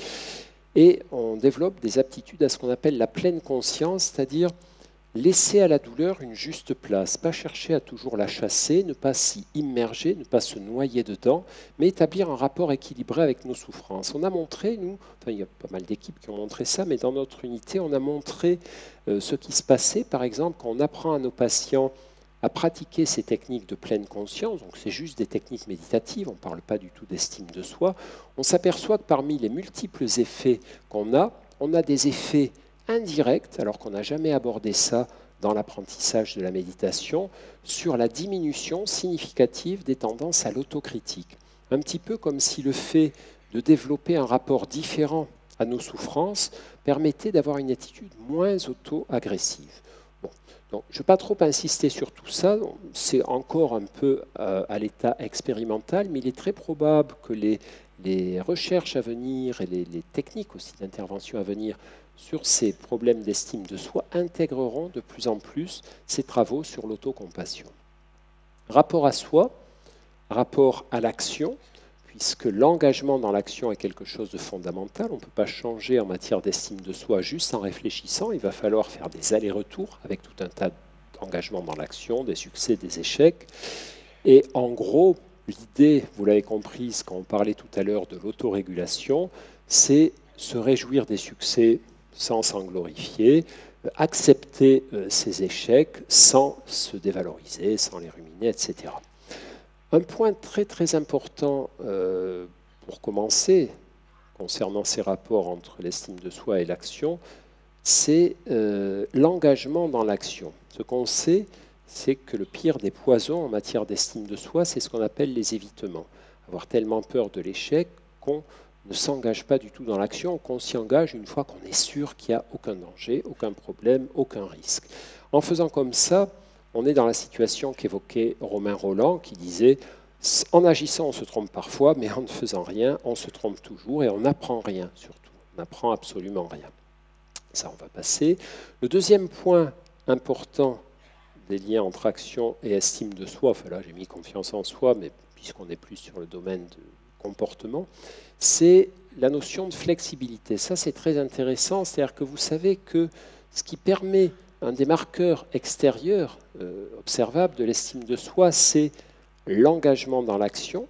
Et on développe des aptitudes à ce qu'on appelle la pleine conscience, c'est-à-dire laisser à la douleur une juste place, pas chercher à toujours la chasser, ne pas s'y immerger, ne pas se noyer dedans, mais établir un rapport équilibré avec nos souffrances. On a montré, nous, enfin il y a pas mal d'équipes qui ont montré ça, mais dans notre unité, on a montré euh, ce qui se passait, par exemple, quand on apprend à nos patients à pratiquer ces techniques de pleine conscience, donc c'est juste des techniques méditatives, on ne parle pas du tout d'estime de soi, on s'aperçoit que parmi les multiples effets qu'on a, on a des effets indirects, alors qu'on n'a jamais abordé ça dans l'apprentissage de la méditation, sur la diminution significative des tendances à l'autocritique. Un petit peu comme si le fait de développer un rapport différent à nos souffrances permettait d'avoir une attitude moins auto-agressive. Bon, donc, je ne vais pas trop insister sur tout ça, c'est encore un peu euh, à l'état expérimental, mais il est très probable que les, les recherches à venir et les, les techniques aussi d'intervention à venir sur ces problèmes d'estime de soi intégreront de plus en plus ces travaux sur l'autocompassion. Rapport à soi, rapport à l'action, puisque l'engagement dans l'action est quelque chose de fondamental. On ne peut pas changer en matière d'estime de soi juste en réfléchissant. Il va falloir faire des allers-retours avec tout un tas d'engagements dans l'action, des succès, des échecs. Et en gros, l'idée, vous l'avez comprise quand on parlait tout à l'heure de l'autorégulation, c'est se réjouir des succès sans s'en glorifier, accepter ses échecs sans se dévaloriser, sans les ruminer, et cetera. Un point très très important euh, pour commencer, concernant ces rapports entre l'estime de soi et l'action, c'est euh, l'engagement dans l'action. Ce qu'on sait, c'est que le pire des poisons en matière d'estime de soi, c'est ce qu'on appelle les évitements. Avoir tellement peur de l'échec qu'on ne s'engage pas du tout dans l'action, qu'on s'y engage une fois qu'on est sûr qu'il n'y a aucun danger, aucun problème, aucun risque. En faisant comme ça, on est dans la situation qu'évoquait Romain Rolland, qui disait « En agissant, on se trompe parfois, mais en ne faisant rien, on se trompe toujours et on n'apprend rien surtout. On n'apprend absolument rien. » Ça, on va passer. Le deuxième point important des liens entre action et estime de soi, enfin là j'ai mis confiance en soi, mais puisqu'on est plus sur le domaine du comportement, c'est la notion de flexibilité. Ça, c'est très intéressant, c'est-à-dire que vous savez que ce qui permet un des marqueurs extérieurs euh, observables de l'estime de soi, c'est l'engagement dans l'action,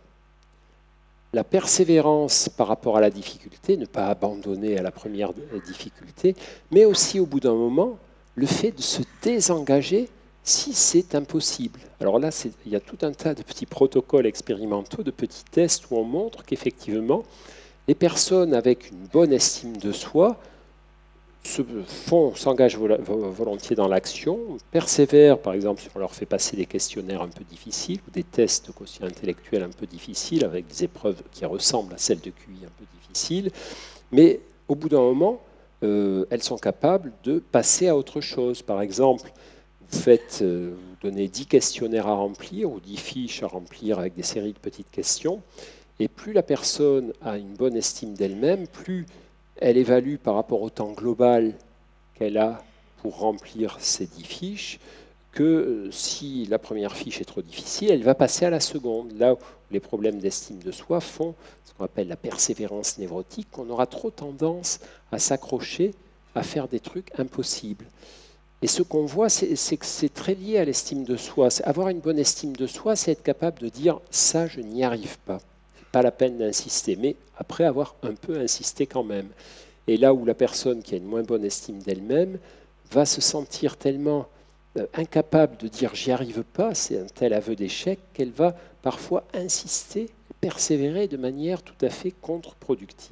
la persévérance par rapport à la difficulté, ne pas abandonner à la première difficulté, mais aussi au bout d'un moment, le fait de se désengager si c'est impossible. Alors là, il y a tout un tas de petits protocoles expérimentaux, de petits tests où on montre qu'effectivement, les personnes avec une bonne estime de soi se font, s'engagent volontiers dans l'action, persévèrent, par exemple, si on leur fait passer des questionnaires un peu difficiles ou des tests de quotient intellectuel un peu difficiles, avec des épreuves qui ressemblent à celles de Q I un peu difficiles, mais au bout d'un moment, euh, elles sont capables de passer à autre chose. Par exemple, vous faites, euh, vous donnez dix questionnaires à remplir ou dix fiches à remplir avec des séries de petites questions, et plus la personne a une bonne estime d'elle-même, plus elle évalue par rapport au temps global qu'elle a pour remplir ces dix fiches, que si la première fiche est trop difficile, elle va passer à la seconde. Là où les problèmes d'estime de soi font ce qu'on appelle la persévérance névrotique, qu'on aura trop tendance à s'accrocher à faire des trucs impossibles. Et ce qu'on voit, c'est que c'est très lié à l'estime de soi. Avoir une bonne estime de soi, c'est être capable de dire « ça, je n'y arrive pas ». Pas la peine d'insister, mais après avoir un peu insisté quand même. Et là où la personne qui a une moins bonne estime d'elle-même va se sentir tellement euh, incapable de dire « j'y arrive pas », c'est un tel aveu d'échec, qu'elle va parfois insister, persévérer de manière tout à fait contre-productive.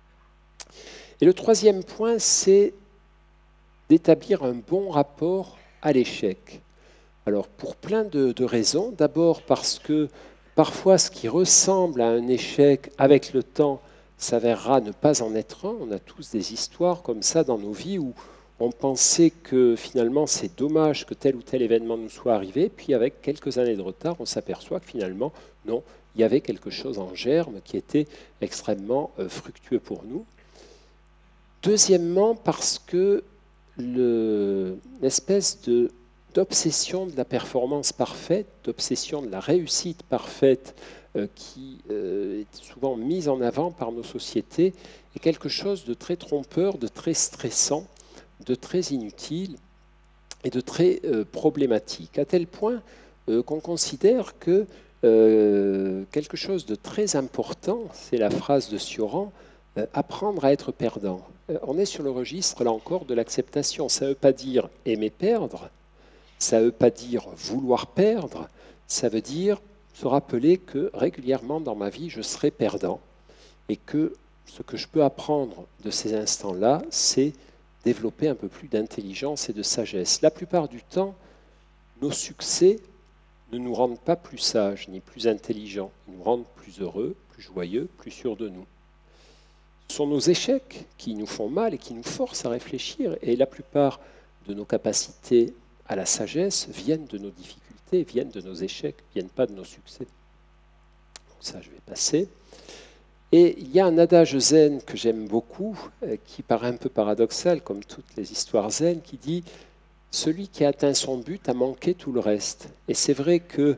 Et le troisième point, c'est d'établir un bon rapport à l'échec. Alors, pour plein de, de raisons. D'abord parce que parfois, ce qui ressemble à un échec, avec le temps, s'avérera ne pas en être un. On a tous des histoires comme ça dans nos vies où on pensait que finalement c'est dommage que tel ou tel événement nous soit arrivé, puis avec quelques années de retard, on s'aperçoit que finalement, non, il y avait quelque chose en germe qui était extrêmement euh, fructueux pour nous. Deuxièmement, parce que l'espèce de d'obsession de la performance parfaite, d'obsession de la réussite parfaite euh, qui euh, est souvent mise en avant par nos sociétés, est quelque chose de très trompeur, de très stressant, de très inutile et de très euh, problématique, à tel point euh, qu'on considère que euh, quelque chose de très important, c'est la phrase de Sioran, euh, apprendre à être perdant. Euh, on est sur le registre, là encore, de l'acceptation. Ça ne veut pas dire aimer perdre, ça ne veut pas dire vouloir perdre, ça veut dire se rappeler que régulièrement dans ma vie, je serai perdant et que ce que je peux apprendre de ces instants-là, c'est développer un peu plus d'intelligence et de sagesse. La plupart du temps, nos succès ne nous rendent pas plus sages ni plus intelligents, ils nous rendent plus heureux, plus joyeux, plus sûrs de nous. Ce sont nos échecs qui nous font mal et qui nous forcent à réfléchir, et la plupart de nos capacités à la sagesse viennent de nos difficultés, viennent de nos échecs, ne viennent pas de nos succès. Donc ça, je vais passer. Et il y a un adage zen que j'aime beaucoup, qui paraît un peu paradoxal, comme toutes les histoires zen, qui dit « Celui qui a atteint son but a manqué tout le reste ». Et c'est vrai que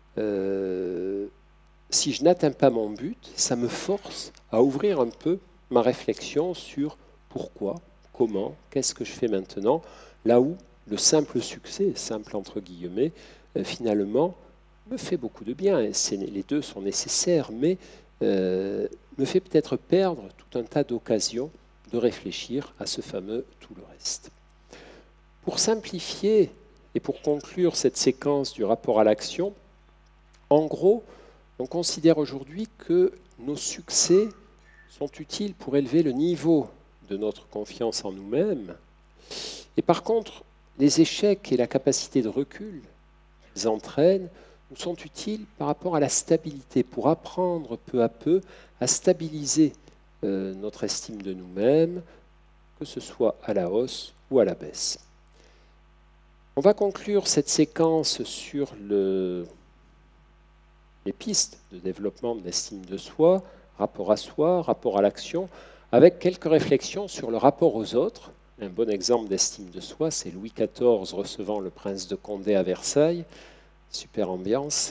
euh, si je n'atteins pas mon but, ça me force à ouvrir un peu ma réflexion sur pourquoi, comment, qu'est-ce que je fais maintenant, là où le simple succès, simple entre guillemets, euh, finalement, me fait beaucoup de bien. Et les deux sont nécessaires, mais euh, me fait peut-être perdre tout un tas d'occasions de réfléchir à ce fameux tout le reste. Pour simplifier et pour conclure cette séquence du rapport à l'action, en gros, on considère aujourd'hui que nos succès sont utiles pour élever le niveau de notre confiance en nous-mêmes. Et par contre, les échecs et la capacité de recul qu'ils entraînent nous sont utiles par rapport à la stabilité, pour apprendre peu à peu à stabiliser euh, notre estime de nous-mêmes, que ce soit à la hausse ou à la baisse. On va conclure cette séquence sur le, les pistes de développement de l'estime de soi, rapport à soi, rapport à l'action, avec quelques réflexions sur le rapport aux autres. Un bon exemple d'estime de soi, c'est Louis quatorze recevant le prince de Condé à Versailles. Super ambiance.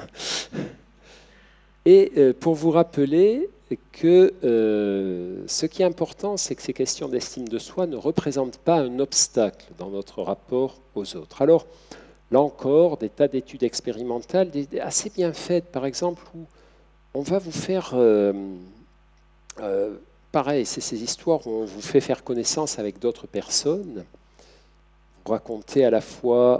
Et euh, pour vous rappeler que euh, ce qui est important, c'est que ces questions d'estime de soi ne représentent pas un obstacle dans notre rapport aux autres. Alors, là encore, des tas d'études expérimentales des, des assez bien faites, par exemple, où on va vous faire... Euh, euh, pareil, c'est ces histoires où on vous fait faire connaissance avec d'autres personnes. Vous racontez à la fois...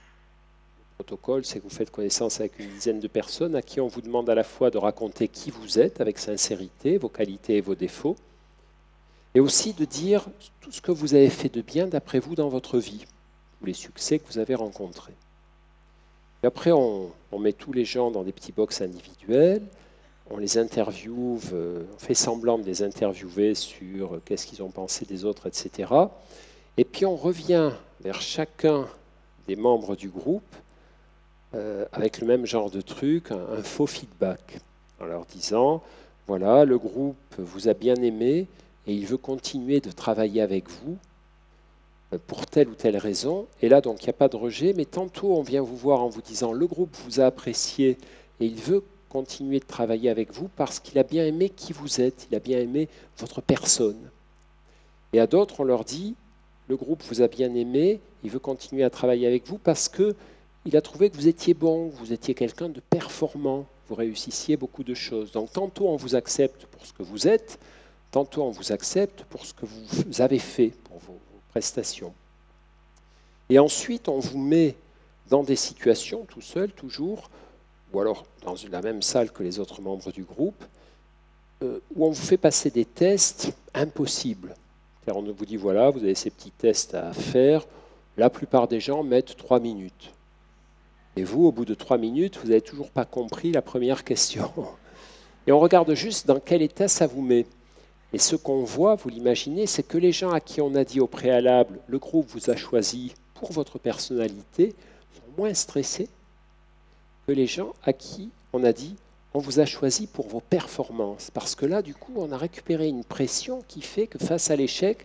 Le protocole, c'est que vous faites connaissance avec une dizaine de personnes à qui on vous demande à la fois de raconter qui vous êtes avec sincérité, vos qualités et vos défauts, et aussi de dire tout ce que vous avez fait de bien d'après vous dans votre vie, tous les succès que vous avez rencontrés. Et après, on, on met tous les gens dans des petits box individuels, on les interviewe, on fait semblant de les interviewer sur qu'est-ce qu'ils ont pensé des autres, et cetera. Et puis on revient vers chacun des membres du groupe Euh, avec le même genre de truc, un, un faux feedback, en leur disant, voilà, le groupe vous a bien aimé et il veut continuer de travailler avec vous euh, pour telle ou telle raison. Et là, donc, il n'y a pas de rejet, mais tantôt, on vient vous voir en vous disant, le groupe vous a apprécié et il veut continuer de travailler avec vous parce qu'il a bien aimé qui vous êtes, il a bien aimé votre personne. Et à d'autres, on leur dit, le groupe vous a bien aimé, il veut continuer à travailler avec vous parce que il a trouvé que vous étiez bon, vous étiez quelqu'un de performant, vous réussissiez beaucoup de choses. Donc tantôt on vous accepte pour ce que vous êtes, tantôt on vous accepte pour ce que vous avez fait, pour vos, vos prestations. Et ensuite on vous met dans des situations, tout seul, toujours, ou alors dans la même salle que les autres membres du groupe, euh, où on vous fait passer des tests impossibles. Car on vous dit, voilà, vous avez ces petits tests à faire, la plupart des gens mettent trois minutes. Et vous, au bout de trois minutes, vous n'avez toujours pas compris la première question. Et on regarde juste dans quel état ça vous met. Et ce qu'on voit, vous l'imaginez, c'est que les gens à qui on a dit au préalable, le groupe vous a choisi pour votre personnalité, sont moins stressés que les gens à qui on a dit, on vous a choisi pour vos performances. Parce que là, du coup, on a récupéré une pression qui fait que face à l'échec,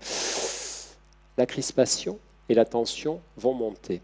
la crispation et la tension vont monter.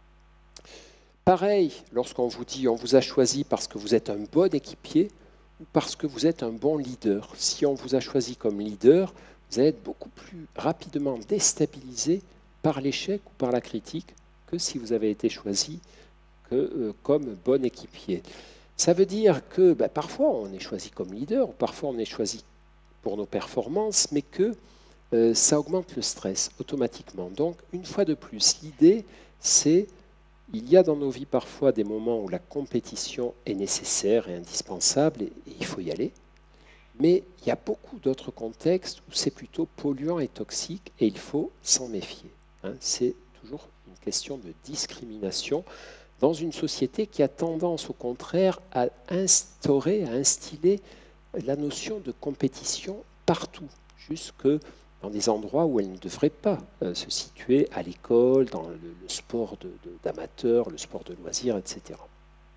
Pareil, lorsqu'on vous dit on vous a choisi parce que vous êtes un bon équipier ou parce que vous êtes un bon leader. Si on vous a choisi comme leader, vous allez être beaucoup plus rapidement déstabilisé par l'échec ou par la critique que si vous avez été choisi que, euh, comme bon équipier. Ça veut dire que ben, parfois on est choisi comme leader, ou parfois on est choisi pour nos performances, mais que euh, ça augmente le stress automatiquement. Donc, une fois de plus, l'idée, c'est il y a dans nos vies parfois des moments où la compétition est nécessaire et indispensable, et, et il faut y aller. Mais il y a beaucoup d'autres contextes où c'est plutôt polluant et toxique, et il faut s'en méfier. Hein. C'est toujours une question de discrimination dans une société qui a tendance, au contraire, à instaurer, à instiller la notion de compétition partout, jusque dans des endroits où elle ne devrait pas euh, se situer, à l'école, dans le, le sport de, de, d'amateur, le sport de loisirs, et cetera.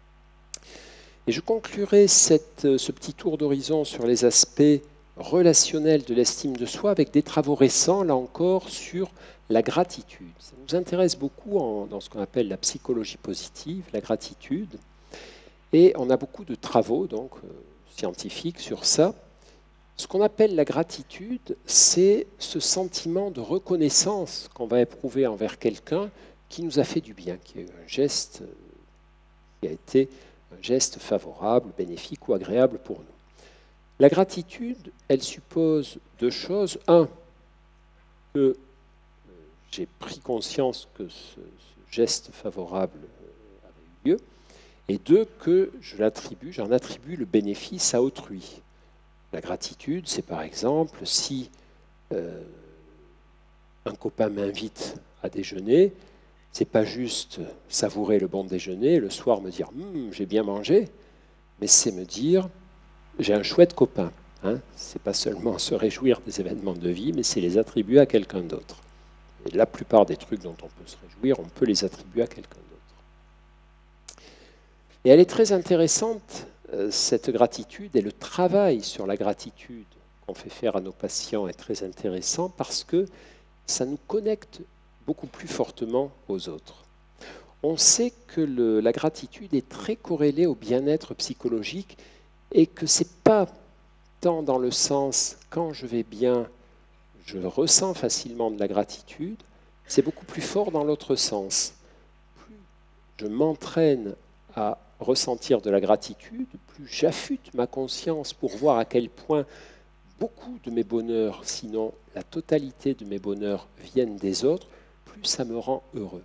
Et je conclurai cette, ce petit tour d'horizon sur les aspects relationnels de l'estime de soi avec des travaux récents, là encore, sur la gratitude. Ça nous intéresse beaucoup en, dans ce qu'on appelle la psychologie positive, la gratitude. Et on a beaucoup de travaux donc, euh, scientifiques sur ça. Ce qu'on appelle la gratitude, c'est ce sentiment de reconnaissance qu'on va éprouver envers quelqu'un qui nous a fait du bien, qui a eu un geste qui a été un geste favorable, bénéfique ou agréable pour nous. La gratitude, elle suppose deux choses. Un, que j'ai pris conscience que ce, ce geste favorable avait eu lieu. Et deux, que je l'attribue, j'en attribue le bénéfice à autrui. La gratitude, c'est par exemple si euh, un copain m'invite à déjeuner, c'est pas juste savourer le bon déjeuner, le soir me dire hm, j'ai bien mangé, mais c'est me dire j'ai un chouette copain. Hein. C'est pas seulement se réjouir des événements de vie, mais c'est les attribuer à quelqu'un d'autre. Et la plupart des trucs dont on peut se réjouir, on peut les attribuer à quelqu'un d'autre. Et elle est très intéressante, euh, cette gratitude, et le travail sur la gratitude qu'on fait faire à nos patients est très intéressant parce que ça nous connecte beaucoup plus fortement aux autres. On sait que le, la gratitude est très corrélée au bien-être psychologique et que ce n'est pas tant dans le sens quand je vais bien, je ressens facilement de la gratitude, c'est beaucoup plus fort dans l'autre sens. Plus je m'entraîne à ressentir de la gratitude, plus j'affûte ma conscience pour voir à quel point beaucoup de mes bonheurs, sinon la totalité de mes bonheurs, viennent des autres, plus ça me rend heureux.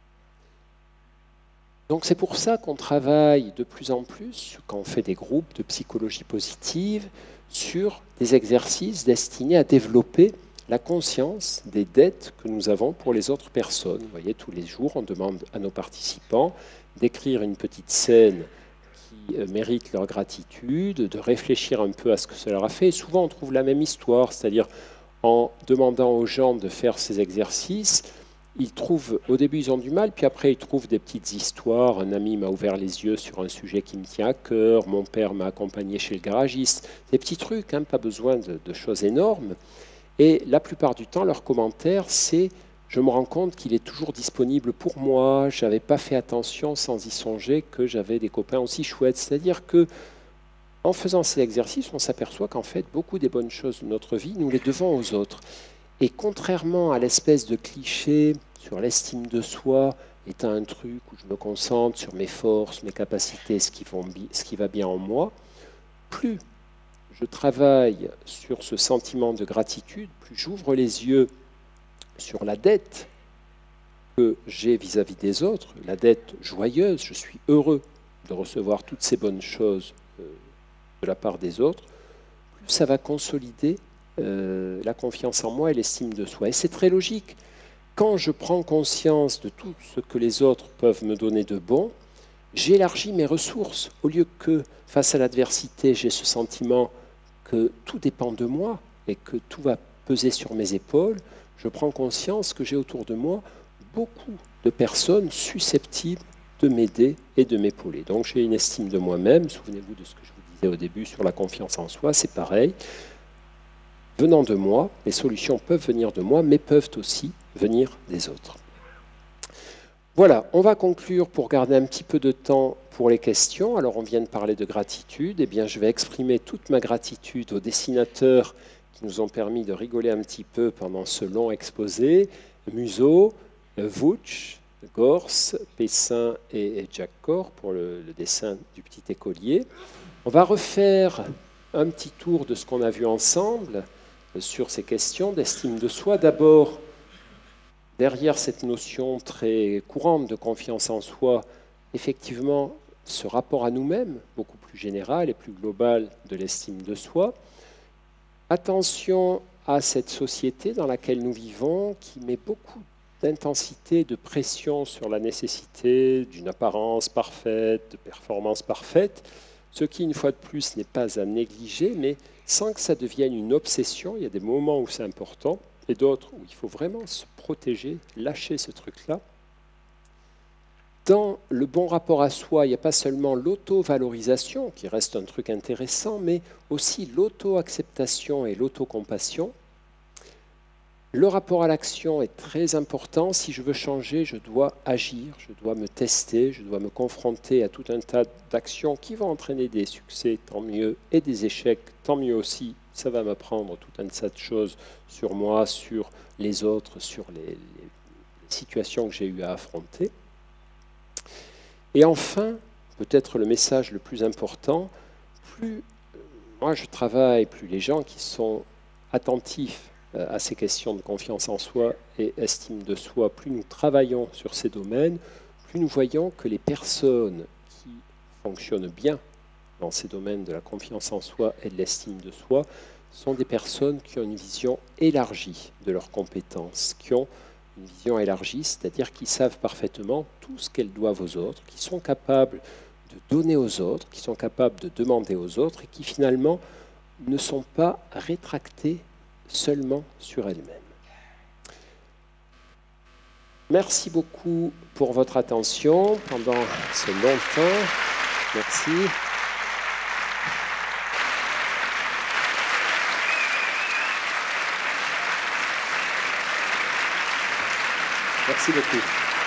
Donc c'est pour ça qu'on travaille de plus en plus, quand on fait des groupes de psychologie positive, sur des exercices destinés à développer la conscience des dettes que nous avons pour les autres personnes. Vous voyez, tous les jours, on demande à nos participants d'écrire une petite scène qui mérite leur gratitude, de réfléchir un peu à ce que cela leur a fait. Et souvent, on trouve la même histoire, c'est-à-dire en demandant aux gens de faire ces exercices, ils trouvent, au début, ils ont du mal, puis après, ils trouvent des petites histoires. Un ami m'a ouvert les yeux sur un sujet qui me tient à cœur. Mon père m'a accompagné chez le garagiste. Des petits trucs, hein, pas besoin de, de choses énormes. Et la plupart du temps, leur commentaire, c'est « je me rends compte qu'il est toujours disponible pour moi. Je n'avais pas fait attention sans y songer que j'avais des copains aussi chouettes. » C'est-à-dire que en faisant ces exercices, on s'aperçoit qu'en fait, beaucoup des bonnes choses de notre vie, nous les devons aux autres. Et contrairement à l'espèce de cliché sur l'estime de soi, étant un truc où je me concentre sur mes forces, mes capacités, ce qui, vont, ce qui va bien en moi, plus je travaille sur ce sentiment de gratitude, plus j'ouvre les yeux sur la dette que j'ai vis-à-vis des autres, la dette joyeuse, je suis heureux de recevoir toutes ces bonnes choses de la part des autres, plus ça va consolider Euh, la confiance en moi et l'estime de soi. Et c'est très logique. Quand je prends conscience de tout ce que les autres peuvent me donner de bon, j'élargis mes ressources. Au lieu que, face à l'adversité, j'ai ce sentiment que tout dépend de moi et que tout va peser sur mes épaules, je prends conscience que j'ai autour de moi beaucoup de personnes susceptibles de m'aider et de m'épauler. Donc j'ai une estime de moi-même. Souvenez-vous de ce que je vous disais au début sur la confiance en soi, c'est pareil. Venant de moi, les solutions peuvent venir de moi, mais peuvent aussi venir des autres. Voilà, on va conclure pour garder un petit peu de temps pour les questions. Alors, on vient de parler de gratitude. Eh bien, je vais exprimer toute ma gratitude aux dessinateurs qui nous ont permis de rigoler un petit peu pendant ce long exposé. Museau, Vouch, Gors, Pessin et Jack Cor pour le, le dessin du petit écolier. On va refaire un petit tour de ce qu'on a vu ensemble sur ces questions d'estime de soi. D'abord, derrière cette notion très courante de confiance en soi, effectivement, ce rapport à nous-mêmes, beaucoup plus général et plus global de l'estime de soi. Attention à cette société dans laquelle nous vivons, qui met beaucoup d'intensité, de pression sur la nécessité d'une apparence parfaite, de performance parfaite, ce qui, une fois de plus, n'est pas à négliger, mais sans que ça devienne une obsession. Il y a des moments où c'est important et d'autres où il faut vraiment se protéger, lâcher ce truc-là. Dans le bon rapport à soi, il n'y a pas seulement l'auto-valorisation, qui reste un truc intéressant, mais aussi l'auto-acceptation et l'auto-compassion. Le rapport à l'action est très important. Si je veux changer, je dois agir, je dois me tester, je dois me confronter à tout un tas d'actions qui vont entraîner des succès, tant mieux, et des échecs, tant mieux aussi. Ça va m'apprendre tout un tas de choses sur moi, sur les autres, sur les, les situations que j'ai eu à affronter. Et enfin, peut-être le message le plus important, plus moi je travaille, plus les gens qui sont attentifs à ces questions de confiance en soi et estime de soi, plus nous travaillons sur ces domaines, plus nous voyons que les personnes qui fonctionnent bien dans ces domaines de la confiance en soi et de l'estime de soi sont des personnes qui ont une vision élargie de leurs compétences, qui ont une vision élargie, c'est-à-dire qui savent parfaitement tout ce qu'elles doivent aux autres, qui sont capables de donner aux autres, qui sont capables de demander aux autres et qui finalement ne sont pas rétractées seulement sur elles-mêmes. Merci beaucoup pour votre attention pendant ce long temps. Merci. Merci beaucoup.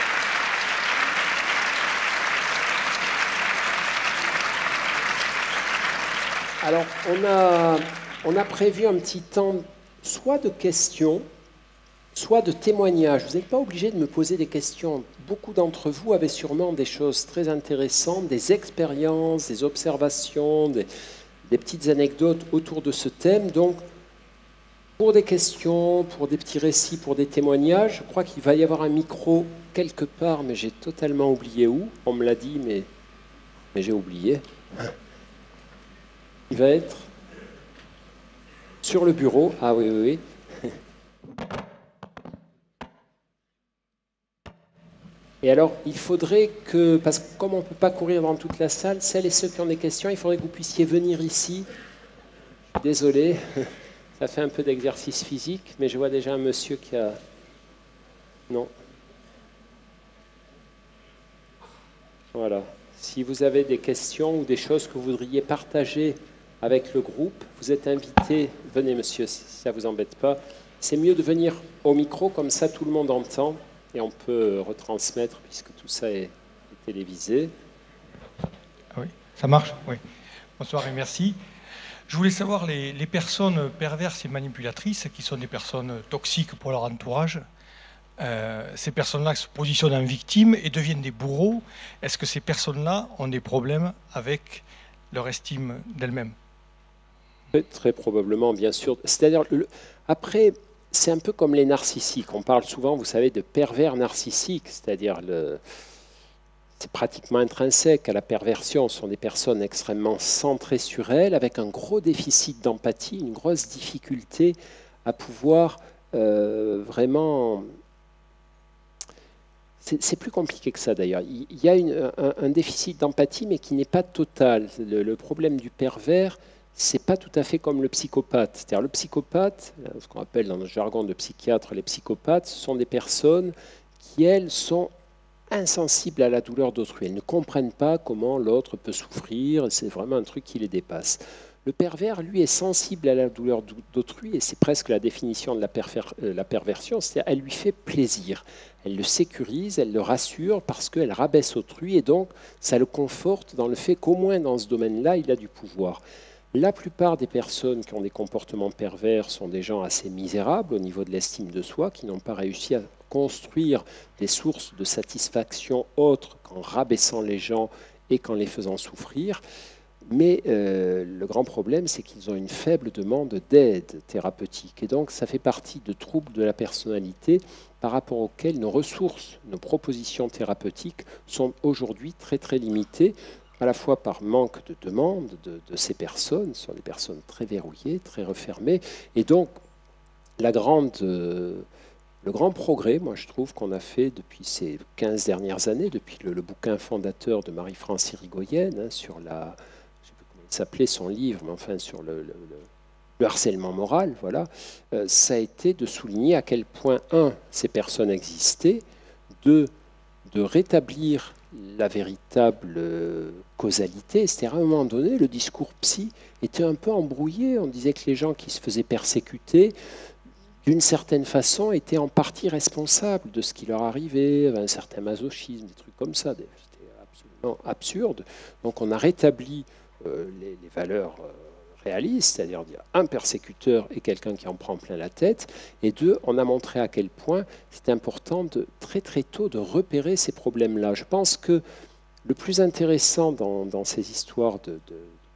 Alors, on a, on a prévu un petit temps, soit de questions, soit de témoignages. Vous n'êtes pas obligé de me poser des questions. Beaucoup d'entre vous avaient sûrement des choses très intéressantes, des expériences, des observations, des, des petites anecdotes autour de ce thème. Donc, pour des questions, pour des petits récits, pour des témoignages, je crois qu'il va y avoir un micro quelque part, mais j'ai totalement oublié où. On me l'a dit, mais, mais j'ai oublié. Il va être sur le bureau. Ah oui, oui, oui. Et alors, il faudrait que, parce que comme on ne peut pas courir dans toute la salle, celles et ceux qui ont des questions, il faudrait que vous puissiez venir ici. Désolé, ça fait un peu d'exercice physique, mais je vois déjà un monsieur qui a... Non. Voilà. Si vous avez des questions ou des choses que vous voudriez partager avec le groupe, vous êtes invité. Venez, monsieur, si ça ne vous embête pas. C'est mieux de venir au micro, comme ça tout le monde entend. Et on peut retransmettre, puisque tout ça est, est télévisé. Oui, ça marche, oui. Bonsoir et merci. Je voulais savoir, les, les personnes perverses et manipulatrices, qui sont des personnes toxiques pour leur entourage, euh, ces personnes-là se positionnent en victimes et deviennent des bourreaux. Est-ce que ces personnes-là ont des problèmes avec leur estime d'elles-mêmes? Très, très probablement, bien sûr. C'est-à-dire, le, après... C'est un peu comme les narcissiques. On parle souvent, vous savez, de pervers narcissiques, c'est-à-dire le... c'est pratiquement intrinsèque à la perversion. Ce sont des personnes extrêmement centrées sur elles, avec un gros déficit d'empathie, une grosse difficulté à pouvoir euh, vraiment... C'est plus compliqué que ça d'ailleurs. Il y a une, un, un déficit d'empathie, mais qui n'est pas total. Le, le problème du pervers, c'est pas tout à fait comme le psychopathe. C'est-à-dire le psychopathe, ce qu'on appelle dans le jargon de psychiatre les psychopathes, ce sont des personnes qui, elles, sont insensibles à la douleur d'autrui. Elles ne comprennent pas comment l'autre peut souffrir, c'est vraiment un truc qui les dépasse. Le pervers, lui, est sensible à la douleur d'autrui, et c'est presque la définition de la, euh, la perversion, c'est-à-dire elle lui fait plaisir. Elle le sécurise, elle le rassure parce qu'elle rabaisse autrui, et donc ça le conforte dans le fait qu'au moins dans ce domaine-là, il a du pouvoir. La plupart des personnes qui ont des comportements pervers sont des gens assez misérables au niveau de l'estime de soi, qui n'ont pas réussi à construire des sources de satisfaction autres qu'en rabaissant les gens et qu'en les faisant souffrir. Mais euh, le grand problème, c'est qu'ils ont une faible demande d'aide thérapeutique. Et donc, ça fait partie de troubles de la personnalité par rapport auxquels nos ressources, nos propositions thérapeutiques sont aujourd'hui très, très limitées, à la fois par manque de demande de, de ces personnes. Ce sont des personnes très verrouillées, très refermées. Et donc, la grande, euh, le grand progrès, moi je trouve, qu'on a fait depuis ces quinze dernières années, depuis le, le bouquin fondateur de Marie-France Irigoyen, hein, sur la... je ne sais plus comment il s'appelait son livre, mais enfin sur le, le, le, le harcèlement moral, voilà, euh, ça a été de souligner à quel point, un, ces personnes existaient, deux, de rétablir la véritable causalité. C'est-à-dire, à un moment donné, le discours psy était un peu embrouillé. On disait que les gens qui se faisaient persécuter, d'une certaine façon, étaient en partie responsables de ce qui leur arrivait, un certain masochisme, des trucs comme ça. C'était absolument absurde. Donc on a rétabli euh, les, les valeurs euh, réalistes, c'est-à-dire dire un persécuteur est quelqu'un qui en prend plein la tête, et deux, on a montré à quel point c'est important de très très tôt de repérer ces problèmes-là. Je pense que le plus intéressant dans, dans ces histoires de, de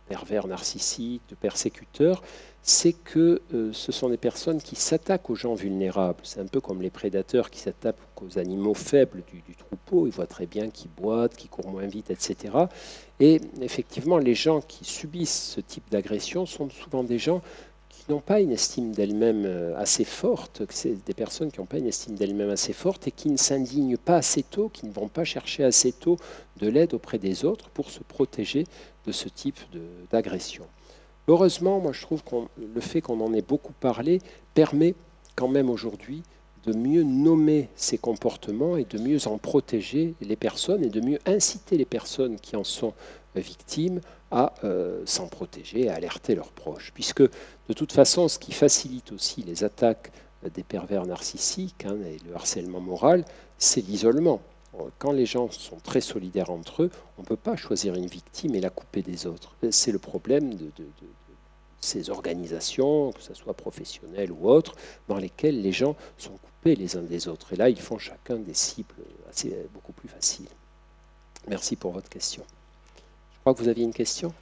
pervers narcissiques, de persécuteurs, c'est que euh, ce sont des personnes qui s'attaquent aux gens vulnérables. C'est un peu comme les prédateurs qui s'attaquent aux animaux faibles du, du troupeau. Ils voient très bien qu'ils boitent, qu'ils courent moins vite, et cetera. Et effectivement, les gens qui subissent ce type d'agression sont souvent des gens qui n'ont pas une estime d'elles-mêmes assez forte, c'est des personnes qui n'ont pas une estime d'elles-mêmes assez forte et qui ne s'indignent pas assez tôt, qui ne vont pas chercher assez tôt de l'aide auprès des autres pour se protéger de ce type d'agression. Heureusement, moi je trouve que le fait qu'on en ait beaucoup parlé permet quand même aujourd'hui de mieux nommer ces comportements et de mieux en protéger les personnes et de mieux inciter les personnes qui en sont victimes à euh, s'en protéger, à alerter leurs proches. Puisque de toute façon, ce qui facilite aussi les attaques des pervers narcissiques hein, et le harcèlement moral, c'est l'isolement. Quand les gens sont très solidaires entre eux, on ne peut pas choisir une victime et la couper des autres. C'est le problème de, de, de, de ces organisations, que ce soit professionnelles ou autres, dans lesquelles les gens sont coupés les uns des autres. Et là, ils font chacun des cibles assez, beaucoup plus faciles. Merci pour votre question. Je crois que vous aviez une question.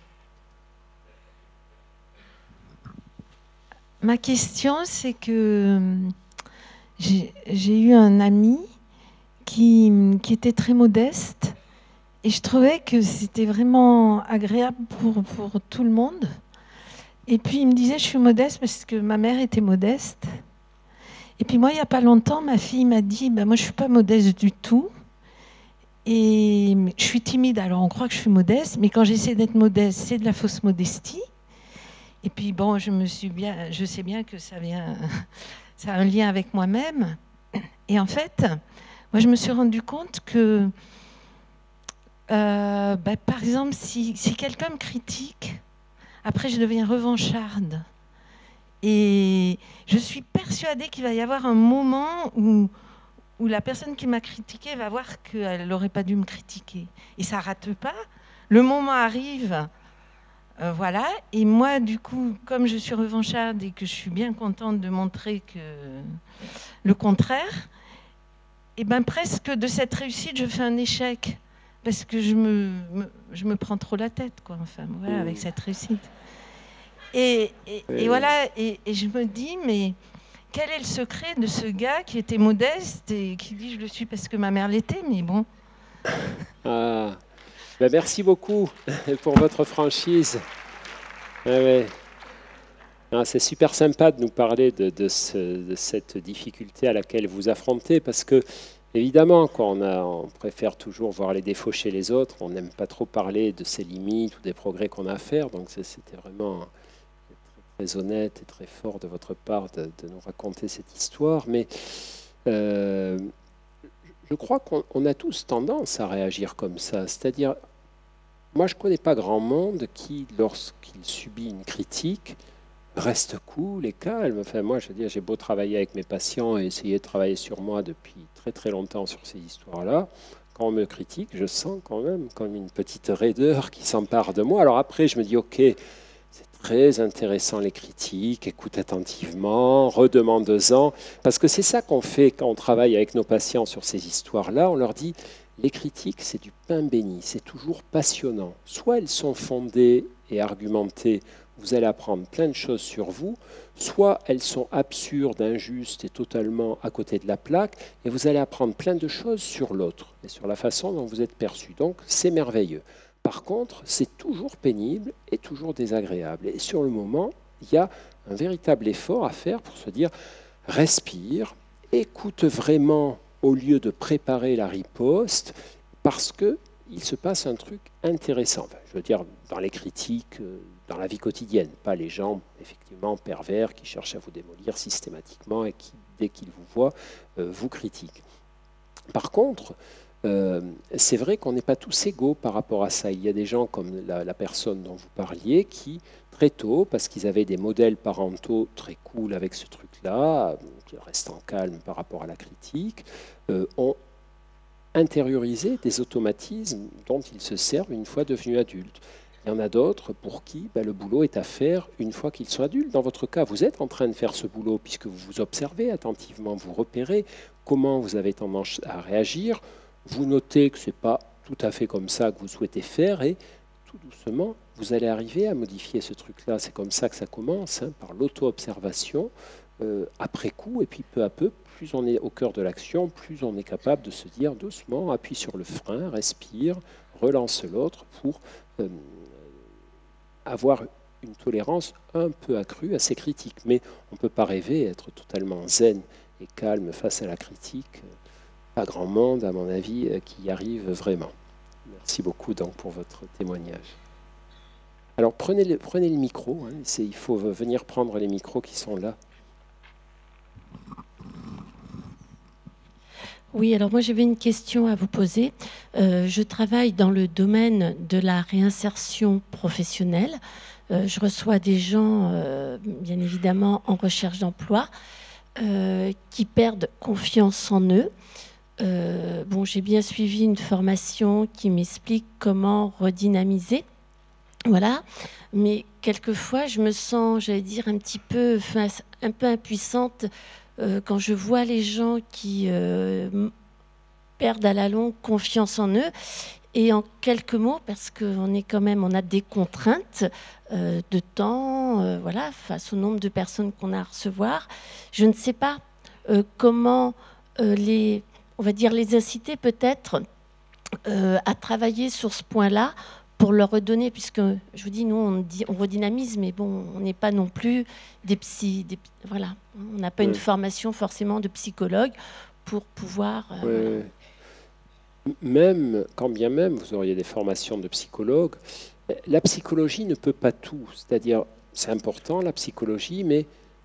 Ma question, c'est que j'ai eu un ami qui, qui était très modeste et je trouvais que c'était vraiment agréable pour, pour tout le monde. Et puis il me disait, je suis modeste parce que ma mère était modeste. Et puis moi, il n'y a pas longtemps, ma fille m'a dit, ben, moi je ne suis pas modeste du tout. Et je suis timide, alors on croit que je suis modeste, mais quand j'essaie d'être modeste, c'est de la fausse modestie. Et puis bon, je me suis bien, je sais bien que ça vient, ça a un lien avec moi-même. Et en fait, moi je me suis rendu compte que, euh, bah, par exemple, si, si quelqu'un me critique, après je deviens revancharde. Et je suis persuadée qu'il va y avoir un moment où, où la personne qui m'a critiquée va voir qu'elle n'aurait pas dû me critiquer. Et ça ne rate pas. Le moment arrive. Euh, voilà, et moi, du coup, comme je suis revancharde et que je suis bien contente de montrer que le contraire, et ben presque de cette réussite, je fais un échec parce que je me, me, je me prends trop la tête, quoi, enfin, voilà, avec cette réussite. Et, et, et voilà, et, et je me dis, mais quel est le secret de ce gars qui était modeste et qui dit je le suis parce que ma mère l'était, mais bon. Ah. Ben merci beaucoup pour votre franchise. Ouais, ouais. C'est super sympa de nous parler de, de, ce, de cette difficulté à laquelle vous affrontez, parce que, évidemment, quand on, a, on préfère toujours voir les défauts chez les autres, on n'aime pas trop parler de ses limites ou des progrès qu'on a à faire, donc c'était vraiment très, très honnête et très fort de votre part de, de nous raconter cette histoire. Mais euh, je crois qu'on a tous tendance à réagir comme ça, c'est-à-dire, moi, je ne connais pas grand monde qui, lorsqu'il subit une critique, reste cool et calme. Enfin, moi, je veux dire, j'ai beau travailler avec mes patients et essayer de travailler sur moi depuis très très longtemps sur ces histoires-là. Quand on me critique, je sens quand même comme une petite raideur qui s'empare de moi. Alors après, je me dis, ok, c'est très intéressant les critiques, écoute attentivement, redemande-en. Parce que c'est ça qu'on fait quand on travaille avec nos patients sur ces histoires-là. On leur dit, les critiques, c'est du pain béni, c'est toujours passionnant. Soit elles sont fondées et argumentées, vous allez apprendre plein de choses sur vous, soit elles sont absurdes, injustes et totalement à côté de la plaque, et vous allez apprendre plein de choses sur l'autre et sur la façon dont vous êtes perçu. Donc, c'est merveilleux. Par contre, c'est toujours pénible et toujours désagréable. Et sur le moment, il y a un véritable effort à faire pour se dire, respire, écoute vraiment au lieu de préparer la riposte, parce qu'il se passe un truc intéressant. Enfin, je veux dire, dans les critiques, dans la vie quotidienne, pas les gens, effectivement, pervers qui cherchent à vous démolir systématiquement et qui, dès qu'ils vous voient, euh, vous critiquent. Par contre, euh, c'est vrai qu'on n'est pas tous égaux par rapport à ça. Il y a des gens comme la, la personne dont vous parliez qui, très tôt, parce qu'ils avaient des modèles parentaux très cool avec ce truc-là, restant calme par rapport à la critique, euh, ont intériorisé des automatismes dont ils se servent une fois devenus adultes. Il y en a d'autres pour qui ben, le boulot est à faire une fois qu'ils sont adultes. Dans votre cas, vous êtes en train de faire ce boulot puisque vous vous observez attentivement, vous repérez comment vous avez tendance à réagir, vous notez que ce n'est pas tout à fait comme ça que vous souhaitez faire et tout doucement, vous allez arriver à modifier ce truc-là. C'est comme ça que ça commence, hein, par l'auto-observation, euh, après coup, et puis peu à peu, plus on est au cœur de l'action, plus on est capable de se dire doucement, appuie sur le frein, respire, relance l'autre pour euh, avoir une tolérance un peu accrue à ces critiques. Mais on ne peut pas rêver être totalement zen et calme face à la critique. Pas grand monde, à mon avis, qui y arrive vraiment. Merci beaucoup donc pour votre témoignage. Alors prenez le, prenez le micro, hein, c'est, il faut venir prendre les micros qui sont là. Oui, alors moi j'avais une question à vous poser. Euh, je travaille dans le domaine de la réinsertion professionnelle. Euh, je reçois des gens, euh, bien évidemment, en recherche d'emploi, euh, qui perdent confiance en eux. Euh, bon, j'ai bien suivi une formation qui m'explique comment redynamiser. Voilà. Mais quelquefois, je me sens, j'allais dire, un petit peu, enfin, un peu impuissante euh, quand je vois les gens qui euh, perdent à la longue confiance en eux. Et en quelques mots, parce qu'on est quand même, on a des contraintes euh, de temps, euh, voilà, face au nombre de personnes qu'on a à recevoir. Je ne sais pas euh, comment euh, les, on va dire, les inciter peut-être euh, à travailler sur ce point-là pour leur redonner, puisque je vous dis, nous, on, dit, on redynamise, mais bon, on n'est pas non plus des psy, des, voilà, on n'a pas oui. une formation forcément de psychologue pour pouvoir. Euh, oui. voilà. Même, quand bien même vous auriez des formations de psychologue, la psychologie ne peut pas tout. C'est-à-dire, c'est important la psychologie, mais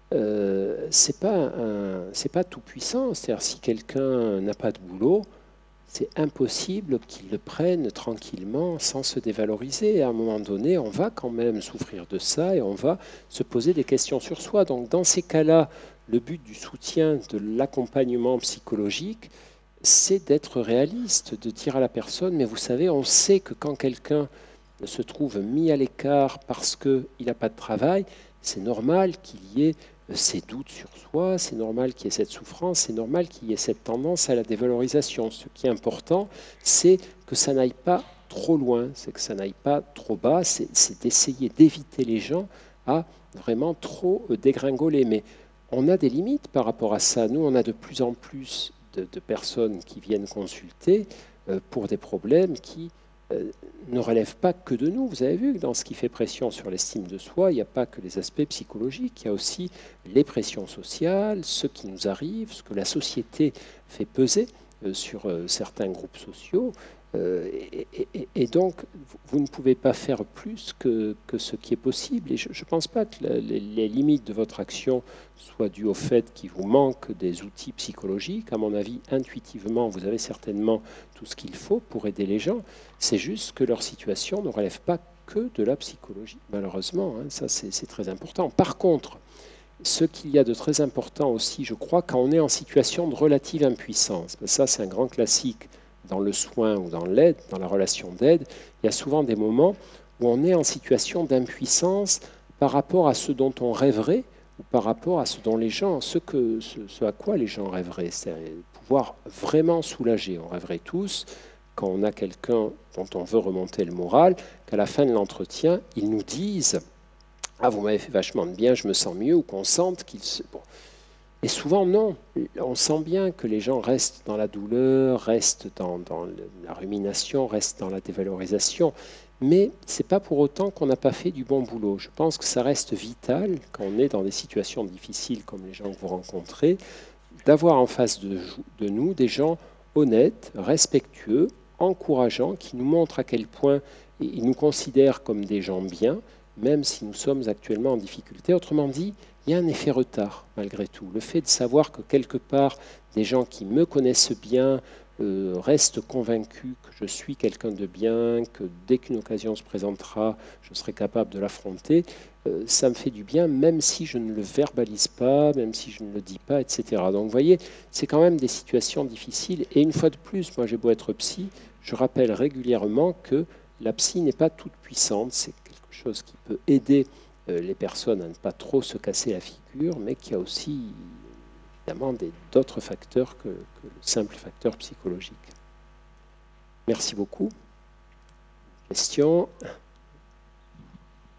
euh, c'est pas un, c'est pas tout puissant. C'est-à-dire, si quelqu'un n'a pas de boulot, c'est impossible qu'il le prenne tranquillement sans se dévaloriser. À un moment donné, on va quand même souffrir de ça et on va se poser des questions sur soi. Donc, dans ces cas-là, le but du soutien, de l'accompagnement psychologique, c'est d'être réaliste, de dire à la personne, mais vous savez, on sait que quand quelqu'un se trouve mis à l'écart parce qu'il n'a pas de travail, c'est normal qu'il y ait ces doutes sur soi, c'est normal qu'il y ait cette souffrance, c'est normal qu'il y ait cette tendance à la dévalorisation. Ce qui est important, c'est que ça n'aille pas trop loin, c'est que ça n'aille pas trop bas, c'est, c'est d'essayer d'éviter les gens à vraiment trop dégringoler. Mais on a des limites par rapport à ça. Nous, on a de plus en plus De, de personnes qui viennent consulter euh, pour des problèmes qui euh, ne relèvent pas que de nous. Vous avez vu que dans ce qui fait pression sur l'estime de soi, il n'y a pas que les aspects psychologiques, il y a aussi les pressions sociales, ce qui nous arrive, ce que la société fait peser euh, sur euh, certains groupes sociaux. Euh, et, et, et donc, vous ne pouvez pas faire plus que, que ce qui est possible. Et je ne pense pas que la, les, les limites de votre action soient dues au fait qu'il vous manque des outils psychologiques. À mon avis, intuitivement, vous avez certainement tout ce qu'il faut pour aider les gens. C'est juste que leur situation ne relève pas que de la psychologie, malheureusement. Hein, ça, c'est, c'est très important. Par contre, ce qu'il y a de très important aussi, je crois, quand on est en situation de relative impuissance, ça, c'est un grand classique dans le soin ou dans l'aide, dans la relation d'aide, il y a souvent des moments où on est en situation d'impuissance par rapport à ce dont on rêverait ou par rapport à ce dont les gens, ce, que, ce, ce à quoi les gens rêveraient, c'est pouvoir vraiment soulager. On rêverait tous, quand on a quelqu'un dont on veut remonter le moral, qu'à la fin de l'entretien, ils nous disent « Ah, vous m'avez fait vachement de bien, je me sens mieux » ou qu'on sente qu'ils se... Bon. Et souvent, non. On sent bien que les gens restent dans la douleur, restent dans, dans la rumination, restent dans la dévalorisation. Mais ce n'est pas pour autant qu'on n'a pas fait du bon boulot. Je pense que ça reste vital, quand on est dans des situations difficiles comme les gens que vous rencontrez, d'avoir en face de, de nous des gens honnêtes, respectueux, encourageants, qui nous montrent à quel point ils nous considèrent comme des gens bien, même si nous sommes actuellement en difficulté. Autrement dit, il y a un effet retard, malgré tout. Le fait de savoir que quelque part, des gens qui me connaissent bien euh, restent convaincus que je suis quelqu'un de bien, que dès qu'une occasion se présentera, je serai capable de l'affronter, euh, ça me fait du bien, même si je ne le verbalise pas, même si je ne le dis pas, et cetera. Donc, vous voyez, c'est quand même des situations difficiles. Et une fois de plus, moi, j'ai beau être psy, je rappelle régulièrement que la psy n'est pas toute puissante, c'est quelque chose qui peut aider les personnes à ne pas trop se casser la figure, mais qu'il y a aussi évidemment des, d'autres facteurs que, que le simple facteur psychologique. Merci beaucoup. Question.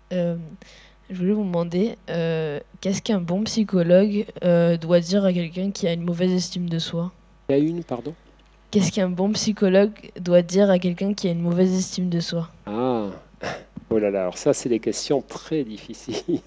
Euh, je voulais vous demander, euh, qu'est-ce qu'un bon psychologue euh, doit dire à quelqu'un qui a une mauvaise estime de soi? Il y a une, pardon? Qu'est-ce qu'un bon psychologue doit dire à quelqu'un qui a une mauvaise estime de soi? Ah, oh là là, alors ça, c'est des questions très difficiles.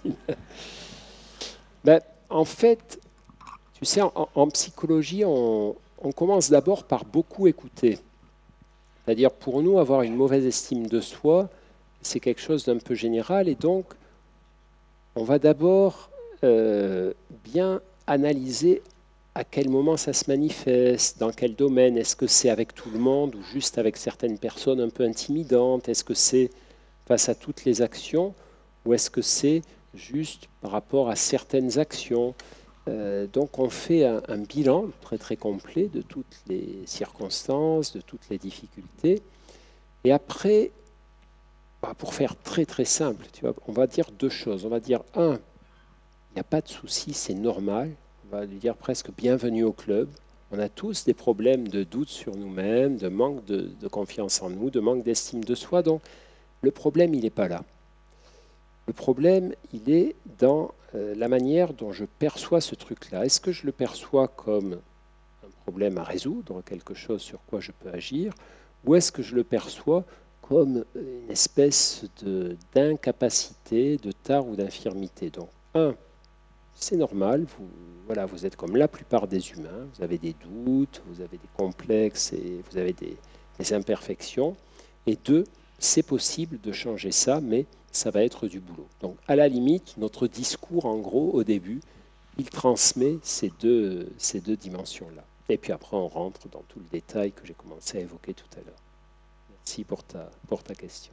Ben, en fait, tu sais, en, en psychologie, on, on commence d'abord par beaucoup écouter. C'est-à-dire, pour nous, avoir une mauvaise estime de soi, c'est quelque chose d'un peu général, et donc, on va d'abord euh, bien analyser à quel moment ça se manifeste, dans quel domaine, est-ce que c'est avec tout le monde ou juste avec certaines personnes un peu intimidantes, est-ce que c'est face à toutes les actions ou est-ce que c'est juste par rapport à certaines actions. Euh, donc on fait un, un bilan très très complet de toutes les circonstances, de toutes les difficultés. Et après, bah, pour faire très très simple, tu vois, on va dire deux choses. On va dire, un, il n'y a pas de souci, c'est normal. On va lui dire presque bienvenue au club. On a tous des problèmes de doute sur nous-mêmes, de manque de, de confiance en nous, de manque d'estime de soi. Donc le problème, il n'est pas là. Le problème, il est dans euh, la manière dont je perçois ce truc-là. Est-ce que je le perçois comme un problème à résoudre, quelque chose sur quoi je peux agir, ou est-ce que je le perçois comme une espèce de, d'incapacité, de tare ou d'infirmité? Donc, un, c'est normal, vous, voilà, vous êtes comme la plupart des humains, vous avez des doutes, vous avez des complexes et vous avez des, des imperfections. Et deux, c'est possible de changer ça, mais ça va être du boulot. Donc, à la limite, notre discours, en gros, au début, il transmet ces deux, ces deux dimensions-là. Et puis après, on rentre dans tout le détail que j'ai commencé à évoquer tout à l'heure. Merci pour ta, pour ta question.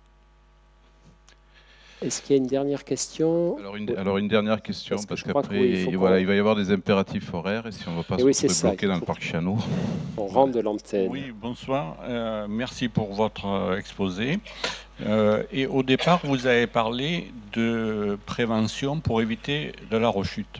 Est-ce qu'il y a une dernière question? Alors une, alors une dernière question, parce, parce qu'après, oui, il, voilà, il va y avoir des impératifs horaires, et si on ne va pas oui, se ça, bloquer dans le parc Chano. On rentre de l'antenne. Oui, bonsoir. Euh, merci pour votre euh, exposé. Euh, et au départ, vous avez parlé de prévention pour éviter de la rechute.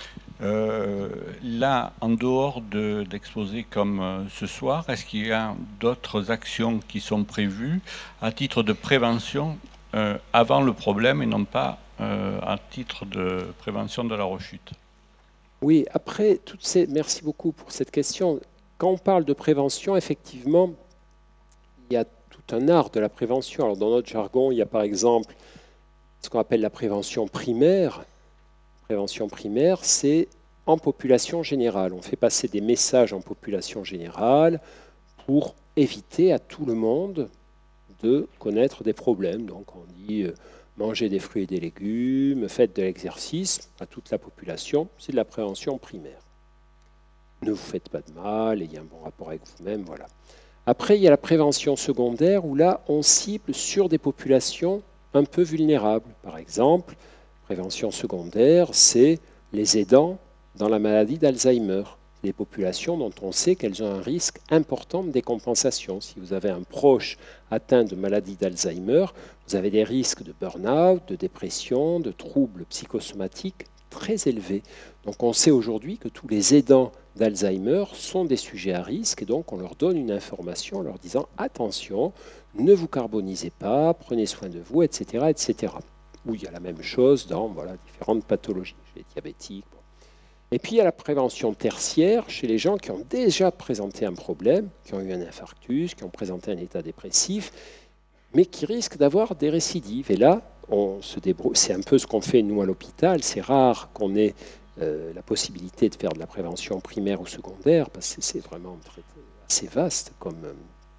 Euh, là, en dehors de, d'exposer comme euh, ce soir, est-ce qu'il y a d'autres actions qui sont prévues à titre de prévention euh, avant le problème et non pas euh, à titre de prévention de la rechute? Oui, après, toutes ces... merci beaucoup pour cette question. Quand on parle de prévention, effectivement, il y a tout un art de la prévention. Alors, dans notre jargon, il y a par exemple ce qu'on appelle la prévention primaire. Prévention primaire, c'est en population générale. On fait passer des messages en population générale pour éviter à tout le monde de connaître des problèmes. Donc on dit euh, mangez des fruits et des légumes, faites de l'exercice à toute la population. C'est de la prévention primaire. Ne vous faites pas de mal, ayez un bon rapport avec vous-même, voilà. Après, il y a la prévention secondaire où là, on cible sur des populations un peu vulnérables. Par exemple, prévention secondaire, c'est les aidants dans la maladie d'Alzheimer. Des populations dont on sait qu'elles ont un risque important de décompensation. Si vous avez un proche atteint de maladie d'Alzheimer, vous avez des risques de burn-out, de dépression, de troubles psychosomatiques très élevés. Donc on sait aujourd'hui que tous les aidants d'Alzheimer sont des sujets à risque et donc on leur donne une information en leur disant attention, ne vous carbonisez pas, prenez soin de vous, et cetera, et cetera. Où il y a la même chose dans voilà, différentes pathologies, chez les diabétiques. Bon. Et puis il y a la prévention tertiaire chez les gens qui ont déjà présenté un problème, qui ont eu un infarctus, qui ont présenté un état dépressif, mais qui risquent d'avoir des récidives. Et là, on se débrouille. C'est un peu ce qu'on fait nous à l'hôpital. C'est rare qu'on ait euh, la possibilité de faire de la prévention primaire ou secondaire, parce que c'est vraiment très, assez vaste comme euh,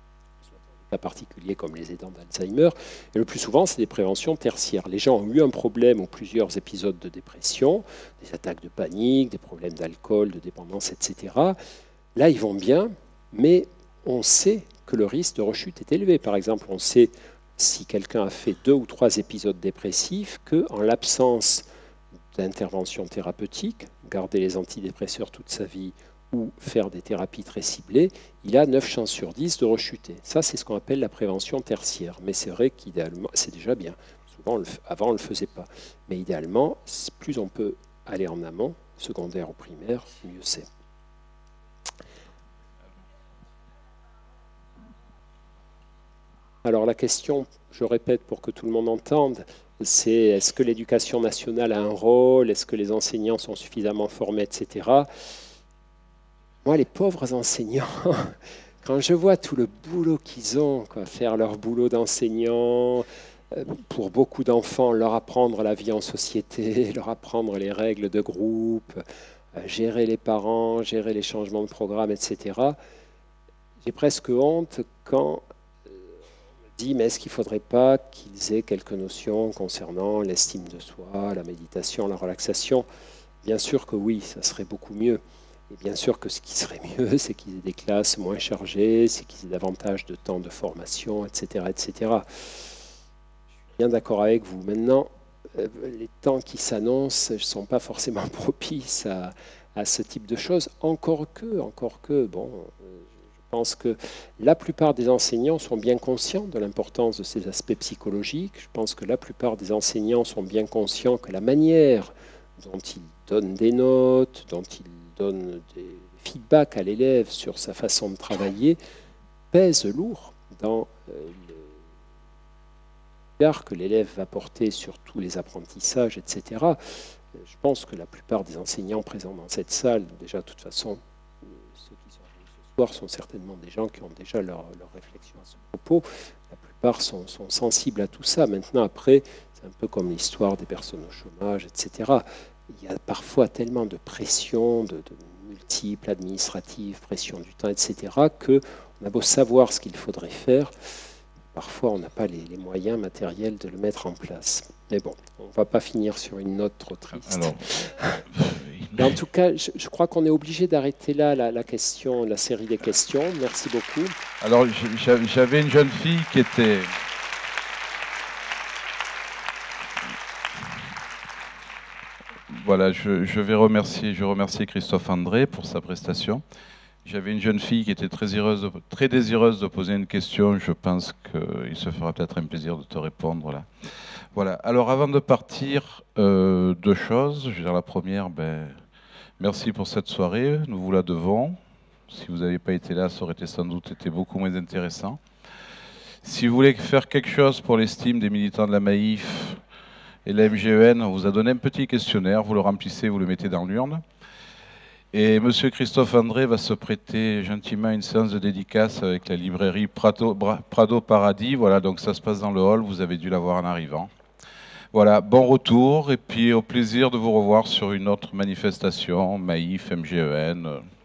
cas particuliers comme les aidants d'Alzheimer. Et le plus souvent, c'est des préventions tertiaires. Les gens ont eu un problème ou plusieurs épisodes de dépression, des attaques de panique, des problèmes d'alcool, de dépendance, et cetera. Là, ils vont bien, mais on sait que le risque de rechute est élevé. Par exemple, on sait si quelqu'un a fait deux ou trois épisodes dépressifs qu'en l'absence d'intervention thérapeutique, garder les antidépresseurs toute sa vie ou faire des thérapies très ciblées, il a neuf chances sur dix de rechuter. Ça, c'est ce qu'on appelle la prévention tertiaire. Mais c'est vrai qu'idéalement, c'est déjà bien. Souvent, on le, avant, on ne le faisait pas. Mais idéalement, plus on peut aller en amont, secondaire ou primaire, mieux c'est. Alors la question, je répète pour que tout le monde entende, c'est est-ce que l'éducation nationale a un rôle, est-ce que les enseignants sont suffisamment formés, et cetera. Moi, les pauvres enseignants, quand je vois tout le boulot qu'ils ont, quoi, faire leur boulot d'enseignant, euh, pour beaucoup d'enfants, leur apprendre la vie en société, leur apprendre les règles de groupe, euh, gérer les parents, gérer les changements de programme, et cetera. J'ai presque honte quand euh, on me dit, mais est-ce qu'il ne faudrait pas qu'ils aient quelques notions concernant l'estime de soi, la méditation, la relaxation? Bien sûr que oui, ça serait beaucoup mieux. Et bien sûr que ce qui serait mieux, c'est qu'ils aient des classes moins chargées, c'est qu'ils aient davantage de temps de formation, et cetera, et cetera. Je suis bien d'accord avec vous. Maintenant, euh, les temps qui s'annoncent ne sont pas forcément propices à, à ce type de choses. Encore que, encore que, bon, euh, je pense que la plupart des enseignants sont bien conscients de l'importance de ces aspects psychologiques. Je pense que la plupart des enseignants sont bien conscients que la manière dont ils donnent des notes, dont ils donne des feedbacks à l'élève sur sa façon de travailler, pèse lourd dans euh, le regard que l'élève va porter sur tous les apprentissages, et cetera. Je pense que la plupart des enseignants présents dans cette salle, déjà de toute façon, ceux qui sont venus ce soir sont certainement des gens qui ont déjà leur, leur réflexion à ce propos. La plupart sont, sont sensibles à tout ça. Maintenant, après, c'est un peu comme l'histoire des personnes au chômage, et cetera. Il y a parfois tellement de pression, de, de multiples administratives, pression du temps, et cetera, qu'on a beau savoir ce qu'il faudrait faire, parfois on n'a pas les, les moyens matériels de le mettre en place. Mais bon, on ne va pas finir sur une note trop triste. Alors, Mais en tout cas, je, je crois qu'on est obligé d'arrêter là la, la question, la série des questions. Merci beaucoup. Alors, j'avais une jeune fille qui était... Voilà, je, je vais remercier, je remercie Christophe André pour sa prestation. J'avais une jeune fille qui était très, heureuse de, très désireuse de poser une question. Je pense qu'il se fera peut-être un plaisir de te répondre là. Voilà. Alors, avant de partir, euh, deux choses. Je veux dire, la première, ben, merci pour cette soirée. Nous vous la devons. Si vous n'aviez pas été là, ça aurait été sans doute été beaucoup moins intéressant. Si vous voulez faire quelque chose pour l'estime des militants de la Maïf et la M G E N, on vous a donné un petit questionnaire, vous le remplissez, vous le mettez dans l'urne. Et M. Christophe André va se prêter gentiment à une séance de dédicace avec la librairie Prado, Prado Paradis. Voilà, donc ça se passe dans le hall, vous avez dû la voir en arrivant. Voilà, bon retour et puis au plaisir de vous revoir sur une autre manifestation, Maïf, M G E N.